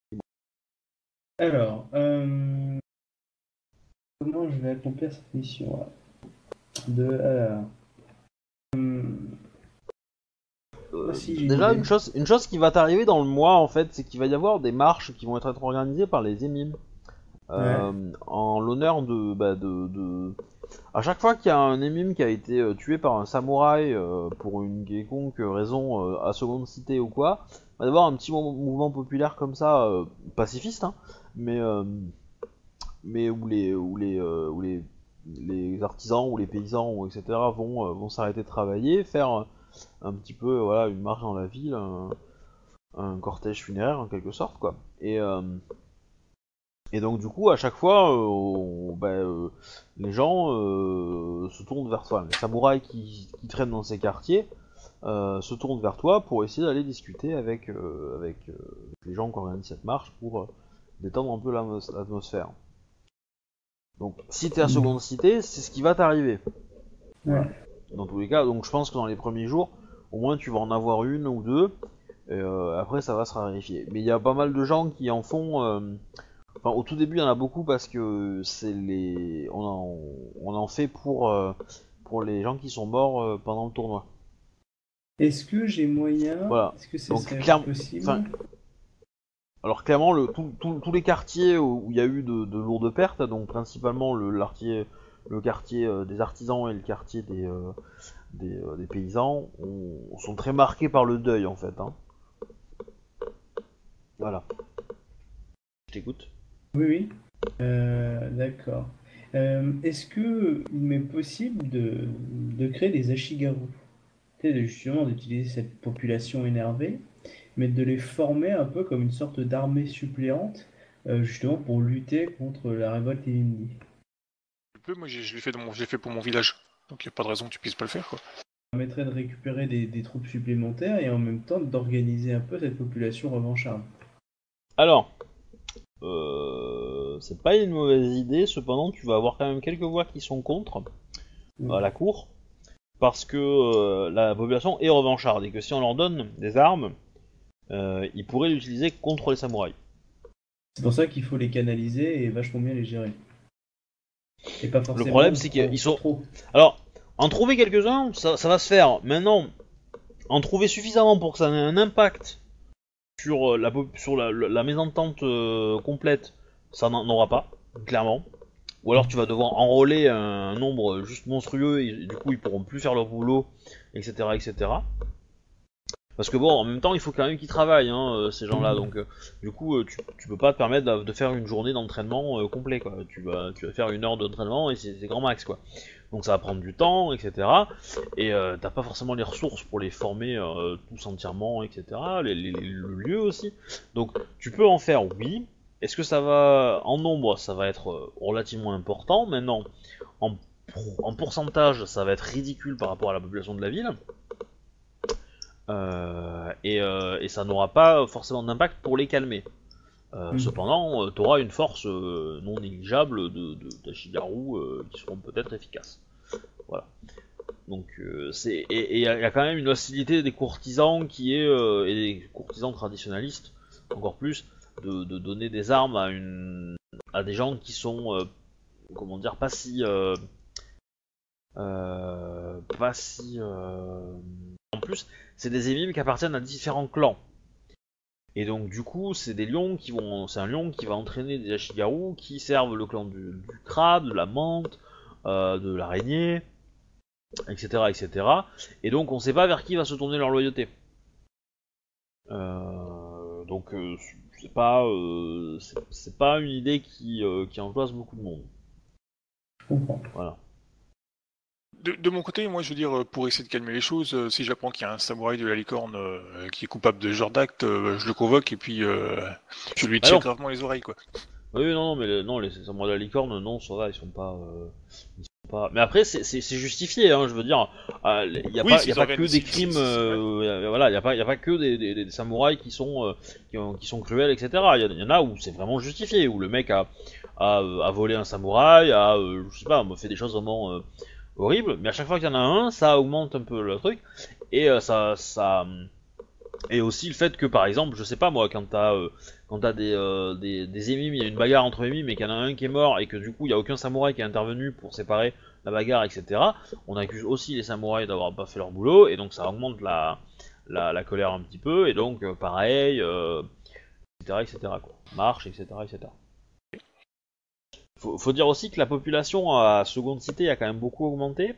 Alors, euh... comment je vais accomplir cette mission là de alors... hum... Euh, si, déjà, une une chose, une chose qui va t'arriver dans le mois, en fait, c'est qu'il va y avoir des marches qui vont être organisées par les émimes. Euh, ouais. En l'honneur de, bah, de, de... À chaque fois qu'il y a un émime qui a été euh, tué par un samouraï euh, pour une quelconque raison euh, à seconde cité ou quoi, il va y avoir un petit mouvement populaire comme ça, euh, pacifiste, hein, mais, euh, mais où les, où les, euh, où les, les artisans ou les paysans ou et cetera vont, euh, vont s'arrêter de travailler, faire un, un petit peu voilà, une marche dans la ville, un, un cortège funéraire en quelque sorte, quoi. Et... Euh, Et donc du coup, à chaque fois, euh, on, bah, euh, les gens euh, se tournent vers toi. Les samouraïs qui, qui traînent dans ces quartiers euh, se tournent vers toi pour essayer d'aller discuter avec, euh, avec euh, les gens qui organisent cette marche pour euh, détendre un peu l'atmosphère. Donc si t'es à seconde cité, c'est ce qui va t'arriver. Ouais. Dans tous les cas, donc je pense que dans les premiers jours, au moins tu vas en avoir une ou deux, et euh, après ça va se raréfier. Mais il y a pas mal de gens qui en font... Euh, Enfin, au tout début, il y en a beaucoup parce que c'est les, on en, on en fait pour euh, pour les gens qui sont morts euh, pendant le tournoi. Est-ce que j'ai moyen Voilà. Est-ce que c'est clair... possible enfin... Alors clairement, le, tout, tout, tous les quartiers où il y a eu de, de lourdes pertes, donc principalement le, quartier, le quartier euh, des artisans et le quartier des euh, des, euh, des paysans, on, sont très marqués par le deuil en fait. Hein. Voilà. Je t'écoute. Oui, oui. Euh, d'accord. Euh, est-ce que il m'est possible de, de créer des ashigaru? Tu sais, justement d'utiliser cette population énervée, mais de les former un peu comme une sorte d'armée suppléante, euh, justement pour lutter contre la révolte Ilindi. Tu peux, moi je, je l'ai fait, mon, je l'ai fait pour mon village, donc il n'y a pas de raison que tu puisses pas le faire, quoi. Ça permettrait de récupérer des, des troupes supplémentaires et en même temps d'organiser un peu cette population revancharde. Alors... Euh, c'est pas une mauvaise idée, cependant tu vas avoir quand même quelques voix qui sont contre mmh. à la cour, parce que euh, la population est revancharde et que si on leur donne des armes, euh, ils pourraient l'utiliser contre les samouraïs. C'est pour ça qu'il faut les canaliser et vachement bien les gérer. Et pas forcément le problème c'est qu'ils sont... Trop. Alors, en trouver quelques-uns, ça, ça va se faire. Maintenant, en trouver suffisamment pour que ça ait un impact sur la, sur la, la mésentente euh, complète, ça n'en aura pas, clairement. ou alors tu vas devoir enrôler un nombre juste monstrueux et du coup ils pourront plus faire leur boulot, et cetera, et cetera. Parce que bon, en même temps, il faut quand même qu'ils travaillent, hein, euh, ces gens-là. Donc, euh, du coup, euh, tu, tu peux pas te permettre de, de faire une journée d'entraînement euh, complet, quoi. Tu vas, tu vas faire une heure d'entraînement et c'est, c'est grand max, quoi. Donc, ça va prendre du temps, et cetera. Et euh, t'as pas forcément les ressources pour les former euh, tous entièrement, et cetera. Les, les, le lieu aussi. Donc, tu peux en faire, oui. Est-ce que ça va, en nombre, ça va être relativement important. Maintenant, en, en pourcentage, ça va être ridicule par rapport à la population de la ville. Euh, et, euh, et ça n'aura pas forcément d'impact pour les calmer. Euh, mmh. Cependant, euh, tu auras une force euh, non négligeable de, de d'Ashigaru euh, qui seront peut-être efficaces. Voilà. Donc euh, c'est et il y, y a quand même une hostilité des courtisans qui est euh, et des courtisans traditionnalistes encore plus de, de donner des armes à une à des gens qui sont euh, comment dire pas si euh, euh, pas si euh... en plus c'est des émimes qui appartiennent à différents clans. Et donc du coup, c'est des lions qui vont, c'est un lion qui va entraîner des Ashigaru qui servent le clan du, du crabe, de la menthe, euh, de l'araignée, et cetera, et cetera. Et donc on sait pas vers qui va se tourner leur loyauté. Euh, donc euh, c'est pas, euh, c'est, c'est pas une idée qui, euh, qui angoisse beaucoup de monde. Je comprends. Voilà. De, de mon côté, moi je veux dire, pour essayer de calmer les choses, euh, si j'apprends qu'il y a un samouraï de la licorne euh, qui est coupable de ce genre d'acte, euh, je le convoque et puis euh, je lui tire ah gravement les oreilles, quoi. Oui, non, non, mais les, non, les samouraïs de la licorne, non, ça va, ils sont pas. Euh, ils sont pas... Mais après, c'est, c'est, c'est justifié, hein, je veux dire. Il euh, n'y a, oui, pas, y a pas que des crimes. Euh, voilà, il n'y a, a pas que des, des, des samouraïs qui sont, euh, qui, ont, qui sont cruels, et cetera. Il y, y en a où c'est vraiment justifié, où le mec a, a, a volé un samouraï, a, euh, je sais pas, fait des choses vraiment. Euh, horrible, mais à chaque fois qu'il y en a un, ça augmente un peu le truc, et euh, ça, ça, et aussi le fait que par exemple, je sais pas moi, quand t'as, euh, quand t'as des, euh, des, des émimes, il y a une bagarre entre émimes, mais qu'il y en a un qui est mort, et que du coup il y a aucun samouraï qui est intervenu pour séparer la bagarre, et cetera. On accuse aussi les samouraïs d'avoir pas fait leur boulot, et donc ça augmente la, la, la colère un petit peu, et donc euh, pareil, euh, et cetera, et cetera quoi, marche, et cetera, et cetera. Faut, faut dire aussi que la population à Seconde Cité a quand même beaucoup augmenté.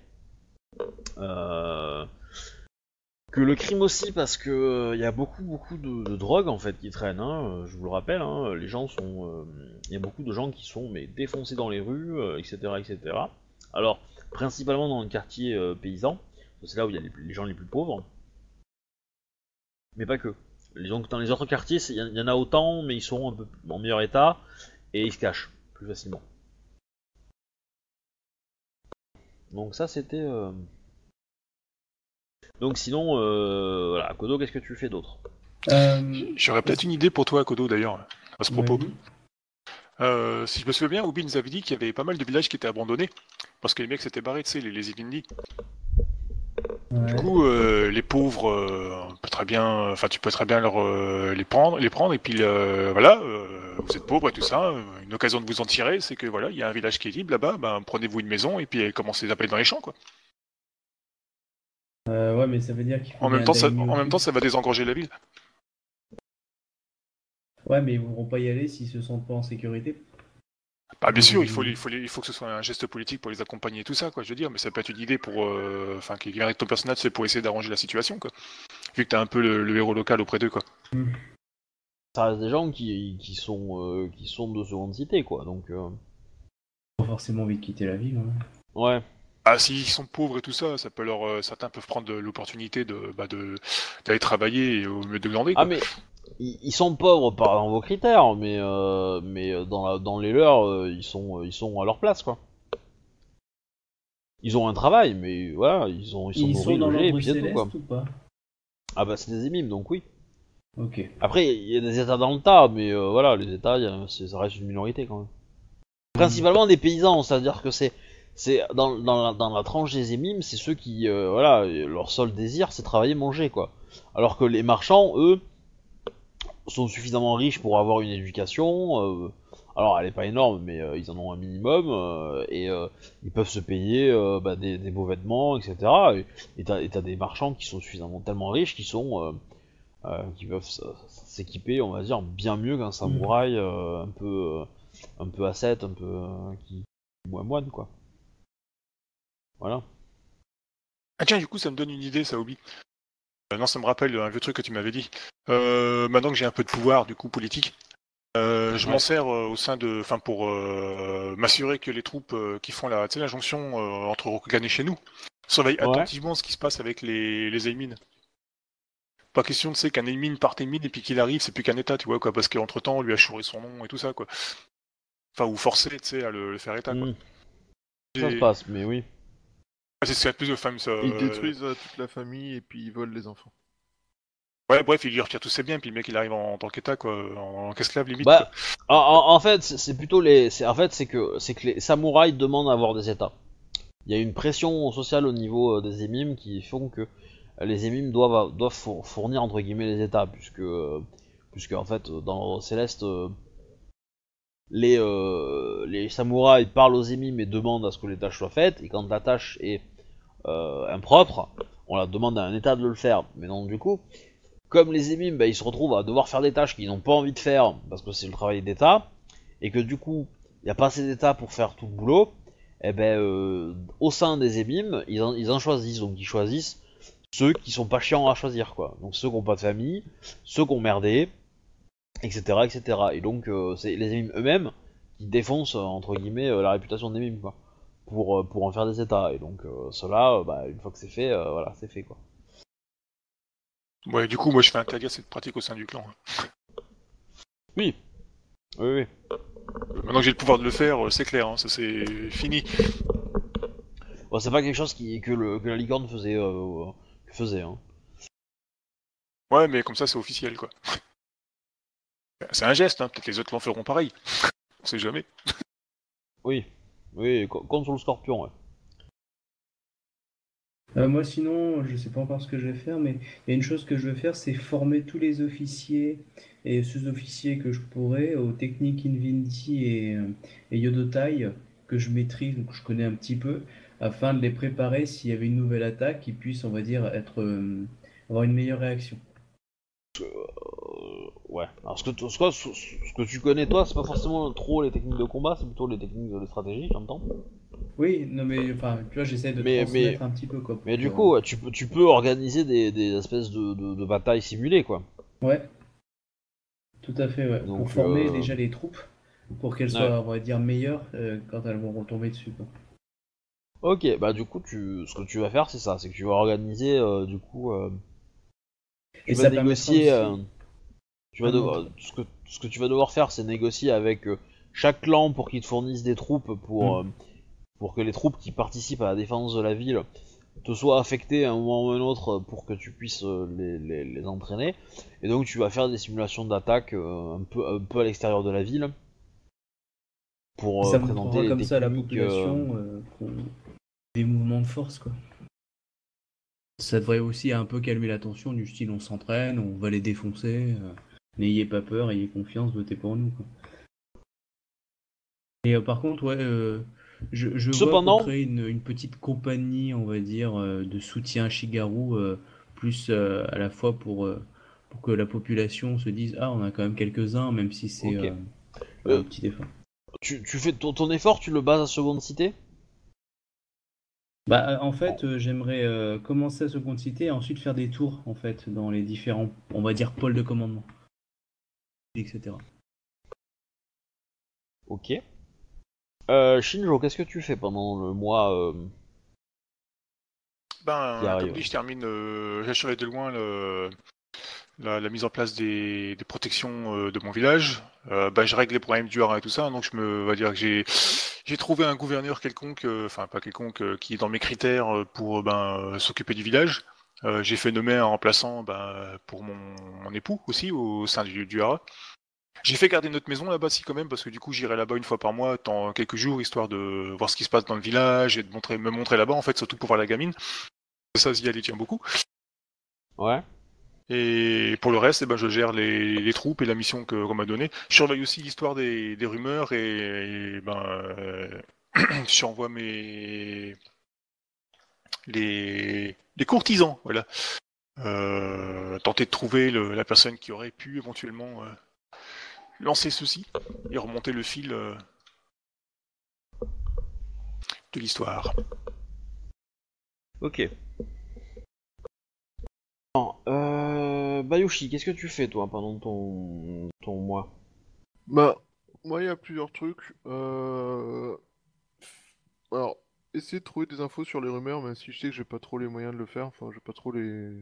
Euh, que le crime aussi, parce que il euh, y a beaucoup beaucoup de, de drogue en fait qui traînent. Hein, je vous le rappelle, hein, les gens sont, il euh, y a beaucoup de gens qui sont mais défoncés dans les rues, euh, et cetera, et cetera. Alors principalement dans le quartier euh, paysan, c'est là où il y a les, les gens les plus pauvres, mais pas que. Les gens dans les autres quartiers, il y, y en a autant, mais ils sont un peu en meilleur état et ils se cachent plus facilement. Donc ça c'était... Euh... Donc sinon, euh... voilà, Kodo, qu'est-ce que tu fais d'autre? euh... J'aurais peut-être une idée pour toi, Kodo, d'ailleurs, à ce propos. Oui. Euh, si je me souviens bien, Obi nous avait dit qu'il y avait pas mal de villages qui étaient abandonnés, parce que les mecs s'étaient barrés, tu sais, les, les Ilindi. Ouais. Du coup, euh, les pauvres, euh, on peut très bien, enfin, tu peux très bien leur euh, les prendre, les prendre, et puis euh, voilà, euh, vous êtes pauvres et tout ça. Une occasion de vous en tirer, c'est que voilà, il y a un village qui est libre là-bas, ben prenez-vous une maison et puis commencez à appeler dans les champs, quoi. Euh, ouais, mais ça veut dire qu'il faut. En même temps, ça, en même temps, ça va désengorger la ville. Ouais, mais ils voudront pas y aller s'ils se sentent pas en sécurité. Bah bien sûr, il faut, il faut, il faut que ce soit un geste politique pour les accompagner et tout ça, quoi. Je veux dire, mais ça peut être une idée pour, enfin, euh, qui vient avec ton personnage, c'est pour essayer d'arranger la situation, quoi. Vu que t'as un peu le, le héros local auprès d'eux, quoi. Mm. Ça reste des gens qui, qui sont, euh, qui sont de seconde cité, quoi. Donc. Euh... Pas forcément envie de quitter la ville. Hein. Ouais. Ah, s'ils sont pauvres et tout ça, ça peut leur, euh, certains peuvent prendre de, l'opportunité de, bah, de, d'aller travailler au mieux de glander. Ah mais. Ils sont pauvres par dans vos critères, mais euh, mais dans la, dans les leurs, euh, ils sont ils sont à leur place quoi. Ils ont un travail, mais voilà, ils ont ils sont, ils nourris, sont dans logés, et l'ordre puis c'est tout quoi. Ou pas Ah bah c'est des émimes donc oui. Ok. Après il y a des états dans le tas, mais euh, voilà les états, y a, ça reste une minorité quand même. Principalement des paysans, c'est-à-dire que c'est c'est dans dans la, dans la tranche des émimes, c'est ceux qui euh, voilà leur seul désir c'est travailler manger quoi. Alors que les marchands eux sont suffisamment riches pour avoir une éducation, euh, alors elle est pas énorme mais euh, ils en ont un minimum euh, et euh, ils peuvent se payer euh, bah, des, des beaux vêtements et cetera. Et, et t'as, et t'as des marchands qui sont suffisamment tellement riches qui sont euh, euh, qui peuvent s'équiper on va dire bien mieux qu'un samouraï euh, un peu euh, un peu ascète, un peu euh, qui ou un moine, quoi. Voilà. Ah tiens, du coup, ça me donne une idée, ça, Obi. Euh, non, ça me rappelle un vieux truc que tu m'avais dit. Euh, maintenant que j'ai un peu de pouvoir, du coup, politique, euh, je Ouais. m'en sers euh, au sein de... Enfin, pour euh, m'assurer que les troupes euh, qui font la, tu sais, la jonction euh, entre Rokugan et chez nous surveillent Ouais. attentivement ce qui se passe avec les, les Aimin. Pas question de c'est qu'un Aimin parte Aimin et puis qu'il arrive, c'est plus qu'un état, tu vois, quoi, parce qu'entre temps, on lui a chouré son nom et tout ça, quoi. Enfin, ou forcer, tu sais, à le, le faire état, quoi. Mm. Ça se Et- passe, mais oui. Ah, c'est ce qu'il y a de plus de femmes, ça. Ils euh, détruisent euh, toute la famille et puis ils volent les enfants. Ouais, bref, il lui retire tous ses biens, puis le mec, il arrive en, en tant qu'état, quoi, en, en qu'esclave, limite, quoi. Bah, en, en- en fait, c'est c'est plutôt les. c'est- En fait, c'est que c'est que les samouraïs demandent à avoir des états. Il y a une pression sociale au niveau euh, des émimes qui font que euh, les émimes doivent doivent four- fournir entre guillemets les états, puisque euh, puisque en fait euh, dans l'ordre céleste euh, les euh, les samouraïs parlent aux émimes et demandent à ce que les tâches soient faites, et quand la tâche est euh, impropre, on la demande à un état de le faire. Mais donc du coup, comme les émimes, bah, ils se retrouvent à devoir faire des tâches qu'ils n'ont pas envie de faire parce que c'est le travail d'état, et que du coup, il n'y a pas assez d'état pour faire tout le boulot, et ben euh, au sein des émimes, ils en, ils en choisissent, donc ils choisissent ceux qui sont pas chiants à choisir, quoi. Donc ceux qui n'ont pas de famille, ceux qui ont merdé, et cetera, et cetera. Et donc euh, c'est les émimes eux-mêmes qui défoncent euh, entre guillemets euh, la réputation des mimes, quoi, pour euh, pour en faire des états. Et donc euh, cela, euh, bah, une fois que c'est fait, euh, voilà, c'est fait, quoi. Ouais, du coup, moi, je fais interdire cette pratique au sein du clan. Oui, oui, oui. Euh, Maintenant que j'ai le pouvoir de le faire, euh, c'est clair, hein, ça c'est fini. Bon, c'est pas quelque chose qui, que, le, que la licorne faisait, euh, que faisait, hein. Ouais, mais comme ça, c'est officiel, quoi. C'est un geste, hein, peut-être les autres l'en feront pareil. On sait jamais. Oui, oui, co- comme sur le scorpion, ouais. Euh, moi, sinon, je sais pas encore ce que je vais faire, mais il y a une chose que je veux faire, c'est former tous les officiers et sous-officiers que je pourrais aux techniques Invinity et, euh, et Yodotai que je maîtrise, donc que je connais un petit peu, afin de les préparer s'il y avait une nouvelle attaque, qu'ils puissent, on va dire, être, euh, avoir une meilleure réaction. Euh, ouais. Alors ce que, t- ce, que, ce, ce que tu connais toi, c'est pas forcément trop les techniques de combat, c'est plutôt les techniques de stratégie, j'entends. Oui, non mais enfin, tu vois, j'essaie de Mais, mais, transmettre un petit peu quoi. pour mais du que- coup, ouais, tu peux, tu peux organiser des, des espèces de, de, de batailles simulées, quoi. Ouais, tout à fait, ouais. Donc, Pour former euh, déjà les troupes, pour qu'elles ouais. soient, on va dire, meilleures euh, quand elles vont retomber dessus, quoi. Ok, bah du coup, tu, ce que tu vas faire, c'est ça, c'est que tu vas organiser, euh, du coup, euh, tu Et vas ça permettra négocier, aussi. euh, tu vas Ah, devoir, non. ce que, ce que tu vas devoir faire, c'est négocier avec euh, chaque clan pour qu'ils te fournissent des troupes pour, Mm. euh, pour que les troupes qui participent à la défense de la ville te soient affectées à un moment ou à un autre pour que tu puisses euh, les, les, les entraîner. Et donc tu vas faire des simulations d'attaque euh, un peu, un peu à l'extérieur de la ville pour Et euh, ça présenter montrera les comme ça à la techniques. euh, population euh, qu'on- des mouvements de force, quoi. Ça devrait aussi un peu calmer la tension du style on s'entraîne, on va les défoncer. euh, N'ayez pas peur, ayez confiance, votez pour nous, quoi. Et euh, par contre, ouais, euh, je, je vois pour Cependant, créer une, une petite compagnie, on va dire, euh, de soutien à Shigaru, euh, plus euh, à la fois pour, euh, pour que la population se dise ah, on a quand même quelques-uns, même si c'est ok. euh, un Euh, petit effort. tu, tu fais ton, ton effort, tu le bases à Seconde Cité. Bah, euh, en fait, euh, j'aimerais euh, commencer à Seconde Cité et ensuite faire des tours, en fait, dans les différents, on va dire, pôles de commandement, et cetera. Ok. Euh, Shinjo, qu'est-ce que tu fais pendant le mois euh, qui Ben, comme arrive? dit, je termine, euh, j'ai surveillé de loin le, la, la mise en place des, des protections euh, de mon village. Euh, ben, je règle les problèmes du haras et tout ça, donc je me, on va dire que j'ai, j'ai trouvé un gouverneur quelconque, euh, enfin pas quelconque, euh, qui est dans mes critères euh, pour ben, euh, s'occuper du village. Euh, j'ai fait nommer un remplaçant ben, pour mon, mon époux aussi au sein du, du haras. J'ai fait garder notre maison là-bas si quand même parce que du coup j'irai là-bas une fois par mois, dans quelques jours, histoire de voir ce qui se passe dans le village et de montrer, me montrer là-bas en fait, surtout pour voir la gamine. Ça, y aller tient beaucoup. Ouais. Et pour le reste, eh ben, je gère les, les troupes et la mission que qu'on m'a donnée. Je surveille aussi l'histoire des, des rumeurs et, et ben, euh, je surenvoie mes les, les courtisans, voilà. Euh, tenter de trouver le, la personne qui aurait pu éventuellement euh, lancer ceci et remonter le fil. Euh... de l'histoire. Ok. Bon, euh... Bayushi, qu'est-ce que tu fais toi pendant ton, ton mois? Bah, moi, il y a plusieurs trucs. Euh... Alors, essayer de trouver des infos sur les rumeurs, même si je sais que j'ai pas trop les moyens de le faire. Enfin, j'ai pas trop les...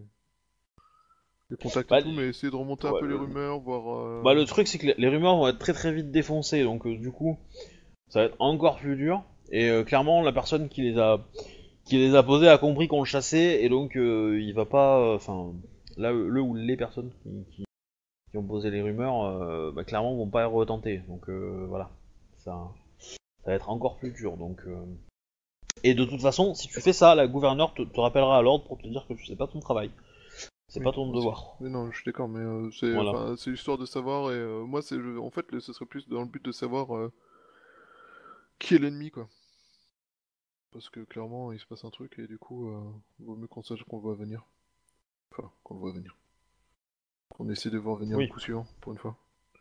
les contacts et Bah, tout, mais essayer de remonter un ouais, peu les le... rumeurs, voir... Bah, euh, le truc, c'est que les- les rumeurs vont être très très vite défoncées, donc euh, du coup, ça va être encore plus dur. Et euh, clairement, la personne qui les a qui les a posées a compris qu'on le chassait, et donc euh, il va pas. Enfin, là, le ou les personnes qui, qui- qui ont posé les rumeurs, euh, bah, clairement, vont pas retenter. Donc euh, voilà, ça, ça va être encore plus dur. Donc. euh, Et de toute façon, si tu fais ça, la gouverneure te, te rappellera à l'ordre pour te dire que tu sais pas ton travail. C'est Oui, pas ton aussi. devoir. Mais non, je suis d'accord, mais euh, c'est Voilà. enfin, c'est l'histoire de savoir, et euh, moi, c'est je- en fait, le- ce serait plus dans le but de savoir euh, qui est l'ennemi, quoi. Parce que clairement, il se passe un truc, et du coup, euh, vaut mieux qu'on sache qu'on le voit venir. Enfin, qu'on le voit venir. Qu'on essaie de voir venir le Oui. coup suivant, pour une fois.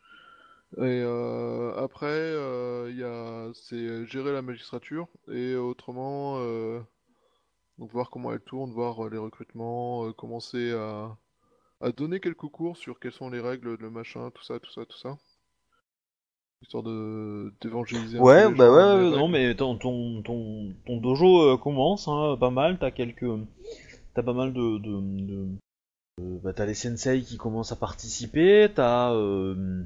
Et euh, après, euh, il y a... c'est gérer la magistrature, et autrement, euh, donc voir comment elle tourne, voir euh, les recrutements, euh, commencer à... à donner quelques cours sur quelles sont les règles, le machin, tout ça, tout ça, tout ça. Histoire de d'évangéliser un peu Ouais, les bah gens à ouais, mes ouais, non, règles. mais ton, ton, ton, ton dojo euh, commence, hein, pas mal, t'as quelques... T'as pas mal de... de, de- euh, bah, t'as les sensei qui commencent à participer, t'as... euh,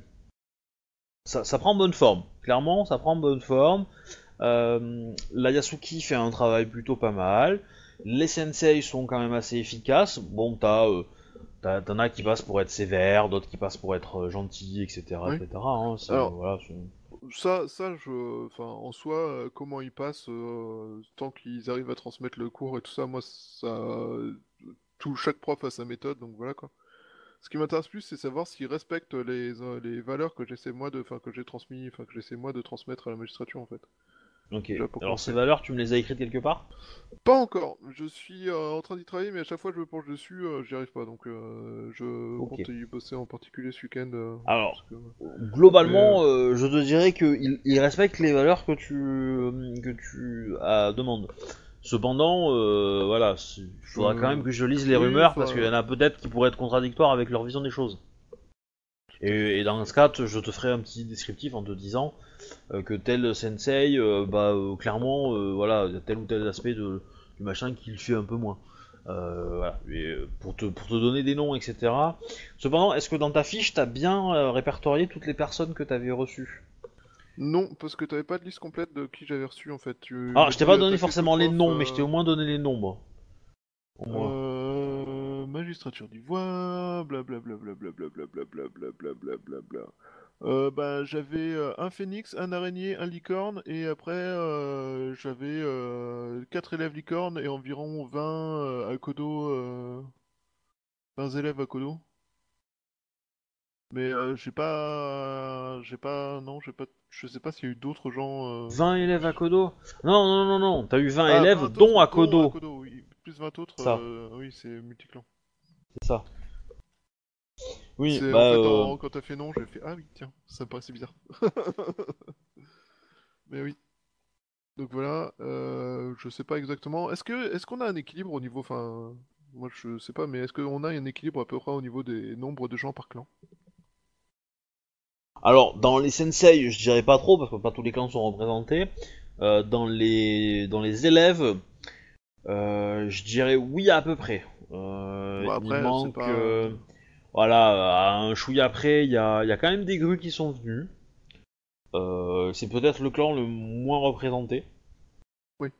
ça, ça prend bonne forme, clairement, ça prend bonne forme. Euh, la Yasuki fait un travail plutôt pas mal. Les sensei sont quand même assez efficaces. Bon, t'as... euh, T'as- T'en as qui passent pour être sévères, d'autres qui passent pour être euh, gentils, et cetera, Oui. et cetera. Hein, c'est, Alors, voilà, c'est- ça, ça, je... Enfin, en soi, euh, comment ils passent, euh, tant qu'ils arrivent à transmettre le cours et tout ça, moi, ça... Tout, chaque prof a sa méthode, donc voilà, quoi. Ce qui m'intéresse plus, c'est savoir s'ils respectent les, euh, les valeurs que j'essaie moi de... Enfin, que j'ai transmis... Enfin, que j'essaie moi de transmettre à la magistrature, en fait. Ok. Déjà, pour Alors ces commencer. valeurs, tu me les as écrites quelque part? Pas encore. Je suis euh, en train d'y travailler, mais à chaque fois que je me penche dessus, euh, j'y arrive pas. Donc, euh, je Ok. compte y bosser en particulier ce week-end. euh, parce Alors, que... Mais, euh, globalement, euh, je te dirais qu'ils ils respectent les valeurs que tu, euh, que tu ah, demandes. Cependant, euh, voilà, c'est- il faudra quand même je... que je lise les Oui, rumeurs parce qu'il y enfin... en a peut-être qui pourraient être contradictoires avec leur vision des choses. tout à fait. Et, et dans ce cas, te- je te ferai un petit descriptif en te disant euh, que tel sensei, euh, bah euh, clairement, euh, voilà, il y a tel ou tel aspect de, du machin qui le fait un peu moins. Euh, voilà, et, euh, pour, te, pour te donner des noms, et cetera. Cependant, est-ce que dans ta fiche, t'as bien euh, répertorié toutes les personnes que t'avais reçues? Non, parce que t'avais pas de liste complète de qui j'avais reçu, en fait. Tu Alors, m'as je t'ai pas dit, donné t'as quelques forcément les profs... noms, mais je t'ai Euh... au moins donné les nombres. Au moins. euh, Magistrature d'Ivoire, blablabla, blablabla, blablabla, blablabla. Euh, bah, j'avais euh, un phénix, un araignée, un licorne, et après euh, j'avais euh, quatre élèves licornes et environ vingt euh, à Kodo, euh, vingt élèves à Kodo. Mais euh, j'ai pas, j'ai pas, non, j'ai pas, je sais pas s'il y a eu d'autres gens euh, vingt en élèves à plus. Kodo? Non, non, non, non, t'as eu vingt Ah, élèves, vingt dont autres, à dont à Kodo. Kodo, oui. Plus vingt autres, C'est ça, euh, oui, c'est multiclan. c'est ça. Oui, C'est en bah, fait, euh, en- quand t'as fait non, j'ai fait, ah oui, tiens, ça me paraissait bizarre. Mais oui. Donc voilà, euh, je sais pas exactement. Est-ce que est-ce qu'on a un équilibre au niveau, enfin, moi je sais pas, mais est-ce qu'on a un équilibre à peu près au niveau des nombres de gens par clan? alors, dans les sensei, je dirais pas trop, parce que pas tous les clans sont représentés. Euh, dans les dans les élèves, euh, je dirais oui à peu près. Euh, Bon il après, c'est manque, pas. euh, voilà, à un chouïa après, il y a, il y a quand même des grues qui sont venus. Euh, c'est peut-être le clan le moins représenté, Oui.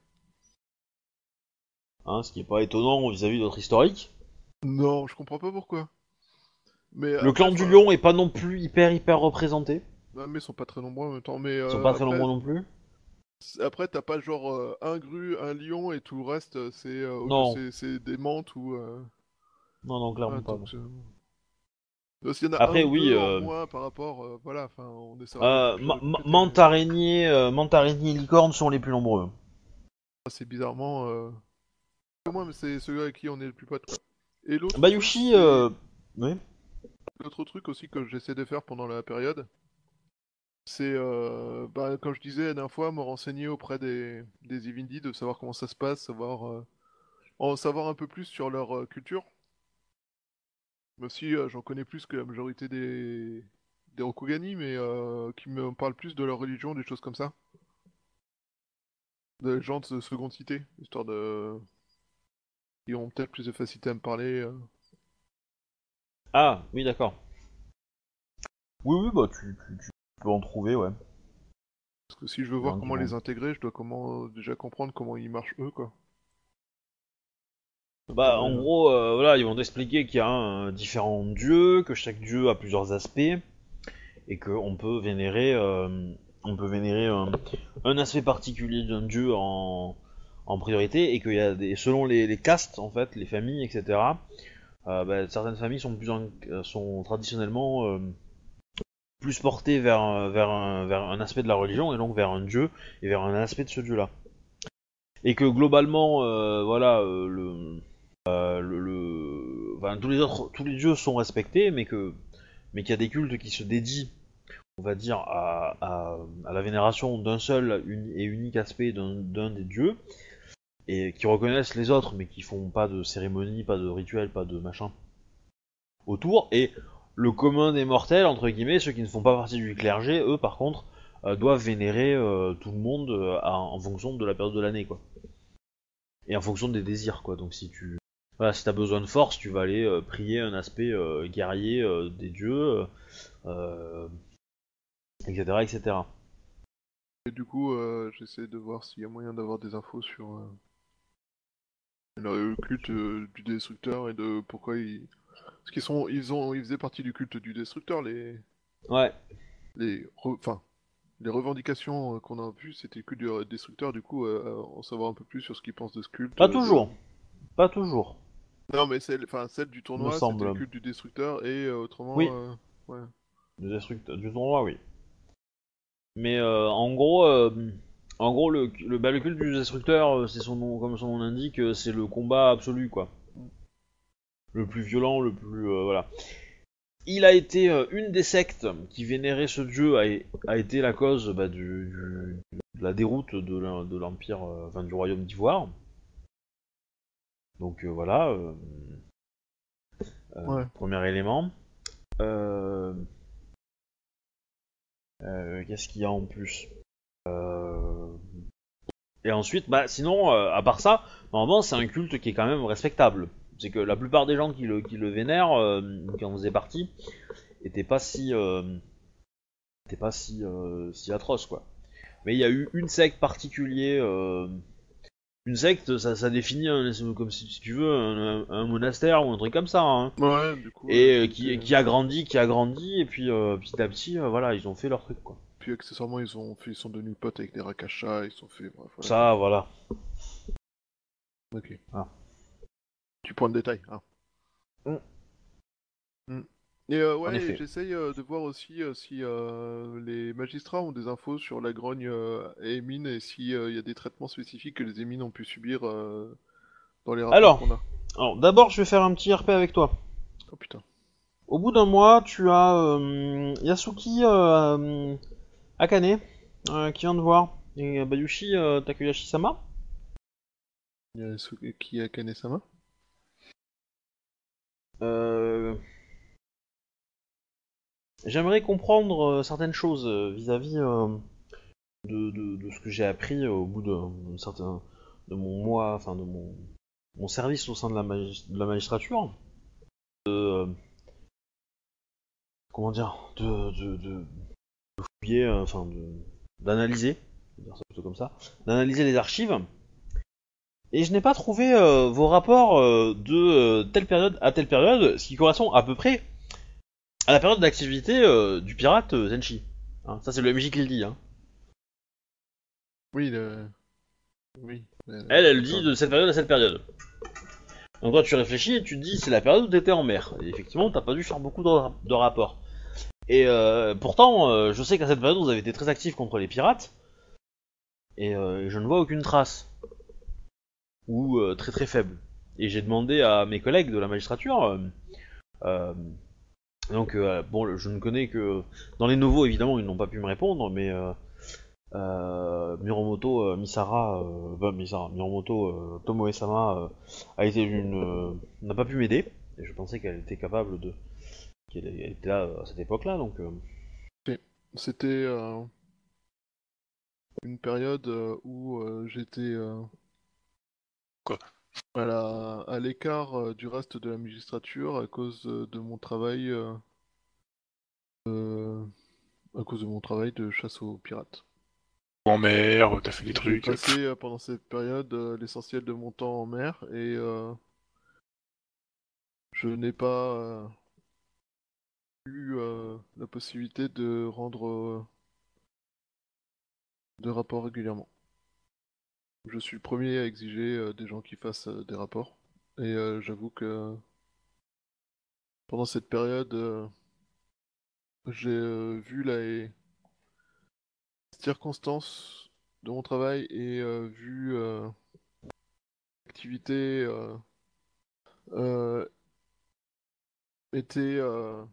hein, ce qui est pas étonnant vis-à-vis de notre historique. Non, je comprends pas pourquoi. Mais Le après, clan du enfin, lion est pas non plus hyper hyper représenté. ah, mais ils sont pas très nombreux en même temps. Mais Ils sont euh, pas très après, nombreux non plus. après t'as pas genre euh, un gru, un lion et tout le reste, euh, c'est euh, Non, c'est c'est des mantes ou. Euh... non, non, clairement Ah, pas. donc, Non. c'est- donc, s'il y en a un Après, ou oui, deux en euh, moins par rapport, euh, voilà, enfin, on essaiera de euh, compl- ma- de ma- compléter. Mais Mante araignée, euh, Mante araignée et licorne sont les plus nombreux. c'est bizarrement. Euh... Moi, mais c'est celui avec qui on est le plus pote, quoi. Et l'autre truc, Bayushi, c'est euh... oui. l'autre truc aussi que j'essaie de faire pendant la période, C'est, euh, bah, comme je disais la dernière fois, me renseigner auprès des, des Evindy, de savoir comment ça se passe, savoir, euh, en savoir un peu plus sur leur euh, culture. Même si euh, j'en connais plus que la majorité des, des Rokugani, mais euh, qui me parlent plus de leur religion, des choses comme ça. Des gens de seconde cité, histoire de... qui ont peut-être plus de facilité à me parler. euh. Ah, oui, d'accord. Oui, oui, bah tu, tu, tu peux en trouver, ouais. Parce que si je veux Il y a voir un comment du monde. les intégrer, je dois comment déjà comprendre comment ils marchent eux, quoi. Ça Bah, pourrait, en euh, gros, euh, voilà, ils vont t'expliquer qu'il y a un, différents dieux, que chaque dieu a plusieurs aspects, et qu'on peut vénérer, euh, on peut vénérer un, un aspect particulier d'un dieu en, en priorité, et qu'il y a des, selon les, les castes, en fait, les familles, et cetera. Euh, bah, certaines familles sont plus, en- sont traditionnellement euh, plus portées vers, vers, un, vers un aspect de la religion, et donc vers un dieu, et vers un aspect de ce dieu-là. Et que globalement, euh, voilà, euh, le Euh, le, le- enfin, tous les autres, tous les dieux sont respectés, mais que, mais qu'il y a des cultes qui se dédient, on va dire, à, à, à la vénération d'un seul uni- et unique aspect d'un, d'un des dieux, et qui reconnaissent les autres, mais qui font pas de cérémonie, pas de rituel, pas de machin autour. Et le commun des mortels, entre guillemets, ceux qui ne font pas partie du clergé, eux, par contre, euh, doivent vénérer euh, tout le monde euh, à- en fonction de la période de l'année, quoi. Et en fonction des désirs, quoi. Donc si tu voilà, si t'as besoin de force, tu vas aller euh, prier un aspect euh, guerrier euh, des dieux, euh, et cetera, et cetera. Et du coup, euh, j'essaie de voir s'il y a moyen d'avoir des infos sur euh, le culte euh, du destructeur et de pourquoi ils... Parce qu'ils sont, ils ont, ils faisaient partie du culte du destructeur, les, Ouais, les, re- enfin, les revendications euh, qu'on a vues, c'était le culte du euh, destructeur. Du coup, euh, euh, en savoir un peu plus sur ce qu'ils pensent de ce culte. pas euh, de... toujours, pas toujours, Non, mais celle, enfin, celle du il me tournoi, c'était le semble. culte du destructeur et euh, autrement, Oui, euh, ouais. du, destructeur, du tournoi, oui. Mais euh, en gros, euh, en gros, le, le, bah, le culte du destructeur, euh, c'est son nom, comme son nom l'indique, euh, c'est le combat absolu, quoi. Le plus violent, le plus, euh, voilà. Il a été euh, une des sectes qui vénérait ce dieu, a, a été la cause bah, du, du- de la déroute de l'em- de l'empire, euh, enfin du royaume d'Ivoire. Donc euh, voilà, euh, euh, Ouais. premier élément. Euh, euh, Qu'est-ce qu'il y a en plus? Euh, Et ensuite, bah sinon, euh, à part ça, normalement c'est un culte qui est quand même respectable. C'est que la plupart des gens qui le, qui le vénèrent, euh, qui en faisaient partie, étaient pas si, euh, étaient pas si, euh, si atroces quoi. Mais il y a eu une secte particulière. Euh, une secte, ça, ça définit un- comme si, si tu veux un, un monastère ou un truc comme ça, hein. Ouais, du coup, euh, Et euh, qui qui, était... qui a grandi, qui a grandi, et puis euh, petit à petit, euh, voilà, ils ont fait leur truc quoi. Puis accessoirement, ils ont fait, ils sont devenus potes avec des Rakashas, ils sont fait, bref, voilà. Ça, voilà. Ok. Ah. Tu points de détail, hein. Mm. Mm. Et euh, En ouais, effet. j'essaye euh, de voir aussi euh, si euh, les magistrats ont des infos sur la grogne euh, émine et s'il y a des traitements spécifiques que les émines ont pu subir euh, dans les rapports Alors, qu'on a. alors d'abord, je vais faire un petit R P avec toi. Oh putain. Au bout d'un mois, tu as euh, Yasuki euh, euh, Akane euh, qui vient de voir. Et Bayushi euh, Takuyashi-sama. Il y a ce- qui a Kane-sama? Euh, J'aimerais comprendre euh, certaines choses euh, vis-à-vis euh, de, de, de ce que j'ai appris euh, au bout d'un d'un certain de mon mois, enfin de mon, mon service au sein de la, magis- de la magistrature. Euh, comment dire, de, de, de, de fouiller, euh, enfin de d'analyser, je vais dire ça plutôt comme ça, d'analyser les archives. Et je n'ai pas trouvé euh, vos rapports euh, de euh, telle période à telle période, ce qui correspond à peu près à la période d'activité euh, du pirate euh, Zenshi. Hein, ça c'est le M J qui le dit. Hein. Oui, le... oui. euh, Elle, elle dit d'accord. de cette période à cette période. Donc toi tu réfléchis et tu te dis c'est la période où t'étais en mer. Et effectivement t'as pas dû faire beaucoup de, ra- de rapports. Et euh, pourtant euh, je sais qu'à cette période vous avez été très actif contre les pirates. Et euh, je ne vois aucune trace. Ou euh, très très faible. Et j'ai demandé à mes collègues de la magistrature... Euh, euh, Donc, euh, bon, je ne connais que... Dans les nouveaux, évidemment, ils n'ont pas pu me répondre, mais... Euh, euh, Miromoto euh, Misara, euh, bah, Misara, Miromoto euh, Tomoe-sama euh, a été une... Euh, n'a pas pu m'aider, et je pensais qu'elle était capable de... qu'elle était là à cette époque-là, donc... Euh... C'était euh, une période euh, où euh, j'étais... Euh, Quoi à la- à l'écart euh, du reste de la magistrature à cause euh, de mon travail... Euh, euh, à cause de mon travail de chasse aux pirates. En mer, t'as fait des J'ai trucs. passé euh, pendant cette période euh, l'essentiel de mon temps en mer et euh, je n'ai pas euh, eu euh, la possibilité de rendre euh, de rapports régulièrement. Je suis le premier à exiger euh, des gens qui fassent euh, des rapports et euh, j'avoue que pendant cette période euh, j'ai euh, vu les circonstances de mon travail et euh, vu euh, l'activité euh, euh, était euh,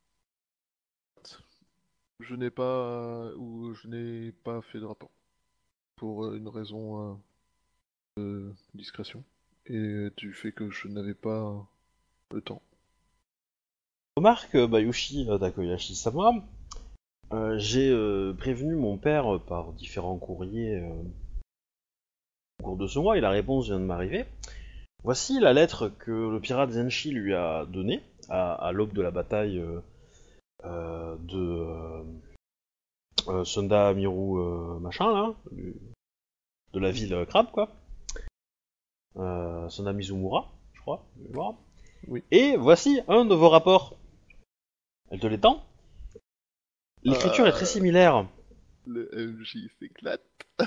je n'ai pas euh, ou je n'ai pas fait de rapport pour euh, une raison euh, de discrétion et du fait que je n'avais pas le temps. Remarque, euh, Bayushi euh, Takoyashi-sama, euh, j'ai euh, prévenu mon père euh, par différents courriers euh, au cours de ce mois et la réponse vient de m'arriver. Voici la lettre que le pirate Zenshi lui a donnée à, à l'aube de la bataille euh, euh, de euh, euh, Sunda Miru euh, machin là, du- de la ville euh, crabe quoi, euh, Sunda Mizumura, je crois, de mémoire. Oui. Et voici un de vos rapports. Elle te l'étend. L'écriture Euh, est très similaire. Le M J s'éclate.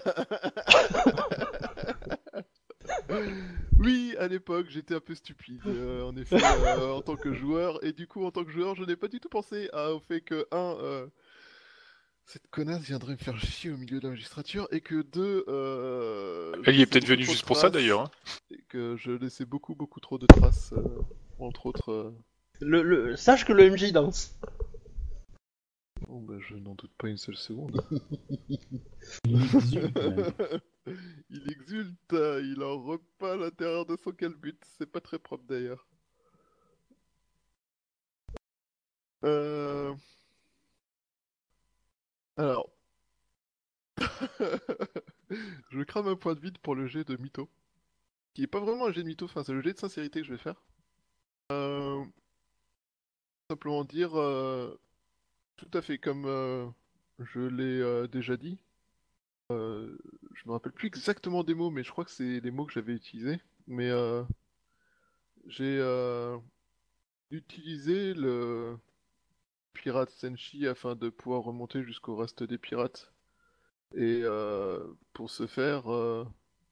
Oui, à l'époque, j'étais un peu stupide, euh, en effet, euh, en tant que joueur. Et du coup, en tant que joueur, je n'ai pas du tout pensé à- au fait que, un, euh, cette connasse viendrait me faire chier au milieu de la magistrature, et que deux, euh, je Elle y est laissais peut-être beaucoup venue trop de juste pour ça traces, d'ailleurs. Hein. et que je laissais beaucoup, beaucoup trop de traces, euh, entre autres... euh, Le, le- Sache que le M J danse. Bon, bah, je n'en doute pas une seule seconde. Il exulte, même. Il exulte, euh, il en repas à l'intérieur de son calbut, c'est pas très propre d'ailleurs. Euh... Alors... je crame un point de vide pour le jet de mytho. Qui est pas vraiment un jet de mytho, enfin c'est le jet de sincérité que je vais faire. Euh... Simplement dire, euh, tout à fait comme euh, je l'ai euh, déjà dit. Euh, je me rappelle plus exactement des mots, mais je crois que c'est les mots que j'avais utilisés. Mais euh, j'ai euh, utilisé le pirate Senshi afin de pouvoir remonter jusqu'au reste des pirates. Et euh, pour ce faire, euh,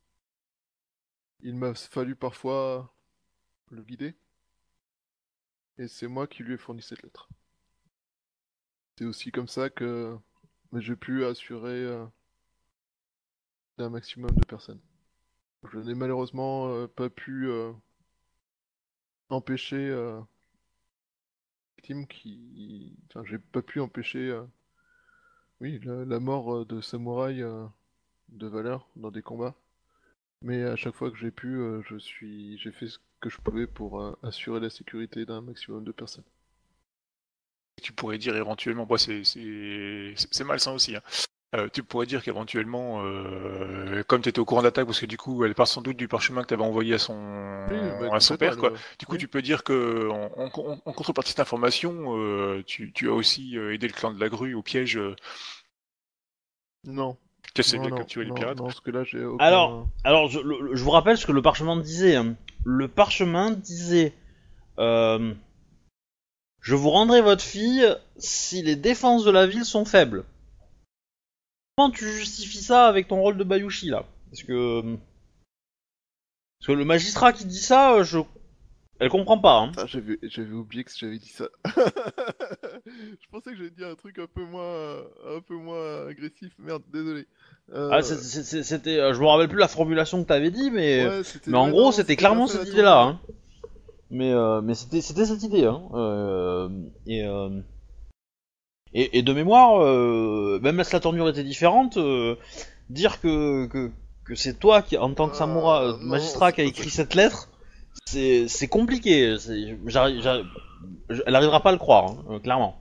il m'a fallu parfois le guider. Et c'est moi qui lui ai fourni cette lettre. C'est aussi comme ça que j'ai pu assurer euh, un maximum de personnes. Je n'ai malheureusement euh, pas pu euh, empêcher euh, victime qui... Enfin, j'ai pas pu empêcher euh, oui, la, la mort euh, de samouraïs euh, de valeur dans des combats. Mais à chaque fois que j'ai pu, euh, je suis, j'ai fait ce que je pouvais pour euh, assurer la sécurité d'un maximum de personnes. Tu pourrais dire éventuellement, bon, c'est c'est- c'est- c'est malsain aussi. Hein. Euh, tu pourrais dire qu'éventuellement, euh, comme tu étais au courant d'attaque, parce que du coup, elle part sans doute du parchemin que tu avais envoyé à son, Oui, bah, à son complètement, père, quoi. elle, euh, Du coup, oui. tu peux dire que en, en- en contrepartie de cette information, euh, tu, tu as aussi euh, aidé le clan de la grue au piège, euh, Non, cassé non, bien non, capturer les non, pirates. non, parce que là j'ai aucun... Alors, alors je, le- le- je vous rappelle ce que le parchemin disait. hein. Le parchemin disait euh, je vous rendrai votre fille si les défenses de la ville sont faibles. Comment tu justifies ça avec ton rôle de Bayushi là? Parce que parce que le magistrat qui dit ça, euh, je elle comprend pas. Hein. Ah, j'avais, j'avais oublié que j'avais dit ça. Je pensais que j'avais dit un truc un peu moins, un peu moins agressif. Merde, désolé. Ah, Euh, c'est- c'est- c'est- c'était, euh, je me rappelle plus la formulation que t'avais dit, mais Ouais, c'était, mais en ouais, gros non, c'était c'était pas clairement ça, cette la idée-là. tournure. Hein. Mais, euh, mais c'était, c'était cette idée, hein. Euh, et, euh, et, et de mémoire, euh, même si la tournure était différente, euh, dire que, que, que c'est toi qui, en tant que samouraï, Euh, non, magistrat, c'est qui a pas écrit ça. cette lettre, c'est, c'est compliqué. C'est, j'arrive, j'arrive- elle arrivera pas à le croire, hein, euh, clairement.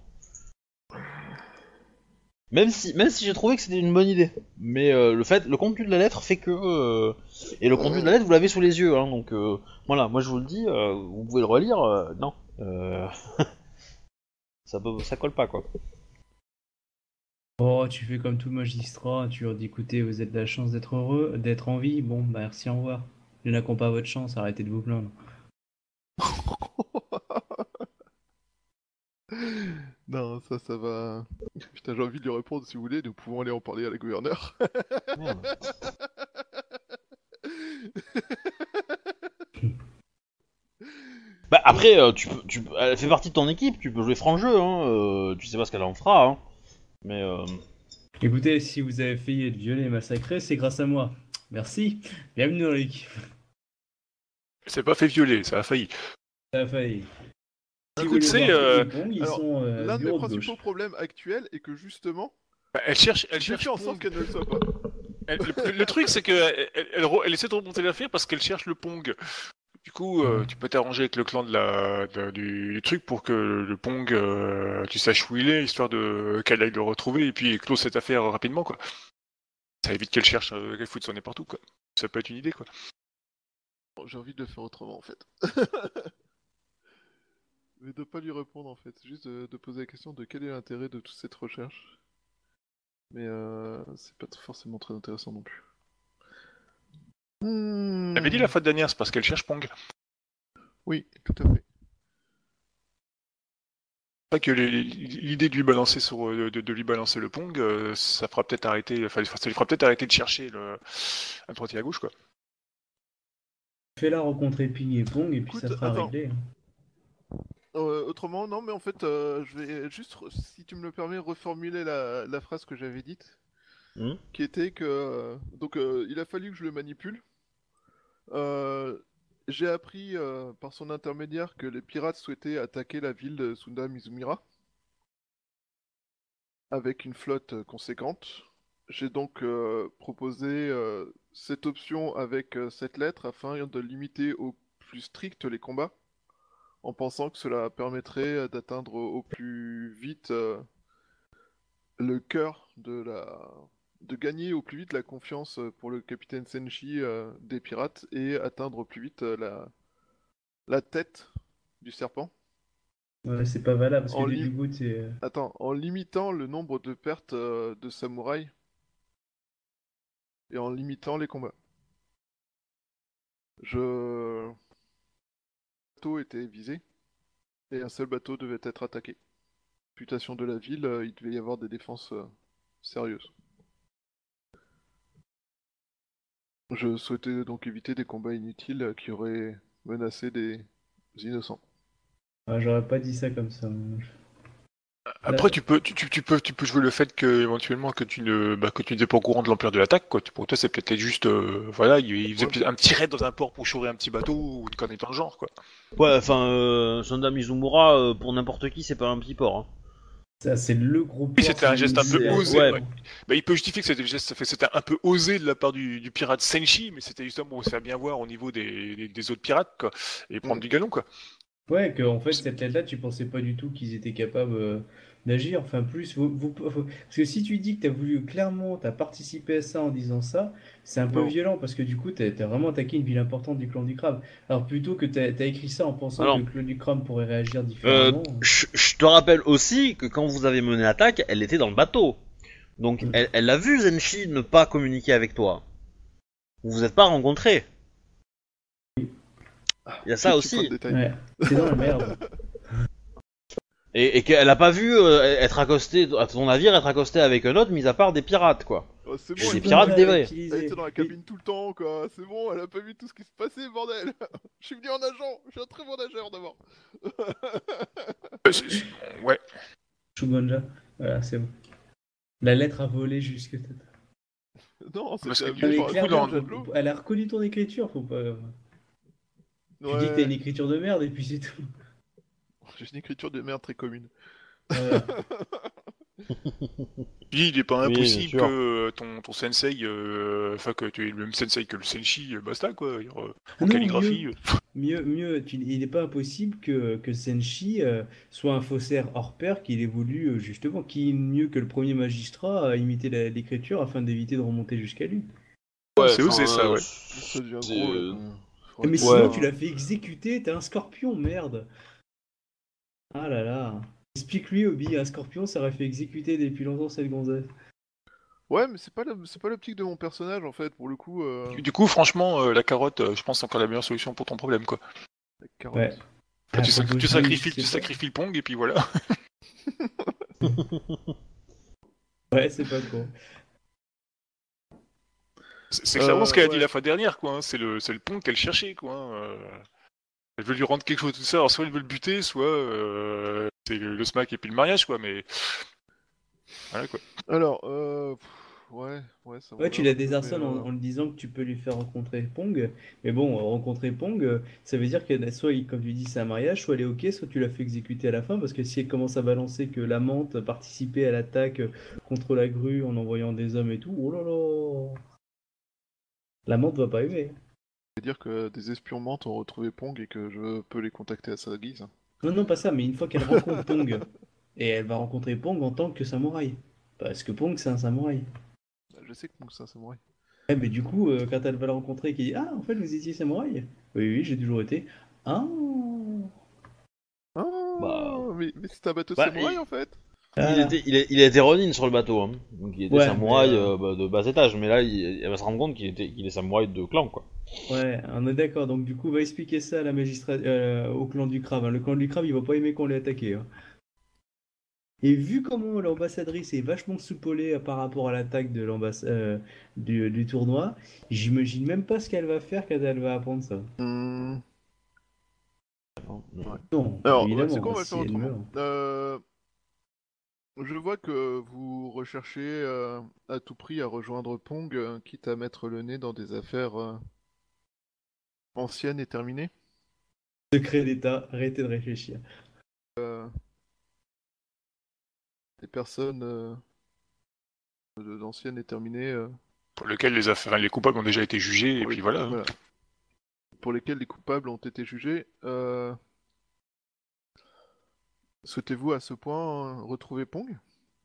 Même si, même si j'ai trouvé que c'était une bonne idée. Mais euh, le fait, le contenu de la lettre fait que, euh, et le contenu de la lettre, vous l'avez sous les yeux, hein, donc euh, voilà. Moi, je vous le dis, euh, vous pouvez le relire. euh, non, euh, ça, peut- ça colle pas, quoi. Oh, tu fais comme tout magistrat, tu leur dis écoutez, vous êtes de la chance d'être heureux, d'être en vie, bon, bah merci, au revoir. Il y en a qui n'ont pas votre chance, arrêtez de vous plaindre. Non, ça, ça va. Putain, j'ai envie de lui répondre si vous voulez, nous pouvons aller en parler à la gouverneure. Merde. Bah après, euh, tu peux, tu, peux- elle fait partie de ton équipe, tu peux jouer franc jeu, hein. euh, tu sais pas ce qu'elle en fera, hein. Mais euh, Écoutez, si vous avez failli être violé et massacré, c'est grâce à moi. Merci, bienvenue dans l'équipe. C'est pas fait violer, ça a failli. Ça a failli. Si vous Écoute, voulez c'est, voir tous euh, les bons, ils Alors, sont euh, L'un de mes bureau de principaux gauche. problèmes actuels est que justement, bah, elle cherche, elle j'ai cherche fait en sorte Pong. qu'elle ne le soit pas. Elle- le, le truc, c'est que elle, elle- elle re- elle essaie de remonter l'affaire parce qu'elle cherche le Pong. Du coup, euh, Ouais. tu peux t'arranger avec le clan de la, de- du, du truc pour que le Pong, euh, tu saches où il est, histoire de qu'elle aille le retrouver et puis close cette affaire rapidement, quoi. Ça évite qu'elle cherche, euh, qu'elle foute son nez partout, quoi. Ça peut être une idée, quoi. Bon, j'ai envie de le faire autrement en fait. Mais de pas lui répondre en fait, juste de, de poser la question de quel est l'intérêt de toute cette recherche. Mais euh, c'est pas forcément très intéressant non plus. Hmm. Elle avait dit la fois dernière, c'est parce qu'elle cherche Pong. Oui, tout à fait. C'est vrai que les- l'idée de lui balancer sur, de, de- de lui balancer le Pong, euh, ça fera peut-être arrêter, enfin, ça lui fera peut-être arrêter de chercher le, à droite et à gauche, quoi. Fais-la rencontrer Ping et Pong et puis Écoute, ça sera attends. réglé. Euh, autrement, non, mais en fait, euh, je vais juste, re- si tu me le permets, reformuler la, la phrase que j'avais dite, hmm. qui était que, euh, donc, euh, il a fallu que je le manipule. Euh, j'ai appris euh, par son intermédiaire que les pirates souhaitaient attaquer la ville de Sunda Mizumira avec une flotte euh, conséquente. J'ai donc euh, proposé euh, cette option avec euh, cette lettre afin de limiter au plus strict les combats, en pensant que cela permettrait euh, d'atteindre au au plus vite euh, le cœur de la... de gagner au plus vite la confiance euh, pour le capitaine Senshi euh, des pirates et atteindre au plus vite euh, la... la tête du serpent. Ouais, c'est pas valable parce que En, du, li- du coup, t'es. euh, Attends, en limitant le nombre de pertes euh, de samouraïs et en limitant les combats. Je... Le bateau était visé et un seul bateau devait être attaqué. Réputation de la ville, euh, il devait y avoir des défenses euh, sérieuses. Je souhaitais donc éviter des combats inutiles euh, qui auraient menacé des innocents. Ah, j'aurais pas dit ça comme ça. Après, tu peux, tu, tu, tu peux, tu peux jouer le fait que éventuellement que tu ne, bah, que tu n'étais pas au courant de l'ampleur de l'attaque, quoi. Pour toi, c'est peut-être juste, euh, voilà, il, il faisait Ouais. peut-être un petit raid dans un port pour chourer un petit bateau ou une connerie dans le genre, quoi. Ouais, enfin, euh, Sunda Mizumura, euh, pour n'importe qui, c'est pas un petit port. Hein. Ça, c'est le gros Oui, c'était un geste un peu c'est- osé. ouais. Ouais. Bah, il peut justifier que c'était, geste- que c'était un peu osé de la part du, du pirate Senshi, mais c'était justement pour se faire bien voir au niveau des, des, des autres pirates, quoi, et prendre Mm. du galon, quoi. Ouais, que en fait, cette lettre-là, tu pensais pas du tout qu'ils étaient capables euh, d'agir. Enfin, plus, vous, vous- faut- parce que si tu dis que t'as voulu clairement, t'as participé à ça en disant ça, c'est un peu Non. violent parce que du coup, t'as t'as vraiment attaqué une ville importante du clan du crabe. Alors plutôt que t'as t'as écrit ça en pensant Alors, que le clan du crabe pourrait réagir Euh, différemment. je je te rappelle aussi que quand vous avez mené l'attaque, elle était dans le bateau. Donc, Mm. elle, elle a vu Zenshi ne pas communiquer avec toi. Vous vous êtes pas rencontrés. Il y a ça Tu aussi. prends le détail. Ouais, c'est dans la merde. Et, et qu'elle a pas vu euh, être accostée, à ton navire, être accostée avec un autre, mis à part des pirates, quoi. Oh, c'est Des bon, elle, pirates Bonne des balle à vrais. utiliser. elle était dans la cabine tout le temps, quoi. C'est bon, elle a pas vu tout ce qui se passait, bordel. Je suis venu en nageant. Je suis un très bon nageur d'abord. Euh, c'est- c'est- ouais. Shugonja, voilà, c'est bon. La lettre a volé jusque. Non, Parce c'était que amené Mais par un du coup, clairement, coup de jet de l'eau. elle a reconnu ton écriture, faut pas. Tu dis que t'as une Ouais, écriture de merde et puis c'est tout. j'ai une écriture de merde très commune. Voilà. Puis, il est pas Oui, bien impossible que sûr. euh, ton, ton sensei, euh, enfin que tu aies le même sensei que le senshi, euh, basta quoi. Il y aura- Ah En non, mieux, calligraphie. euh. mieux, mieux. Tu- il n'est pas impossible que, que Senshi euh, soit un faussaire hors pair, qu'il évolue euh, justement, qui mieux que le premier magistrat à imiter la- l'écriture afin d'éviter de remonter jusqu'à lui. Ah, Ouais, c'est osé enfin, ça, euh, ouais. Ça devient c'est... gros là euh, quand même. Eh, Faudrait mais que sinon, Ouais. tu ça. l'as fait exécuter, t'es un scorpion, merde. Ah là là. Explique-lui, Obi, un scorpion, ça aurait fait exécuter depuis longtemps cette gonzesse. Ouais, mais c'est pas la... c'est pas l'optique de mon personnage en fait, pour le coup. Euh... Du, du coup, franchement, euh, la carotte, euh, je pense, c'est encore la meilleure solution pour ton problème quoi. La Ouais. carotte. Enfin, Ah, tu, sac- tu propose-lui, je sacrifies, tu sais pas. sacrifies le pong et puis voilà. Ouais, c'est pas con. C'est c'est clairement ce Euh, qu'elle a dit ouais. la fois dernière quoi. hein. C'est le, c'est le pong qu'elle cherchait quoi. hein. Euh, Elle veut lui rendre quelque chose tout ça. Alors soit elle veut le buter, soit euh, c'est le, le smack et puis le mariage quoi. Mais voilà quoi. Alors, euh... pff, ouais, ouais, ça Ouais, m'en tu l'air la un peu, mais désarçonnes en, euh... en lui disant que tu peux lui faire rencontrer Pong. Mais bon, euh, rencontrer Pong, euh, ça veut dire que soit, il- comme tu dis, c'est un mariage, soit elle est ok, soit tu la fais exécuter à la fin. Parce que si elle commence à balancer que l'amante participait à l'attaque euh, contre la grue en envoyant des hommes et tout, oh là là! L'amante va pas aimer. c'est dire que des espions mentent ont retrouvé Pong et que je peux les contacter à sa guise. Non, non, pas ça, mais une fois qu'elle rencontre Pong, et elle va rencontrer Pong en tant que samouraï. Parce que Pong, c'est un samouraï. Je sais que Pong c'est un samouraï. Eh, mais du coup, euh, quand elle va le rencontrer et qu'il dit ah, en fait, vous étiez samouraï? Oui, oui, j'ai toujours été. Ah! Bah, Ah, mais, mais c'est un bateau de bah, samouraï il, en fait. il Voilà. était, il, est- il a été Ronin sur le bateau, hein. Donc il était Ouais, mais samouraï euh, euh, bah, de bas étage, mais là, il, elle va se rendre compte qu'il était, qu'il est samouraï de clan, quoi. ouais, on est d'accord. Donc du coup, on va expliquer ça à la magistrat euh, au clan du crabe. hein. Le clan du crabe, il va pas aimer qu'on l'ait attaqué. hein. Et vu comment l'ambassadrice est vachement soupolée euh, par rapport à l'attaque de l'ambass euh, du, du tournoi, j'imagine même pas ce qu'elle va faire quand elle va apprendre ça. Hmm, Mais- ouais. Non, Alors, ouais, c'est évidemment, quoi, hein, on va le si faire elle autrement. meurt. Euh, je vois que vous recherchez euh, à tout prix à rejoindre Pong, euh, quitte à mettre le nez dans des affaires euh, anciennes et terminées. Secret d'État, arrêtez de réfléchir. Euh, des personnes euh, de- d'anciennes et terminées euh, Pour lequel les affaires, les coupables ont déjà été jugés et pour, les... puis voilà. hein. voilà, pour lesquelles les coupables ont été jugés. Euh, souhaitez-vous à ce point euh, retrouver Pong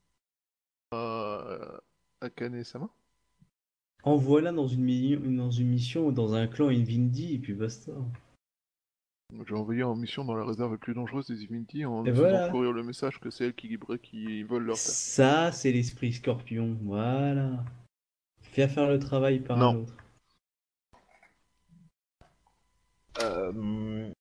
euh, Akane-sama? Envoie-la dans une, mi- dans une mission ou dans un clan Invindi et puis basta. Je vais envoyer en mission dans la réserve la plus dangereuse des Divinity en Et lui faisant voilà. courir le message que c'est elle qui, libère- qui vole leur terre. Ça, c'est l'esprit scorpion. Voilà. Faire faire le travail par un Non. autre. Euh,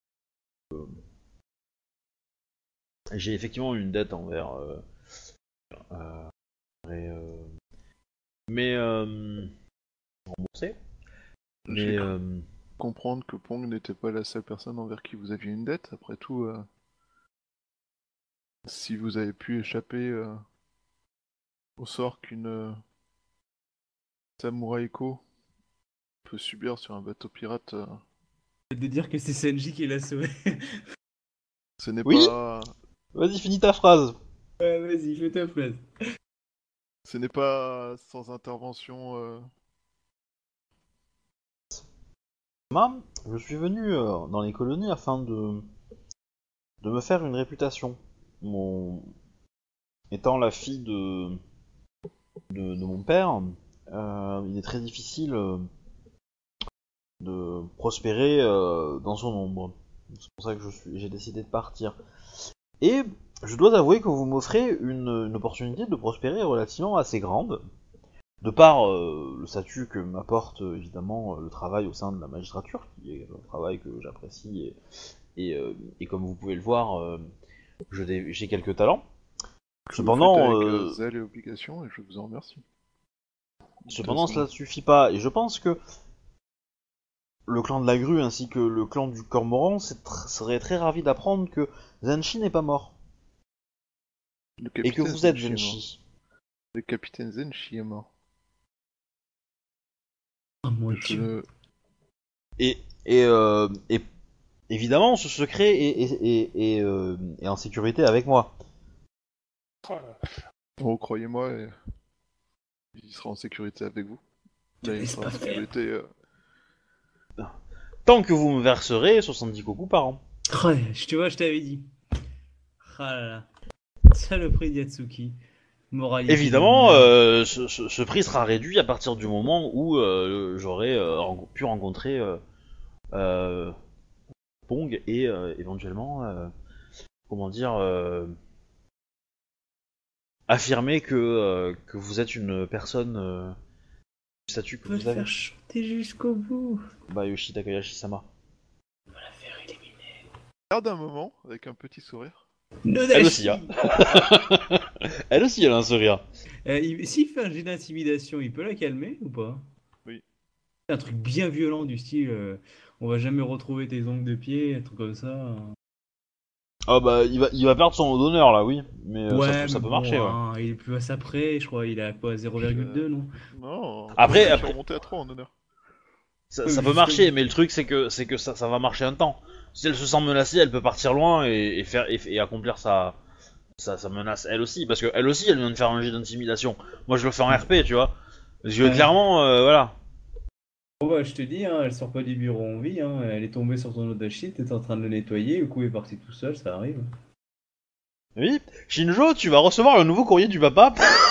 j'ai effectivement une dette envers... Euh, euh, et, euh, mais... Euh, remboursé. J'ai Mais... cru Euh, comprendre que Pong n'était pas la seule personne envers qui vous aviez une dette. Après tout, euh, si vous avez pu échapper euh, au sort qu'une euh, Samurai Echo peut subir sur un bateau pirate, euh, De dire que c'est Senji qui l'a sauvé. ce n'est Oui. pas... Vas-y, finis ta phrase. Ouais, vas-y, fais ta place. Ce n'est pas sans intervention... euh, Moi, je suis venu euh, dans les colonies afin de... de me faire une réputation. Mon... Étant la fille de... de, de mon père, euh, il est très difficile euh, de prospérer euh, dans son ombre. C'est pour ça que je suis, j'ai décidé de partir. Et je dois avouer que vous m'offrez une, une opportunité de prospérer relativement assez grande, de par euh, le statut que m'apporte euh, évidemment euh, le travail au sein de la magistrature, qui est un travail que j'apprécie et, et, euh, et comme vous pouvez le voir, euh, je dé- j'ai quelques talents. que vous Cependant, faites avec euh, euh, zèle et obligation, et je vous en remercie. cependant cela ne suffit pas, et je pense que le clan de la grue ainsi que le clan du cormoran tr- seraient très ravis d'apprendre que Zenshi n'est pas mort, Le et que capitaine vous êtes Zenshi est mort. Zenshi. Le capitaine Zenshi est mort. Oh mon dieu. Je... Et, et, euh, et évidemment, ce secret est, est, est, est, euh, est en sécurité avec moi. Oh, croyez-moi, et- il sera en sécurité avec vous. Te Mais il laisse sera pas en faire. sécurité. euh, Tant que vous me verserez soixante-dix cocos par an. Oh, je te vois, je t'avais dit. Ah là là. Saloperie de Yatsuki. Moralité de Évidemment, merde. euh, ce, ce, ce prix sera réduit à partir du moment où euh, j'aurai euh, ren- pu rencontrer euh, euh, Pong et euh, éventuellement, euh, comment dire, euh, affirmer que, euh, que vous êtes une personne euh, du statut que On va le vous avez. faire chanter jusqu'au bout. Bah, Yoshi Takayashi-sama. On va la faire éliminer. Garde un moment avec un petit sourire. Elle aussi, Nodashi hein. Elle aussi, elle a un sourire. Euh, il- S'il fait un jet d'intimidation, il peut la calmer ou pas? Oui. Un truc bien violent du style euh, on va jamais retrouver tes ongles de pied, un truc comme ça. hein. Ah bah, il va, il va perdre son d'honneur là, oui. Mais euh, ça, Ouais, peut, ça mais peut bon, marcher, ouais. hein, il est plus à ça près, je crois, il a quoi, zéro virgule deux, non? Non. Après- je suis après- remonté à trois en honneur. Ça, Oui, ça mais peut justement. marcher, mais le truc c'est que c'est que ça, ça va marcher un temps. Si elle se sent menacée, elle peut partir loin et, et faire et, et accomplir sa, sa sa menace elle aussi, parce que elle aussi elle vient de faire un jet d'intimidation. Moi je le fais en R P, tu vois. Parce que Ouais. clairement, euh, voilà. Bon bah je te dis, hein, elle sort pas du bureau en vie, hein, elle est tombée sur ton Odashi, t'es en train de le nettoyer, le coup est parti tout seul, ça arrive. Oui, Shinjo, tu vas recevoir le nouveau courrier du papa.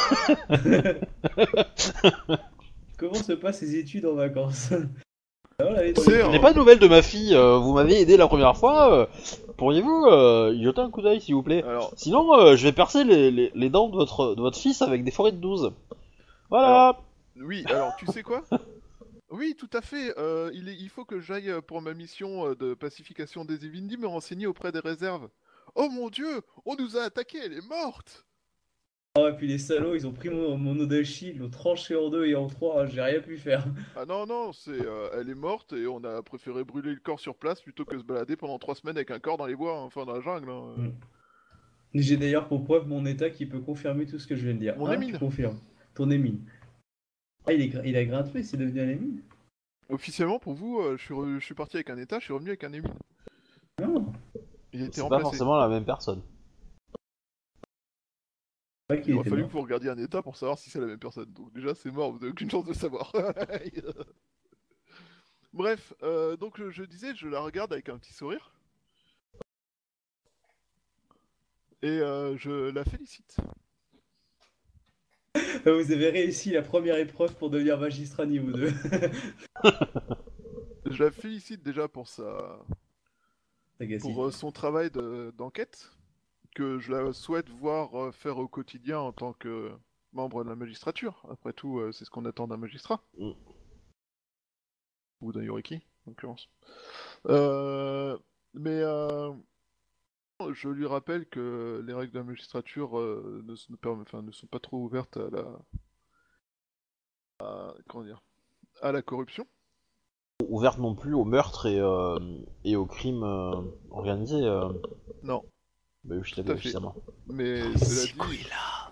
Comment se passent les études en vacances? Ah, on l'avait dit. C'est Je n'ai un- pas de nouvelles de ma fille. euh, vous m'avez aidé la première fois. euh, Pourriez-vous euh, y jeter un coup d'œil, s'il vous plaît? Alors, Sinon, euh, je vais percer les, les, les dents de votre, de votre fils avec des forêts de douze. Voilà. oui, alors tu sais quoi? Oui, tout à fait. euh, il, est- il faut que j'aille euh, pour ma mission euh, de pacification des Evindi me renseigner auprès des réserves. Oh mon dieu, on nous a attaqué, elle est morte! Ah, et puis les salauds, ils ont pris mon, mon Odashi, ils l'ont tranché en deux et en trois, hein, j'ai rien pu faire. Ah non, non, c'est, euh, elle est morte et on a préféré brûler le corps sur place plutôt que se balader pendant trois semaines avec un corps dans les bois, hein, enfin dans la jungle. hein, euh. Mm. J'ai d'ailleurs pour preuve mon état qui peut confirmer tout ce que je viens de dire. Mon Hein, émine. tu confirmes. Ton émine. Ah, il, est, gra- il a gratté, c'est devenu un émine? Officiellement, pour vous, euh, je, suis re- je suis parti avec un état, je suis revenu avec un émine. Non, Il a été C'est pas remplacé. forcément la même personne. pas Il qu'il aurait était fallu mort. que vous regardiez un état pour savoir si c'est la même personne. Donc déjà, c'est mort, vous n'avez aucune chance de le savoir. Bref, euh, donc je, je disais, je la regarde avec un petit sourire. Et euh, je la félicite. Ah, vous avez réussi la première épreuve pour devenir magistrat niveau deux. Je la félicite déjà pour sa, Sagacité. pour euh, son travail de- d'enquête, que je la souhaite voir euh, faire au quotidien en tant que membre de la magistrature. Après tout, euh, c'est ce qu'on attend d'un magistrat. Mm. Ou d'un Yoriki, en l'occurrence. Euh, mais euh, je lui rappelle que les règles de la magistrature euh, ne, se- ne permet- enfin, ne sont pas trop ouvertes à la, à- comment dire, à la corruption. Ouverte non plus au meurtre et, euh, et au crime euh, organisé. Euh... Non, Bah, Yoshi Tout à Takayashi-sama. mais cela dit,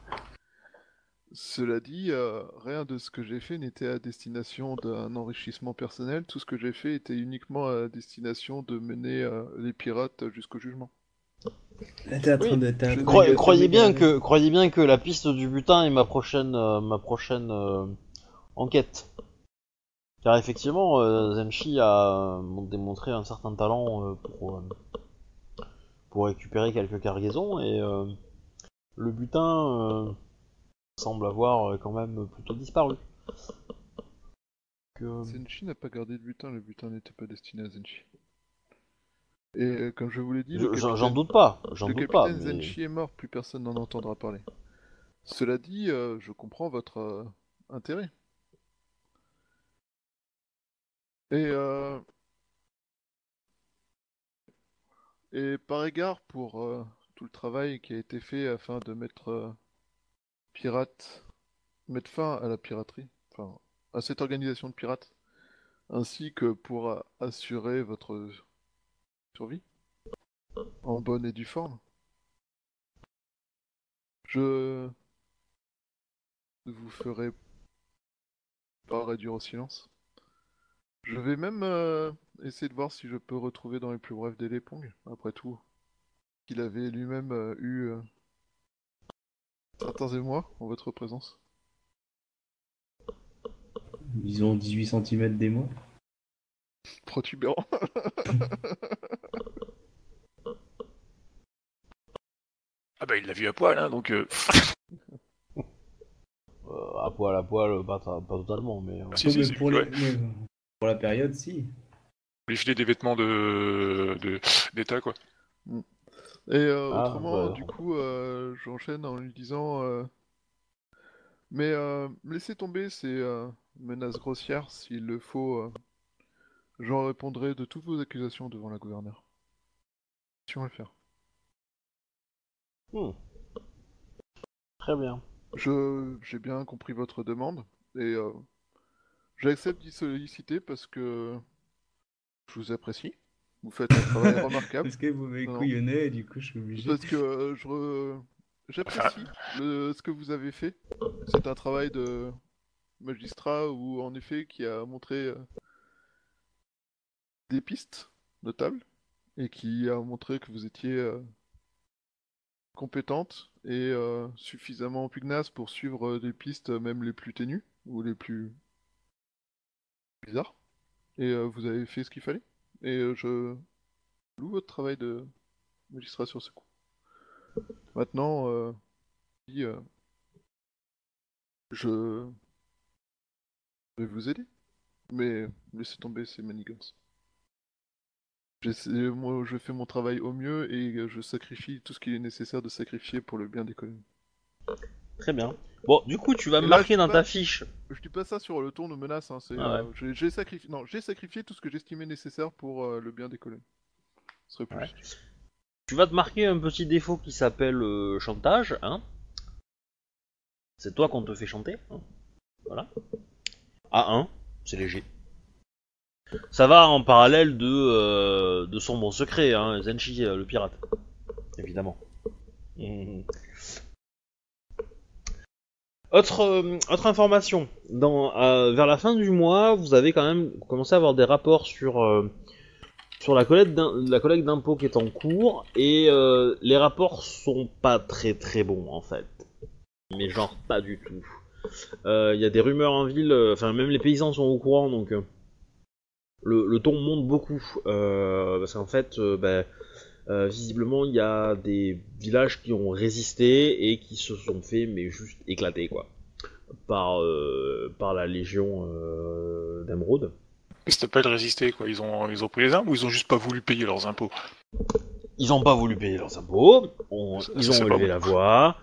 cela dit, euh, rien de ce que j'ai fait n'était à destination d'un enrichissement personnel. Tout ce que j'ai fait était uniquement à destination de mener euh, les pirates jusqu'au jugement. Là, t'es en train Oui, de. t'es en train de Croyez, gâter croyez le bien mec, que croyez bien que la piste du butin est ma prochaine euh, ma prochaine euh, enquête. Car effectivement, euh, Zenshi a euh, démontré un certain talent euh, pour euh, pour récupérer quelques cargaisons et euh, le butin euh, semble avoir euh, quand même plutôt disparu. Que... Zenshi n'a pas gardé de butin, le butin n'était pas destiné à Zenshi. Et euh, comme je vous l'ai dit, Je- le J'en capitaine, j'en doute pas, j'en le doute pas. capitaine Mais... Zenshi est mort, plus personne n'en entendra parler. Cela dit, euh, je comprends votre euh, intérêt. Et, euh, et par égard pour euh, tout le travail qui a été fait afin de mettre euh, pirate, mettre fin à la piraterie, enfin à cette organisation de pirates, ainsi que pour euh, assurer votre survie en bonne et due forme, je vous ferai pas réduire au silence. Je vais même euh, essayer de voir si je peux retrouver dans les plus brefs délais Pong, après tout, qu'il avait lui-même euh, eu euh, certains émois en votre présence. Disons dix-huit centimètres d'émoi. Protubérant. Ah bah il l'a vu à poil, hein, donc... Euh... Euh, à poil, à poil, pas, pas totalement, mais... euh, Ah, si, Ouais, si, mais si, pour, ouais. les- mais pour la période, si. Lui filer des vêtements de de- d'état, quoi. Et euh, Ah, autrement, ouais. du coup, euh, j'enchaîne en lui disant euh, mais euh, laissez tomber ces euh, menaces grossières, s'il le faut, euh, j'en répondrai de toutes vos accusations devant la gouverneure. Si on va le faire. Hmm. Très bien. Je j'ai bien compris votre demande, et euh, j'accepte d'y solliciter parce que je vous apprécie. Vous faites un travail remarquable. Parce que vous m'avez Non. couillonné, et du coup, je suis obligé. Parce que euh, je re- j'apprécie le... ce que vous avez fait. C'est un travail de magistrat où, en effet, qui a montré euh, des pistes notables et qui a montré que vous étiez euh, compétente et euh, suffisamment pugnace pour suivre euh, des pistes, euh, même les plus ténues ou les plus bizarres. Et euh, vous avez fait ce qu'il fallait. Et euh, je loue votre travail de magistrat sur ce coup. Maintenant, euh, si, euh, je vais vous aider, mais laissez tomber ces manigances. J'essaie- moi, je fais mon travail au mieux et euh, je sacrifie tout ce qu'il est nécessaire de sacrifier pour le bien des colonies. Très bien. Bon, du coup, tu vas Et me là, marquer je dans dis ta pas- fiche. Je dis pas ça sur le ton de menace, hein, c'est, Ah ouais. euh, j'ai j'ai sacrifié, non, j'ai sacrifié tout ce que j'estimais nécessaire pour euh, le bien des colonies. Ce serait plus Ouais. juste. Tu vas te marquer un petit défaut qui s'appelle euh, chantage, hein. C'est toi qu'on te fait chanter, hein. Voilà. A un, c'est léger. Ça va en parallèle de, euh, de son bon secret, hein, Zenshi, euh, le pirate. Évidemment. Mhm. Autre, euh, autre information. Dans, euh, vers la fin du mois, vous avez quand même commencé à avoir des rapports sur, euh, sur la collecte d'im- la collecte d'impôts qui est en cours, et euh, les rapports sont pas très très bons en fait. Mais genre pas du tout. Il euh, y a des rumeurs en ville, enfin euh, même les paysans sont au courant, donc euh, le, le ton monte beaucoup. Euh, parce qu'en fait, euh, bah, euh, visiblement, il y a des villages qui ont résisté et qui se sont fait, mais juste éclater, quoi. Par, euh, par la légion euh, d'Emeraude. C'était pas de résister, quoi. Ils ont, ils ont pris les armes ou ils ont juste pas voulu payer leurs impôts? Ils ont pas voulu payer leurs impôts, on- Ça, ils ça, c'est ont pas élevé bon. la voix.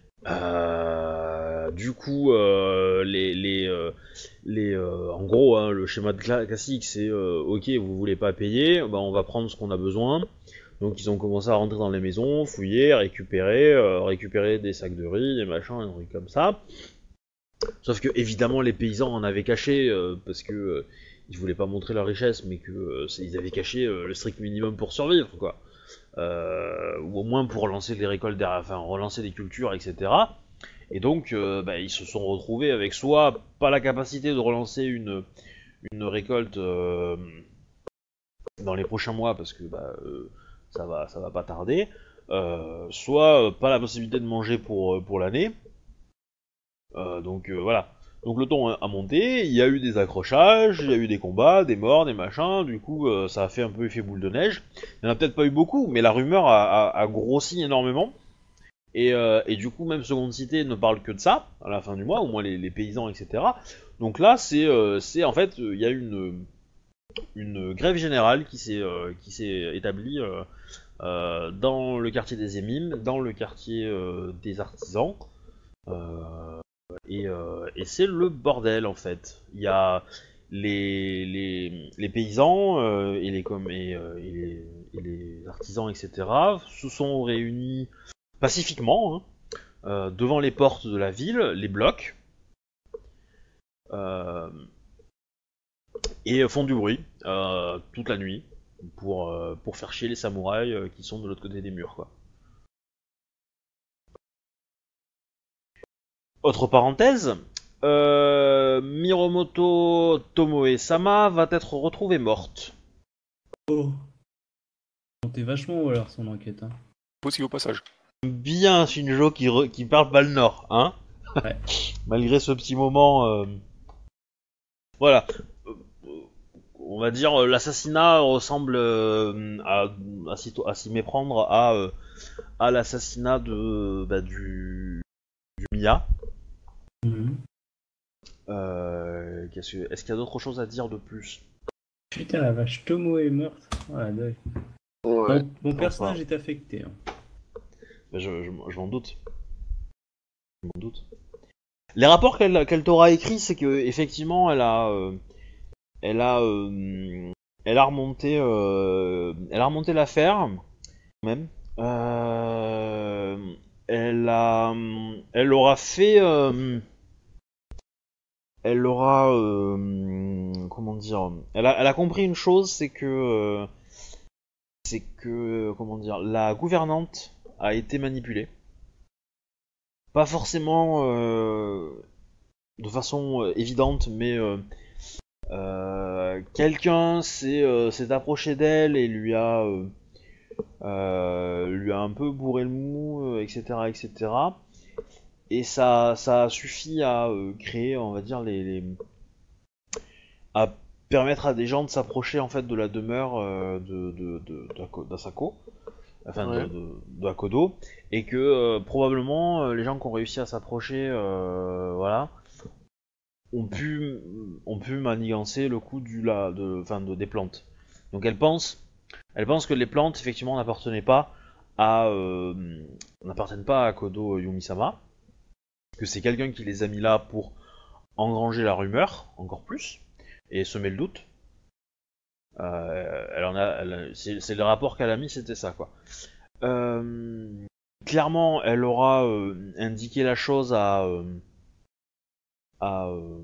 Euh, du coup, euh, les, les, euh, les, euh, en gros, hein, le schéma de cla- classique, c'est euh, ok, vous voulez pas payer, bah, on va prendre ce qu'on a besoin. Donc ils ont commencé à rentrer dans les maisons, fouiller, récupérer, euh, récupérer des sacs de riz, des machins, des trucs comme ça. Sauf que évidemment les paysans en avaient caché euh, parce que euh, ils voulaient pas montrer leur richesse, mais que euh, ils avaient caché euh, le strict minimum pour survivre, quoi. Euh, ou au moins pour relancer les récoltes, derrière, enfin relancer les cultures, et cetera. Et donc, euh, bah, ils se sont retrouvés avec soit pas la capacité de relancer une, une récolte euh, dans les prochains mois parce que bah, euh, ça va, ça va pas tarder, euh, soit euh, pas la possibilité de manger pour pour l'année. Euh, donc euh, voilà. Donc le ton a monté, il y a eu des accrochages, il y a eu des combats, des morts, des machins, du coup euh, ça a fait un peu effet boule de neige. Il n'y en a peut-être pas eu beaucoup, mais la rumeur a, a, a grossi énormément. Et, euh, et du coup même Seconde Cité ne parle que de ça, à la fin du mois, au moins les, les paysans, et cetera. Donc là c'est euh, c'est en fait, il y a une, une grève générale qui s'est euh, qui s'est établie euh, euh, dans le quartier des Émimes, dans le quartier euh, des artisans. Euh, Et, euh, et c'est le bordel en fait. Il y a les, les, les paysans euh, et, les, comme, et, euh, et, les, et les artisans, et cetera se sont réunis pacifiquement hein, euh, devant les portes de la ville, les blocs, euh, et font du bruit euh, toute la nuit pour, euh, pour faire chier les samouraïs euh, qui sont de l'autre côté des murs, quoi. Autre parenthèse, euh, Miromoto Tomoe-sama va être retrouvée morte Oh. Comptez vachement ou alors son enquête. Hein. Aussi au passage. Bien Shinjo qui, re... qui parle pas le nord, hein. Ouais. Malgré ce petit moment. Euh... Voilà. On va dire l'assassinat ressemble euh, à, à, s'y, à s'y méprendre à, euh, à l'assassinat de bah, du, du Mia. Mm-hmm. Euh, qu'est-ce que, est-ce qu'il y a d'autres choses à dire de plus? Putain la vache, Tomo est meurtre. Voilà, deuil. Ouais. Mon, mon personnage pas. Est affecté. Hein. Bah, je, je, je m'en doute. Je m'en doute. Les rapports qu'elle, qu'elle t'aura écrits, c'est que effectivement, elle a, euh, elle a, euh, elle a remonté, euh, elle a remonté l'affaire, même. Euh, elle a, elle aura fait, euh, elle aura, euh, comment dire, elle a, elle a compris une chose, c'est que, euh, c'est que, comment dire, la gouvernante a été manipulée. Pas forcément euh, de façon euh, évidente, mais euh, euh, quelqu'un s'est, euh, s'est approché d'elle et lui a, euh, euh, lui a un peu bourré le mou, euh, et cetera, et cetera. Et ça, ça a suffi à euh, créer, on va dire, les, les, à permettre à des gens de s'approcher en fait de la demeure euh, de, de, de, de, d'Asako. Enfin, ouais. de, de, de Akodo, et que euh, probablement euh, les gens qui ont réussi à s'approcher, euh, voilà, ont pu, ont pu manigancer le coup du la, de, enfin, de des plantes. Donc elle pense, elle pense que les plantes effectivement n'appartenaient pas à, euh, n'appartiennent pas à Akodo Yumisama, que c'est quelqu'un qui les a mis là pour engranger la rumeur encore plus et semer le doute. Euh, elle en a, elle, c'est, c'est le rapport qu'elle a mis, c'était ça quoi. Euh, clairement, elle aura euh, indiqué la chose à euh, à, euh,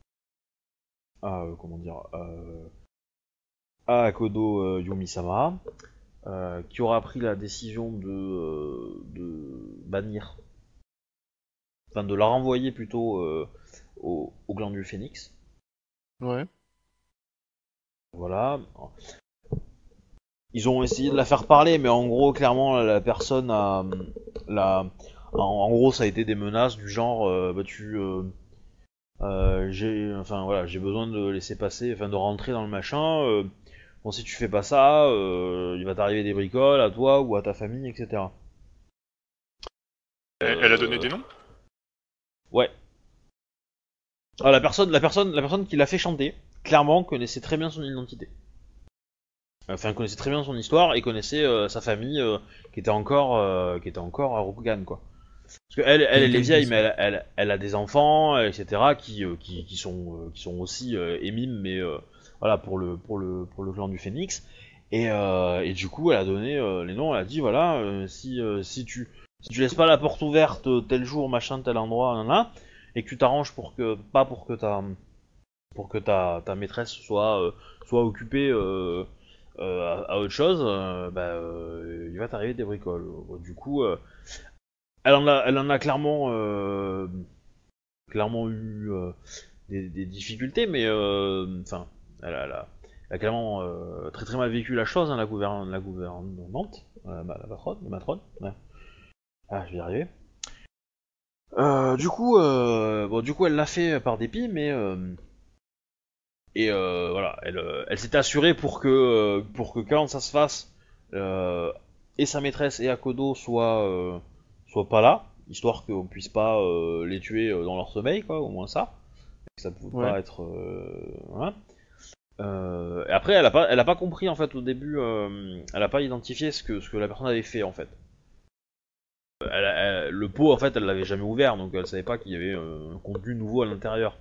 à euh, comment dire euh, à Akodo euh, Yumisama, euh, qui aura pris la décision de euh, de bannir, enfin de la renvoyer plutôt euh, au, au clan du Phénix. Ouais. Voilà. Ils ont essayé de la faire parler, mais en gros, clairement, la personne a, la, en, en gros, ça a été des menaces du genre, euh, bah tu, euh, euh, j'ai, enfin voilà, j'ai besoin de laisser passer, enfin de rentrer dans le machin. Euh, bon, si tu fais pas ça, euh, il va t'arriver des bricoles à toi ou à ta famille, et cetera. Elle, elle a donné des noms ? Ouais. Ah, la personne, la personne, la personne qui l'a fait chanter, clairement connaissait très bien son identité. Enfin, connaissait très bien son histoire et connaissait euh, sa famille euh, qui était encore, euh, qui était encore à Rokugan, quoi. Parce que elle, elle, elle est vieille, mais elle, elle, elle a des enfants, et cetera, qui, euh, qui, qui sont, euh, qui sont aussi euh, émimes, mais euh, voilà, pour le, pour le, pour le clan du Phénix. Et, euh, et du coup, elle a donné euh, les noms. Elle a dit voilà, euh, si, euh, si tu, si tu laisses pas la porte ouverte tel jour, machin, tel endroit, nanana, et que tu t'arranges pour que, pas pour que ta, pour que ta, ta maîtresse soit, euh, soit occupée. Euh, Euh, à, à autre chose, euh, bah, euh, il va t'arriver des bricoles. Du coup, euh, elle en a, elle en a clairement, euh, clairement eu euh, des, des difficultés, mais enfin, euh, elle, elle, a, elle a clairement euh, très très mal vécu la chose, hein, la, gouverne, la gouvernante, la, la patronne, la matrone. Ouais. Ah, je vais y arriver. Euh, du coup, euh, bon, du coup, elle l'a fait par dépit, mais euh, et euh, voilà, elle, elle s'était assurée pour que pour que quand ça se fasse, euh, et sa maîtresse et Akodo soient euh, soient pas là, histoire qu'on puisse pas euh, les tuer dans leur sommeil, quoi, au moins ça. Que ça pouvait ouais. pas être. Euh, voilà. Euh, et après, elle a pas, elle a pas compris en fait au début, euh, elle a pas identifié ce que ce que la personne avait fait en fait. Elle, elle, le pot en fait, elle l'avait jamais ouvert, donc elle savait pas qu'il y avait euh, un contenu nouveau à l'intérieur.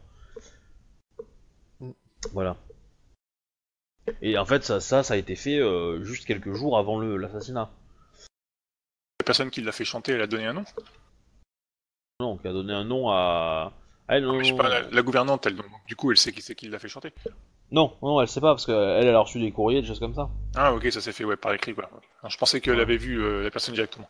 Voilà. Et en fait, ça, ça, ça a été fait euh, juste quelques jours avant le, l'assassinat. La personne qui l'a fait chanter, elle a donné un nom ? Non, qui a donné un nom à. Ah, non, non, mais je sais pas, la, la gouvernante, elle, donc, du coup, elle sait qui c'est qui l'a fait chanter ? Non, non, elle sait pas, parce qu'elle, elle a reçu des courriers, des choses comme ça. Ah, ok, ça s'est fait ouais, par écrit, quoi. Alors, je pensais qu'elle ouais. avait vu euh, la personne directement.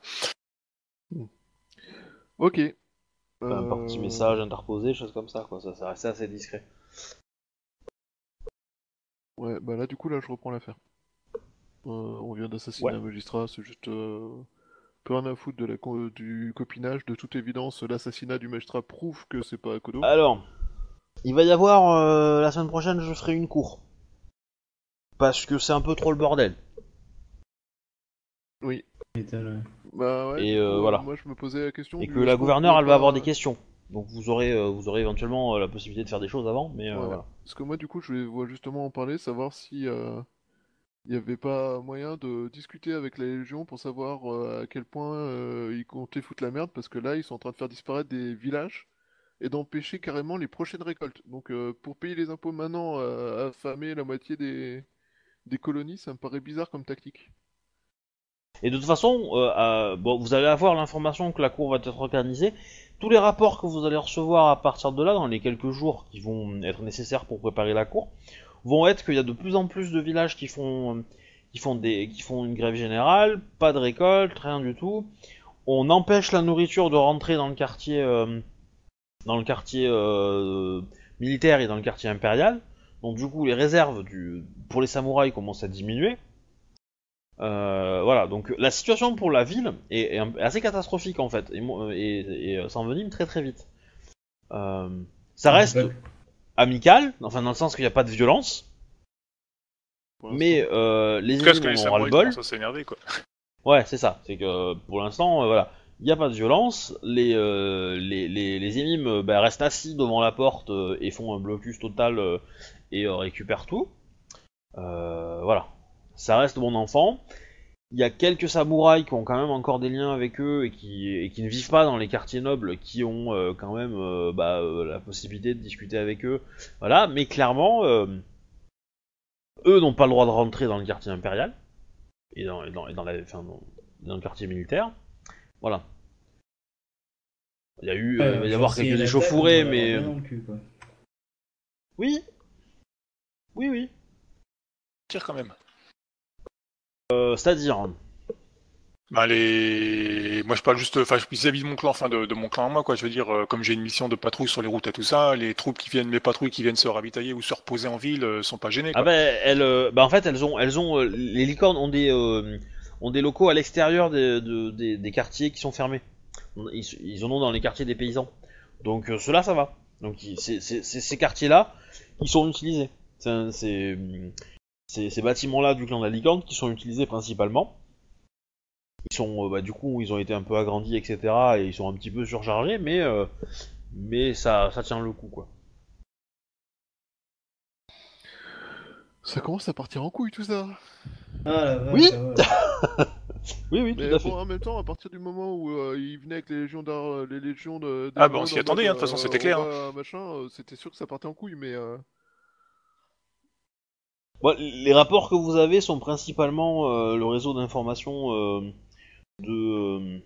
Ok. Enfin, euh... par petit message interposé, choses comme ça, quoi. Ça, ça restait assez discret. Ouais, bah là, du coup, là, je reprends l'affaire. Euh, on vient d'assassiner Ouais. un magistrat, c'est juste... Euh... Peu rien à foutre de la co- du copinage. De toute évidence, l'assassinat du magistrat prouve que c'est pas Akodo. Alors, il va y avoir euh, la semaine prochaine, je ferai une cour parce que c'est un peu trop le bordel. Oui. Étonne, Bah ouais, Et, du euh, coup, voilà. moi je me posais la question... Et du- que est-ce la qu'on gouverneure, pouvait elle va avoir pas- des questions. Donc vous aurez, euh, vous aurez éventuellement euh, la possibilité de faire des choses avant, mais euh, Ouais. voilà. Parce que moi du coup, je voulais justement en parler, savoir si... euh, il n'y avait pas moyen de discuter avec la Légion pour savoir euh, à quel point euh, ils comptaient foutre la merde, parce que là, ils sont en train de faire disparaître des villages et d'empêcher carrément les prochaines récoltes. Donc, euh, pour payer les impôts maintenant, euh, affamer la moitié des... des colonies, ça me paraît bizarre comme tactique. Et de toute façon, euh, euh, bon, vous allez avoir l'information que la cour va être organisée. Tous les rapports que vous allez recevoir à partir de là, dans les quelques jours qui vont être nécessaires pour préparer la cour, vont être qu'il y a de plus en plus de villages qui font, qui font des, qui font une grève générale, pas de récolte, rien du tout. On empêche la nourriture de rentrer dans le quartier, euh, dans le quartier euh, militaire et dans le quartier impérial. Donc du coup, les réserves du, pour les samouraïs commencent à diminuer. Euh, voilà, donc la situation pour la ville est, est un- est assez catastrophique en fait, et, mo- et, et, et s'envenime très très vite. Euh, ça ouais. reste Ouais. amical, enfin dans le sens qu'il n'y a pas de violence, Pour l'instant. mais euh, les En tout cas, parce que ennemis les en ont ras le samouraïs bol. commencent à s'énerver, quoi. Ouais, c'est ça, c'est que pour l'instant, euh, voilà, il n'y a pas de violence, les, euh, les, les, les émimes euh, bah, restent assis devant la porte euh, et font un blocus total euh, et euh, récupèrent tout. Euh, voilà, ça reste mon enfant. Il y a quelques samouraïs qui ont quand même encore des liens avec eux et qui, et qui ne vivent pas dans les quartiers nobles, qui ont euh, quand même euh, bah, euh, la possibilité de discuter avec eux. Voilà, mais clairement, euh, eux n'ont pas le droit de rentrer dans le quartier impérial et dans, et dans, et dans, la, enfin, dans, dans le quartier militaire. Voilà. Il y a eu, euh, il va y avoir quelques échauffourées, mais Non plus, quoi. oui, oui, oui. Tire quand même. Euh, C'est-à-dire. Bah les, moi je parle juste, enfin vis-à-vis de mon clan, enfin de, de mon clan à moi quoi. Je veux dire, euh, comme j'ai une mission de patrouille sur les routes et tout ça, les troupes qui viennent, les patrouilles qui viennent se ravitailler ou se reposer en ville, euh, sont pas gênées. Ah Quoi. bah, elles, euh, bah en fait elles ont, elles ont, euh, les licornes ont des, euh, ont des locaux à l'extérieur des, de- des, des quartiers qui sont fermés. Ils, ils en ont dans les quartiers des paysans. Donc euh, ceux-là ça va. Donc il- c'est c'est- c'est ces quartiers-là qui sont utilisés. C'est un- c'est- c'est- ces bâtiments-là du clan de la licorne qui sont utilisés principalement. Ils sont, euh, bah, du coup, ils ont été un peu agrandis, et cetera. Et ils sont un petit peu surchargés, mais, euh, mais ça, ça tient le coup, quoi. Ça commence à partir en couille tout ça. Ah la vache, Oui. ça va. Oui, oui, Mais tout à fait. bon, en même temps, à partir du moment où euh, ils venaient avec les légions d'ar- les légions de. Ah bah, on d'émeraudes s'y en attendait, mode, hein, de toute façon, euh, c'était clair, on va, machin, euh, c'était sûr que ça partait en couille, mais. Euh... Bon, les rapports que vous avez sont principalement euh, le réseau d'information euh, de,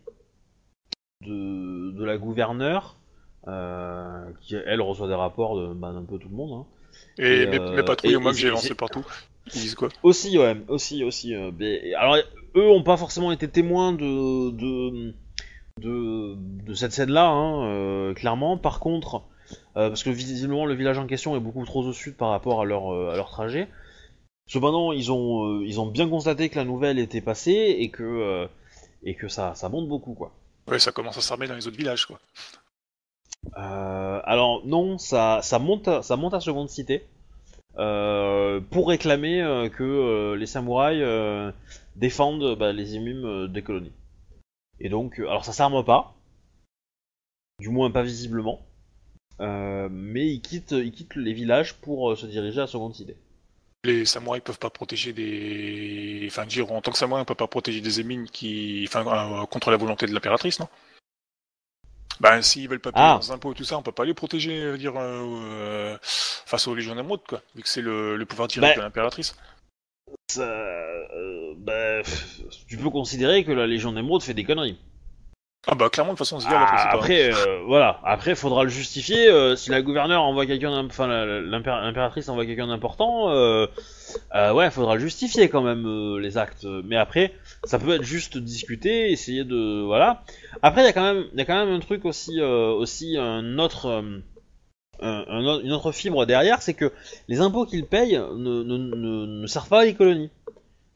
de de la gouverneure, euh, qui elle reçoit des rapports de bah, d'un peu tout le monde. Hein. Et, Et, mes, euh, mes patrouilles, et- au moins et que j'ai c'est- lancé c'est- partout, ils disent quoi? Aussi, ouais, aussi, aussi. euh, mais- alors, eux ont pas forcément été témoins de de de, de cette scène-là, hein, euh, clairement. Par contre, euh, parce que visiblement le village en question est beaucoup trop au sud par rapport à leur euh, à leur trajet. Cependant, ils ont euh, ils ont bien constaté que la nouvelle était passée et que euh, et que ça ça monte beaucoup, quoi. Ouais, ça commence à s'armer dans les autres villages quoi. Euh, alors non, ça ça monte à, ça monte à Seconde Cité. Euh, pour réclamer euh, que euh, les samouraïs euh, défendent bah, les émimes euh, des colonies. Et donc, euh, alors ça s'arme pas, du moins pas visiblement, euh, mais ils quittent, ils quittent les villages pour euh, se diriger à Seconde Cité. Les samouraïs peuvent pas protéger des, enfin dire en tant que samouraï on peut pas protéger des émines qui, enfin euh, contre la volonté de l'impératrice non? Ben s'ils veulent pas payer Ah. leurs impôts et tout ça, on peut pas les protéger, euh, dire euh, euh, face aux légions d'émeraude quoi, vu que c'est le, le pouvoir direct Bah. de l'impératrice. Ça, euh, bah, pff, tu peux considérer que la Légion d'Émeraude fait des conneries. Ah bah clairement de toute façon, Zia Ah, l'apprécie pas. après, euh, voilà. Après, faudra le justifier. euh, si la gouverneure envoie quelqu'un, d'im- enfin la- l'impér- l'impératrice envoie quelqu'un d'important, euh, euh, ouais, faudra le justifier quand même euh, les actes. Mais après, ça peut être juste discuter, essayer de, voilà. Après, il y a quand même, il y a quand même un truc aussi, euh, aussi un autre, euh, un, un autre- une autre fibre derrière, c'est que les impôts qu'ils payent ne, ne, ne, ne servent pas à les colonies.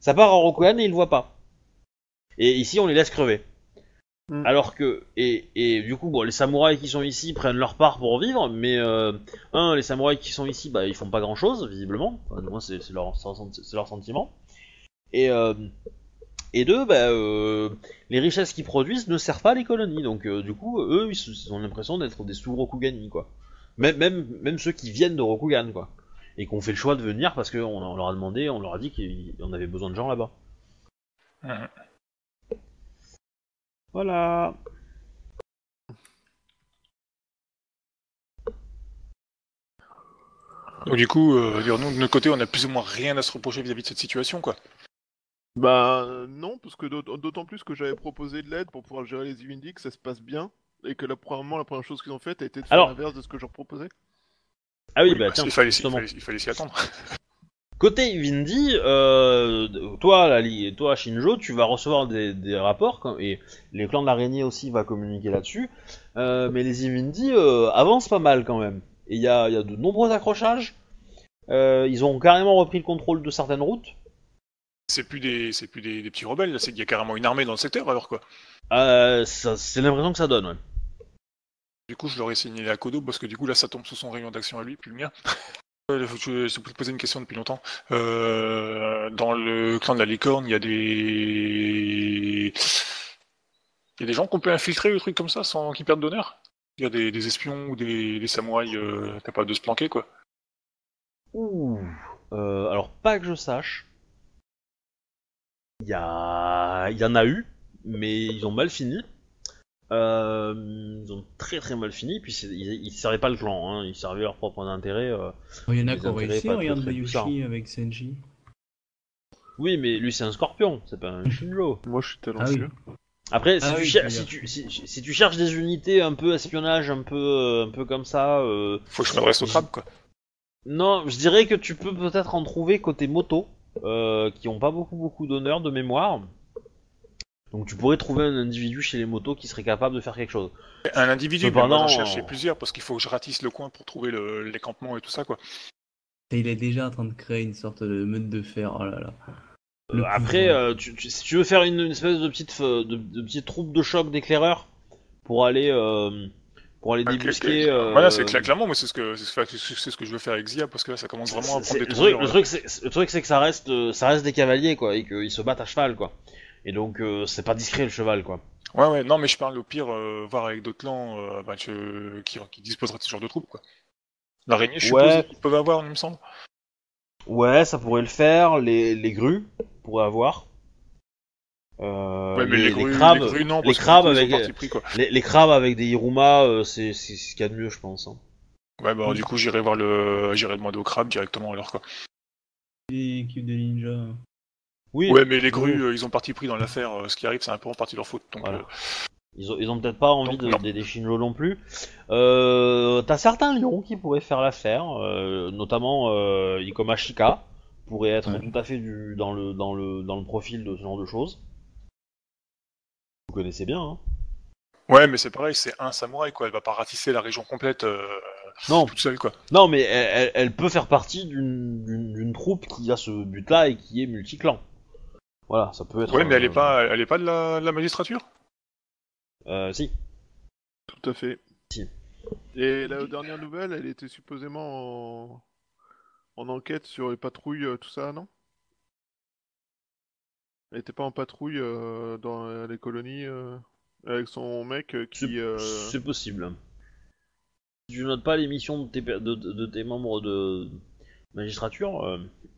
Ça part à Rokugan et ils le voient pas. Et ici, on les laisse crever. Mm. Alors que, et, et du coup, bon, les samouraïs qui sont ici prennent leur part pour vivre, mais euh, un, les samouraïs qui sont ici, bah, ils font pas grand chose, visiblement. Enfin, du moins, c'est, c'est, leur, c'est leur sentiment. Et, euh, et deux, bah, euh, les richesses qu'ils produisent ne servent pas à les colonies. Donc, euh, du coup, eux, ils ont l'impression d'être des sous-Rokugani, quoi. Même, même, même ceux qui viennent de Rokugan, quoi. Et qu'on fait le choix de venir parce qu'on on leur a demandé, on leur a dit qu'on avait besoin de gens là-bas. Mmh. Voilà. Donc du coup, euh, nous de notre côté, on a plus ou moins rien à se reprocher vis-à-vis de cette situation, quoi. Bah euh, non, parce que d'aut- d'autant plus que j'avais proposé de l'aide pour pouvoir gérer les Evindy, que ça se passe bien, et que là, premièrement, la première chose qu'ils ont faite a été de faire Alors... l'inverse de ce que je leur proposais. Ah oui, oui bah, bah tiens, il fallait, justement. il fallait, il fallait s'y attendre. Côté Vindy, euh, toi, la, toi, Shinjo, tu vas recevoir des, des rapports, quand, et les clans de l'araignée aussi va communiquer là-dessus, euh, mais les Vindy euh, avancent pas mal quand même. Et il y a, y a de nombreux accrochages, euh, ils ont carrément repris le contrôle de certaines routes. C'est plus des, c'est plus des, des petits rebelles, là, c'est qu'il y a carrément une armée dans le secteur, alors quoi. Euh, ça, c'est l'impression que ça donne, ouais. Du coup, je leur ai signalé à Kodo, parce que du coup, là, ça tombe sous son rayon d'action à lui, plus le mien. Euh, je je peux te poser une question depuis longtemps. Euh, dans le clan de la licorne, il y a des... Il y a des gens qu'on peut infiltrer ou des trucs comme ça sans qu'ils perdent d'honneur. Il y a des, des espions ou des, des samouraïs euh, capables de se planquer, quoi. Ouh. Euh, alors, pas que je sache. Il y, a... y en a eu, mais ils ont mal fini. Euh, ils ont très très mal fini, puis c'est, ils, ils servaient pas le clan, hein, ils servaient leur propre intérêt. Euh, Il y en a des qui ont intérêts réussi, pas regarde très, très Bayushi puissants. avec Senji. Oui, mais lui c'est un scorpion, c'est pas un Shinjo. Moi, je suis Ah oui. talentueux. Après, si, Ah tu oui, cher- tu si, veux tu, si, si tu cherches des unités un peu espionnage, un peu, euh, un peu comme ça, euh, Faut que je m'adresse au crabe, quoi. non, je dirais que tu peux peut-être en trouver côté moto, euh, qui ont pas beaucoup beaucoup d'honneur de mémoire. Donc tu pourrais trouver un individu chez les motos qui serait capable de faire quelque chose. Un individu, Cependant, mais moi j'en cherchais euh, plusieurs parce qu'il faut que je ratisse le coin pour trouver le, les campements et tout ça, quoi. Et il est déjà en train de créer une sorte de meute de fer, oh là là. Euh, Le après, pouvoir. euh, tu, tu- si tu veux faire une, une espèce de petite, f- de, de petite troupe de choc d'éclaireurs pour aller, euh, pour aller Ok, débusquer. ok. euh, Voilà, c'est cla- clairement, moi c'est ce que c'est ce que- c'est ce que je veux faire avec Zia parce que là ça commence vraiment à c'est- prendre des le truc, tournures. le truc, c'est, le truc, c'est que ça reste, euh, ça reste des cavaliers quoi, et qu'ils se battent à cheval quoi. Et donc euh, c'est pas discret le cheval quoi. Ouais, ouais, non, mais je parle au pire, euh, voir avec d'autres clans euh, bah, je- qui, qui disposeraient de ce genre de troupes, quoi. L'araignée, je suppose, Ouais. qu'ils peuvent avoir, il me semble. Ouais, ça pourrait le faire. Les, les grues pourraient avoir. Euh, Ouais, mais les, grues, crabes, les grues, non, les parce que crabes du coup, ils ont avec parti pris, quoi. les, les crabes avec des Hiruma, euh, c'est c'est ce qu'il y a de mieux, je pense. Hein. Ouais, bah, du coup, j'irai voir le, j'irai demander au crabe directement, alors, quoi. L'équipe de ninja. Oui. Ouais, mais les oui. grues, euh, ils ont parti pris dans l'affaire, euh, ce qui arrive, c'est un peu en partie leur faute, donc... Voilà. euh, Ils ont, ils ont peut-être pas envie Donc, de, non. des, des Shinjo non plus. Euh, T'as certains lions qui pourraient faire l'affaire, euh, notamment euh, Ikoma Shika pourrait être Ouais. tout à fait du, dans, le, dans, le, dans le profil de ce genre de choses. Vous connaissez bien, hein. Ouais, mais c'est pareil, c'est un samouraï, quoi. Elle va pas ratisser la région complète euh, Non. toute seule, quoi. Non, mais elle, elle, elle peut faire partie d'une, d'une, d'une troupe qui a ce but-là et qui est multiclan. Voilà, ça peut être. Ouais, mais elle est euh, pas, elle est pas de la, de la magistrature. Euh, si. Tout à fait. Si. Et la dernière nouvelle, elle était supposément en, en enquête sur les patrouilles, euh, tout ça, non? Elle était pas en patrouille euh, dans euh, les colonies euh, avec son mec euh, C'est, qui... euh, c'est possible. Si tu notes pas les missions de tes, de, de, de tes membres de magistrature. Euh...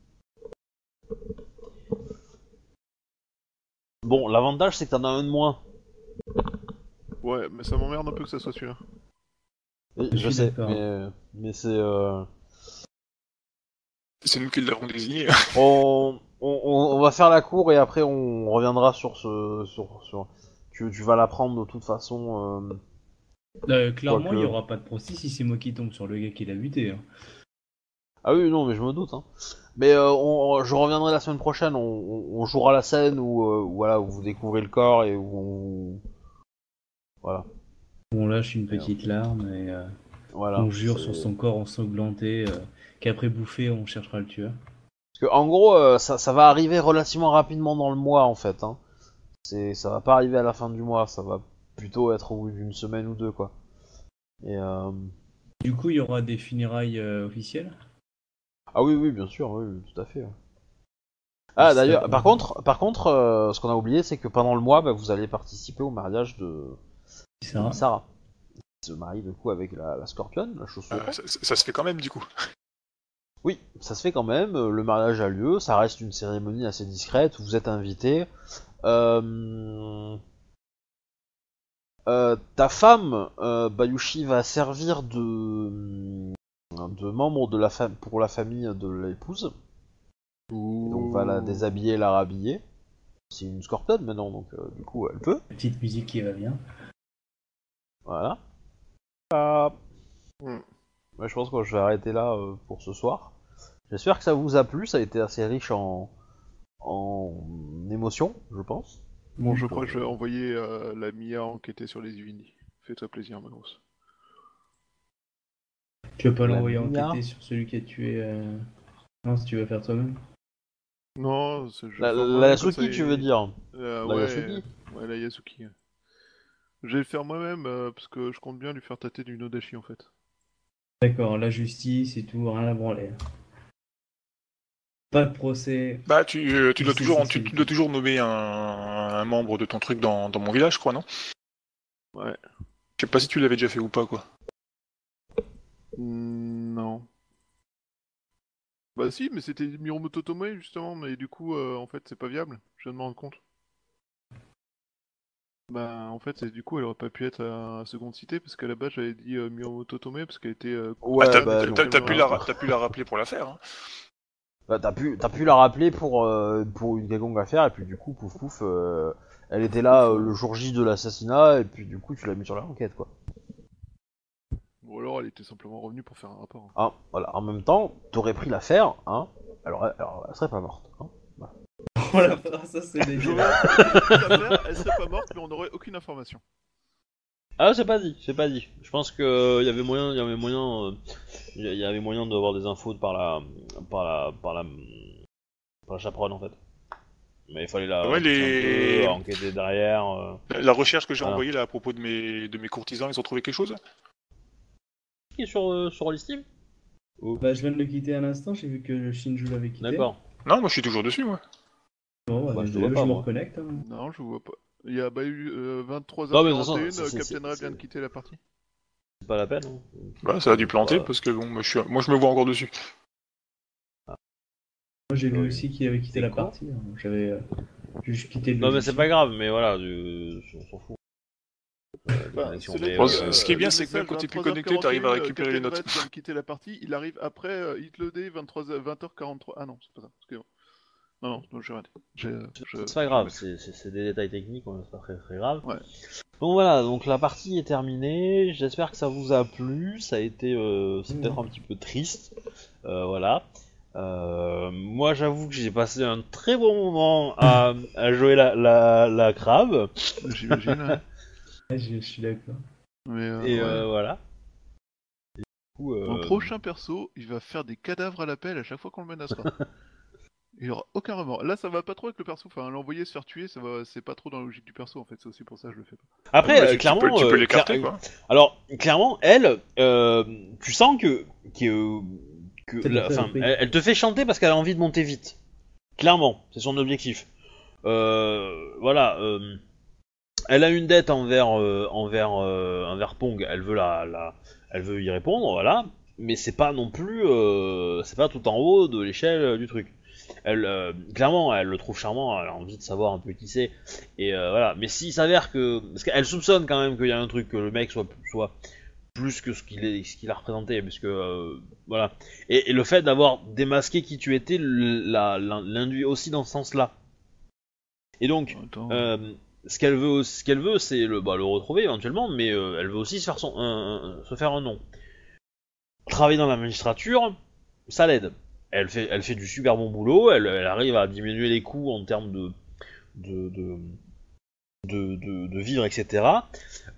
Bon, l'avantage c'est que t'en as un de moins. Ouais, mais ça m'emmerde un peu que ça soit celui-là. Oui, Je je suis sais, d'accord. mais, mais c'est. Euh... C'est nous qui l'avons désigné. On, on, on va faire la cour et après on reviendra sur ce. Sur, sur... Tu, tu vas la prendre de toute façon. Euh... Euh, clairement, Quoique- il n'y aura pas de procès si c'est moi qui tombe sur le gars qui l'a buté. Hein. Ah oui, non, mais je me doute. Hein. Mais euh, on, je reviendrai la semaine prochaine. On, on, on jouera la scène où, euh, où, voilà, où vous découvrez le corps et où on. Voilà. On lâche une petite larme et euh, voilà on jure c'est- sur son corps ensanglanté euh, qu'après bouffer, on cherchera le tueur. Parce que en gros, euh, ça, ça va arriver relativement rapidement dans le mois en fait. Hein. C'est, ça va pas arriver à la fin du mois, ça va plutôt être au bout d'une semaine ou deux quoi. Et euh... Du coup, il y aura des funérailles euh, officielles. Ah oui, oui, bien sûr, oui, oui tout à fait. Ouais. Ah d'ailleurs, Ça- par contre, par contre, euh, ce qu'on a oublié, c'est que pendant le mois, bah, vous allez participer au mariage de Sarah. Sarah. Qui se marie du coup avec la, la Scorpion, la chaussure. Ah, ça, ça- ça se fait quand même du coup. Oui, ça se fait quand même, euh, le mariage a lieu, ça reste une cérémonie assez discrète, vous êtes invités. Euh... Euh, ta femme, euh, Bayushi, va servir de, de membre de la fam- pour la famille de l'épouse. Et donc va la déshabiller, la rhabiller. C'est une Scorpion maintenant, donc euh, du coup elle peut. Petite musique qui va bien. Voilà. Ah. Mm. Ouais, je pense que je vais arrêter là euh, pour ce soir. J'espère que ça vous a plu, ça a été assez riche en, en émotions, je pense. Bon, je crois que je vais envoyer euh, la Mia enquêter sur les Uvini. Fais-toi plaisir, ma grosse. Tu vas pas La l'envoyer Mia. enquêter sur celui qui a tué. Euh... Non, si tu veux faire toi-même. Non, c'est je La, vais faire la, moi-même, la comme Yasuki, ça, tu il- veux dire Euh, La ouais, Yasuki ouais, la Yasuki. Je vais le faire moi-même euh, parce que je compte bien lui faire tâter du Nodashi en fait. D'accord, la justice et tout, rien à branler. Pas de procès. Bah, tu, euh, tu, dois C'est- toujours, c'est- tu, c'est- tu dois toujours nommer un, un membre de ton truc dans, dans mon village, je crois, non? Ouais. Je sais pas si tu l'avais déjà fait ou pas, quoi. Mm, non. Bah si, mais c'était Miromoto Tomoe justement, mais du coup, euh, en fait, c'est pas viable. Je viens de me rendre compte. Bah en fait, c'est- du coup, elle aurait pas pu être à seconde cité parce qu'à la base, j'avais dit euh, Miromoto Tomoe parce qu'elle était. Euh, Ouais, Ah, t'as bah, t'as- non. t'as- t'as pu la, Voilà. ra- t'as pu la rappeler pour la faire, hein. Bah, t'as pu, t'as pu la rappeler pour, euh, pour une quelconque affaire, et puis du coup, pouf pouf, euh, elle était là euh, le jour J de l'assassinat, et puis du coup, tu l'as mis sur la enquête, quoi. Ou alors, elle était simplement revenue pour faire un rapport. Hein, voilà. En même temps, t'aurais pris l'affaire, hein, alors, alors elle serait pas morte. Hein. Voilà, ça c'est des J'aurais pu la faire, elle serait pas morte, mais on n'aurait aucune information. Ah, c'est pas dit, c'est pas dit. Je pense que il y avait moyen, il y avait moyen, il y avait moyen d'avoir des infos par la, par la, par la, par la chaperonne en fait. Mais il fallait la Ouais, les- un peu, enquêter derrière. euh. La, la recherche que j'ai Voilà. envoyée là à propos de mes, de mes courtisans, ils ont trouvé quelque chose? Qui est sur, euh, sur l'Steam Bah, je viens de le quitter à l'instant, j'ai vu que Shinju l'avait quitté. D'accord. Non, moi je suis toujours dessus, moi. Bon, bah, Bah, je te désolé, vois pas, je me moi. reconnecte. hein. Non, je vois pas. Il y a bah, eu euh, vingt-trois Non, heures mais de toute quarante et façon, un, c'est- c'est- Captain Red c'est- vient de quitter la partie. C'est pas la peine. Hein. Bah, ça a dû planter Ouais. parce que bon, moi je, suis, moi je me vois encore dessus. Moi, j'ai vu Oui. aussi qu'il avait quitté C'est la con. partie. hein. J'avais euh, juste quitté le Non, mais c'est logiciel. pas grave, mais voilà, du... on s'en fout. Euh, des Bah, connexions, cela mais, dit, Bon, euh, ce qui est bien, le c'est que même message quand t'es plus vingt-trois heures connecté, t'arrives à quarante et un, récupérer les Captain notes. Red vient de quitter la partie, il arrive après euh, hitloadé vingt-trois heures, vingt heures quarante-trois. Ah non, c'est pas ça. Excusez-moi. Non, non, non j'ai raté. J'ai, euh, je- C'est pas grave, c'est c'est- c'est des détails techniques, hein, c'est pas très très grave. Ouais. Donc voilà, donc la partie est terminée, j'espère que ça vous a plu, ça a été, euh, c'est Mmh. peut-être un petit peu triste, euh, voilà. Euh, moi j'avoue que j'ai passé un très bon moment à, à jouer la, la, la crabe, J'imagine. ouais. Ouais, je, je suis d'accord. Mais euh, et ouais. euh, voilà. Et du coup, euh, Mon prochain perso, il va faire des cadavres à l'appel à chaque fois qu'on le menacera. Il y aura aucun remords. Là, ça va pas trop avec le perso. Enfin, l'envoyer se faire tuer, ça va, c'est pas trop dans la logique du perso en fait. C'est aussi pour ça que je le fais pas. Après, Ouais, euh, tu- tu clairement, peux- tu peux euh, l'écarter, cla- quoi. Alors, clairement, elle, euh, tu sens que, que, que Ça te la- fait enfin, un peu. elle, elle te fait chanter parce qu'elle a envie de monter vite. Clairement, c'est son objectif. Euh, voilà, euh, elle a une dette envers, euh, envers, euh, envers Pong. Elle veut la, la, elle veut y répondre, voilà. Mais c'est pas non plus, euh, c'est pas tout en haut de l'échelle euh, du truc. Elle, euh, clairement, elle le trouve charmant. Elle a envie de savoir un peu qui c'est. Et euh, voilà. Mais s'il s'avère que, parce qu'elle soupçonne quand même qu'il y a un truc, que le mec soit, soit plus que ce qu'il est, ce qu'il a représenté, parce que euh, voilà. Et, et le fait d'avoir démasqué qui tu étais la- la- l'induit aussi dans ce sens-là. Et donc, Attends. euh, ce qu'elle veut, ce qu'elle veut, c'est le, bah, le retrouver éventuellement, mais euh, elle veut aussi se faire son, un- un- se faire un nom. Travailler dans la magistrature, ça l'aide. Elle fait, elle fait du super bon boulot. Elle, elle arrive à diminuer les coûts en termes de, de, de de, de, de vivres, et cetera.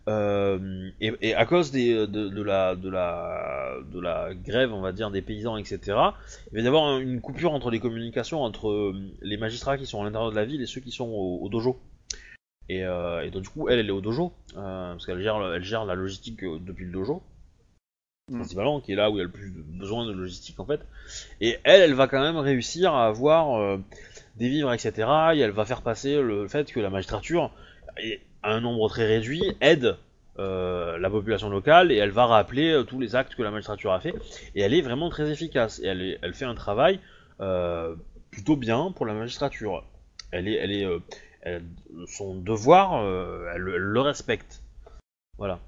Euh, et, et à cause des, de, de, la, de, la, de la grève, on va dire, des paysans, et cetera, il va y avoir une coupure entre les communications entre les magistrats qui sont à l'intérieur de la ville et ceux qui sont au, au dojo. Et, euh, et donc du coup, elle, elle est au dojo, euh, parce qu'elle gère, elle gère la logistique depuis le dojo, principalement, qui est là où il y a le plus de besoin de logistique en fait. Et elle, elle va quand même réussir à avoir euh, des vivres, et cetera. Et elle va faire passer le fait que la magistrature, à un nombre très réduit, aide euh, la population locale, et elle va rappeler euh, tous les actes que la magistrature a fait. Et elle est vraiment très efficace. Et elle, est, elle fait un travail euh, plutôt bien pour la magistrature. Elle est, elle est, euh, elle, son devoir, euh, elle, elle le respecte. Voilà.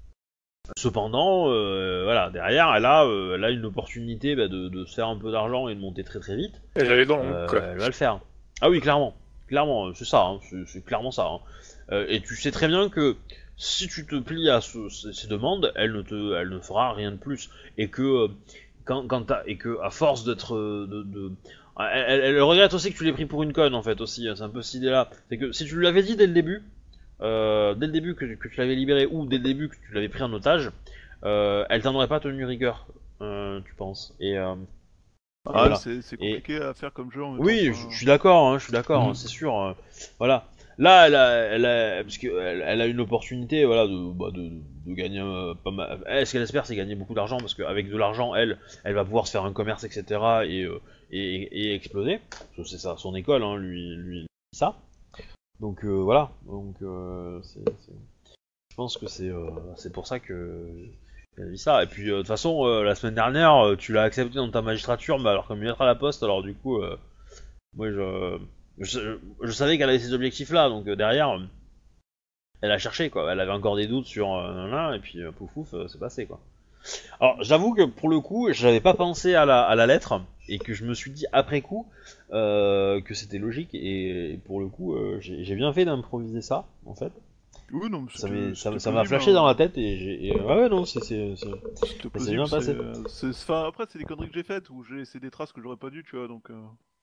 Cependant, euh, voilà, derrière, elle a, euh, elle a une opportunité bah, de, de se faire un peu d'argent et de monter très très vite. Elle avait dans Euh, quoi. elle va le faire. Ah oui, clairement, clairement, c'est ça, hein, c'est, c'est clairement ça. Hein. Euh, et tu sais très bien que si tu te plies à ce, ces demandes, elle ne te, elle ne fera rien de plus. Et que euh, quand, quand t'as, et que à force d'être, de, de elle, elle, elle regrette aussi que tu l'aies pris pour une conne en fait aussi. C'est un peu cette idée-là. C'est que si tu lui avais dit dès le début. Euh, dès le début que, que tu l'avais libéré ou dès le début que tu l'avais pris en otage, euh, elle t'en aurait pas tenu rigueur, euh, tu penses. Et, euh, Ah, et voilà. c'est, c'est compliqué et... à faire comme jeu en même oui, temps. je, je suis d'accord, hein, je suis d'accord, Mmh. hein, c'est sûr. Euh, voilà. Là, elle a, elle a, parce que elle, elle a une opportunité, voilà, de, bah, de, de gagner euh, pas mal. Elle, ce qu'elle espère, c'est gagner beaucoup d'argent, parce qu'avec de l'argent, elle, elle va pouvoir se faire un commerce, et cetera. et, euh, et, et exploser. Parce que c'est ça, son école, hein, lui, lui, ça. Donc euh, voilà, donc euh, c'est, c'est... je pense que c'est, euh, c'est pour ça que j'ai dit ça. Et puis euh, de toute façon, euh, la semaine dernière, euh, tu l'as accepté dans ta magistrature, mais alors comme il est à la poste, alors du coup, euh, moi je, je, je savais qu'elle avait ces objectifs-là, donc euh, derrière, euh, elle a cherché quoi. Elle avait encore des doutes sur euh, là, et puis euh, pouf pouf, euh, c'est passé quoi. Alors j'avoue que pour le coup, j'avais pas pensé à la, à la lettre, et que je me suis dit après coup euh, que c'était logique, et, et pour le coup, euh, j'ai, j'ai bien fait d'improviser ça en fait. Oui, non, mais Ça, c'était- m'est- ça, c'était ça m'a possible, flashé hein. dans la tête, et j'ai. Et, ouais, ouais, non, c'est. c'est, c'est... C'était Ça possible, s'est bien c'est, passé. euh, c'est, enfin, après, c'est des conneries que j'ai faites, où j'ai laissé des traces que j'aurais pas dû, tu vois, donc... euh,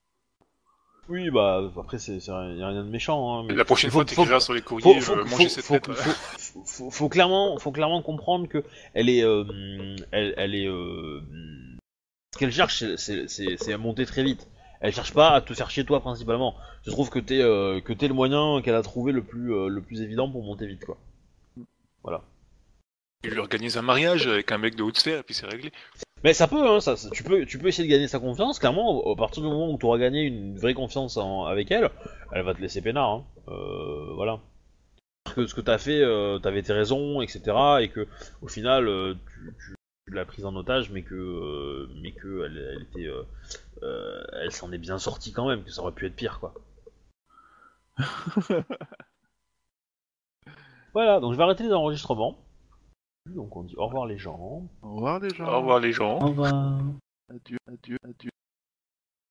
Oui, bah après, c'est, c'est rien, y a rien de méchant, hein, mais. La prochaine faut- fois, faut- t'écriras sur les courriers, faut, faut, euh, faut, manger cette faut, lettre. faut, faut, faut- faut clairement, faut clairement comprendre que elle est, euh, elle, elle est, euh, ce qu'elle cherche, c'est, c'est, c'est, c'est à monter très vite. Elle cherche pas à te faire chier toi principalement. Je trouve que t'es, euh, que t'es le moyen qu'elle a trouvé le plus, euh, le plus évident pour monter vite, quoi. Voilà. Tu lui organises un mariage avec un mec de haute sphère, et puis c'est réglé. Mais ça peut, hein, ça, ça- tu peux, tu peux essayer de gagner sa confiance. Clairement, à partir du moment où tu auras gagné une vraie confiance en- avec elle, elle va te laisser peinard. Hein. Euh, voilà. Que ce que t'as fait, euh, t'avais tes raisons, et cetera. Et que au final, euh, tu, tu- tu l'as prise en otage, mais que, euh, mais que elle, elle était, euh, euh, elle s'en est bien sortie quand même. Que ça aurait pu être pire, quoi. Voilà. Donc je vais arrêter les enregistrements. Donc on dit au revoir les gens. Au revoir, les gens. Au revoir les gens. Au revoir. Adieu, adieu, adieu.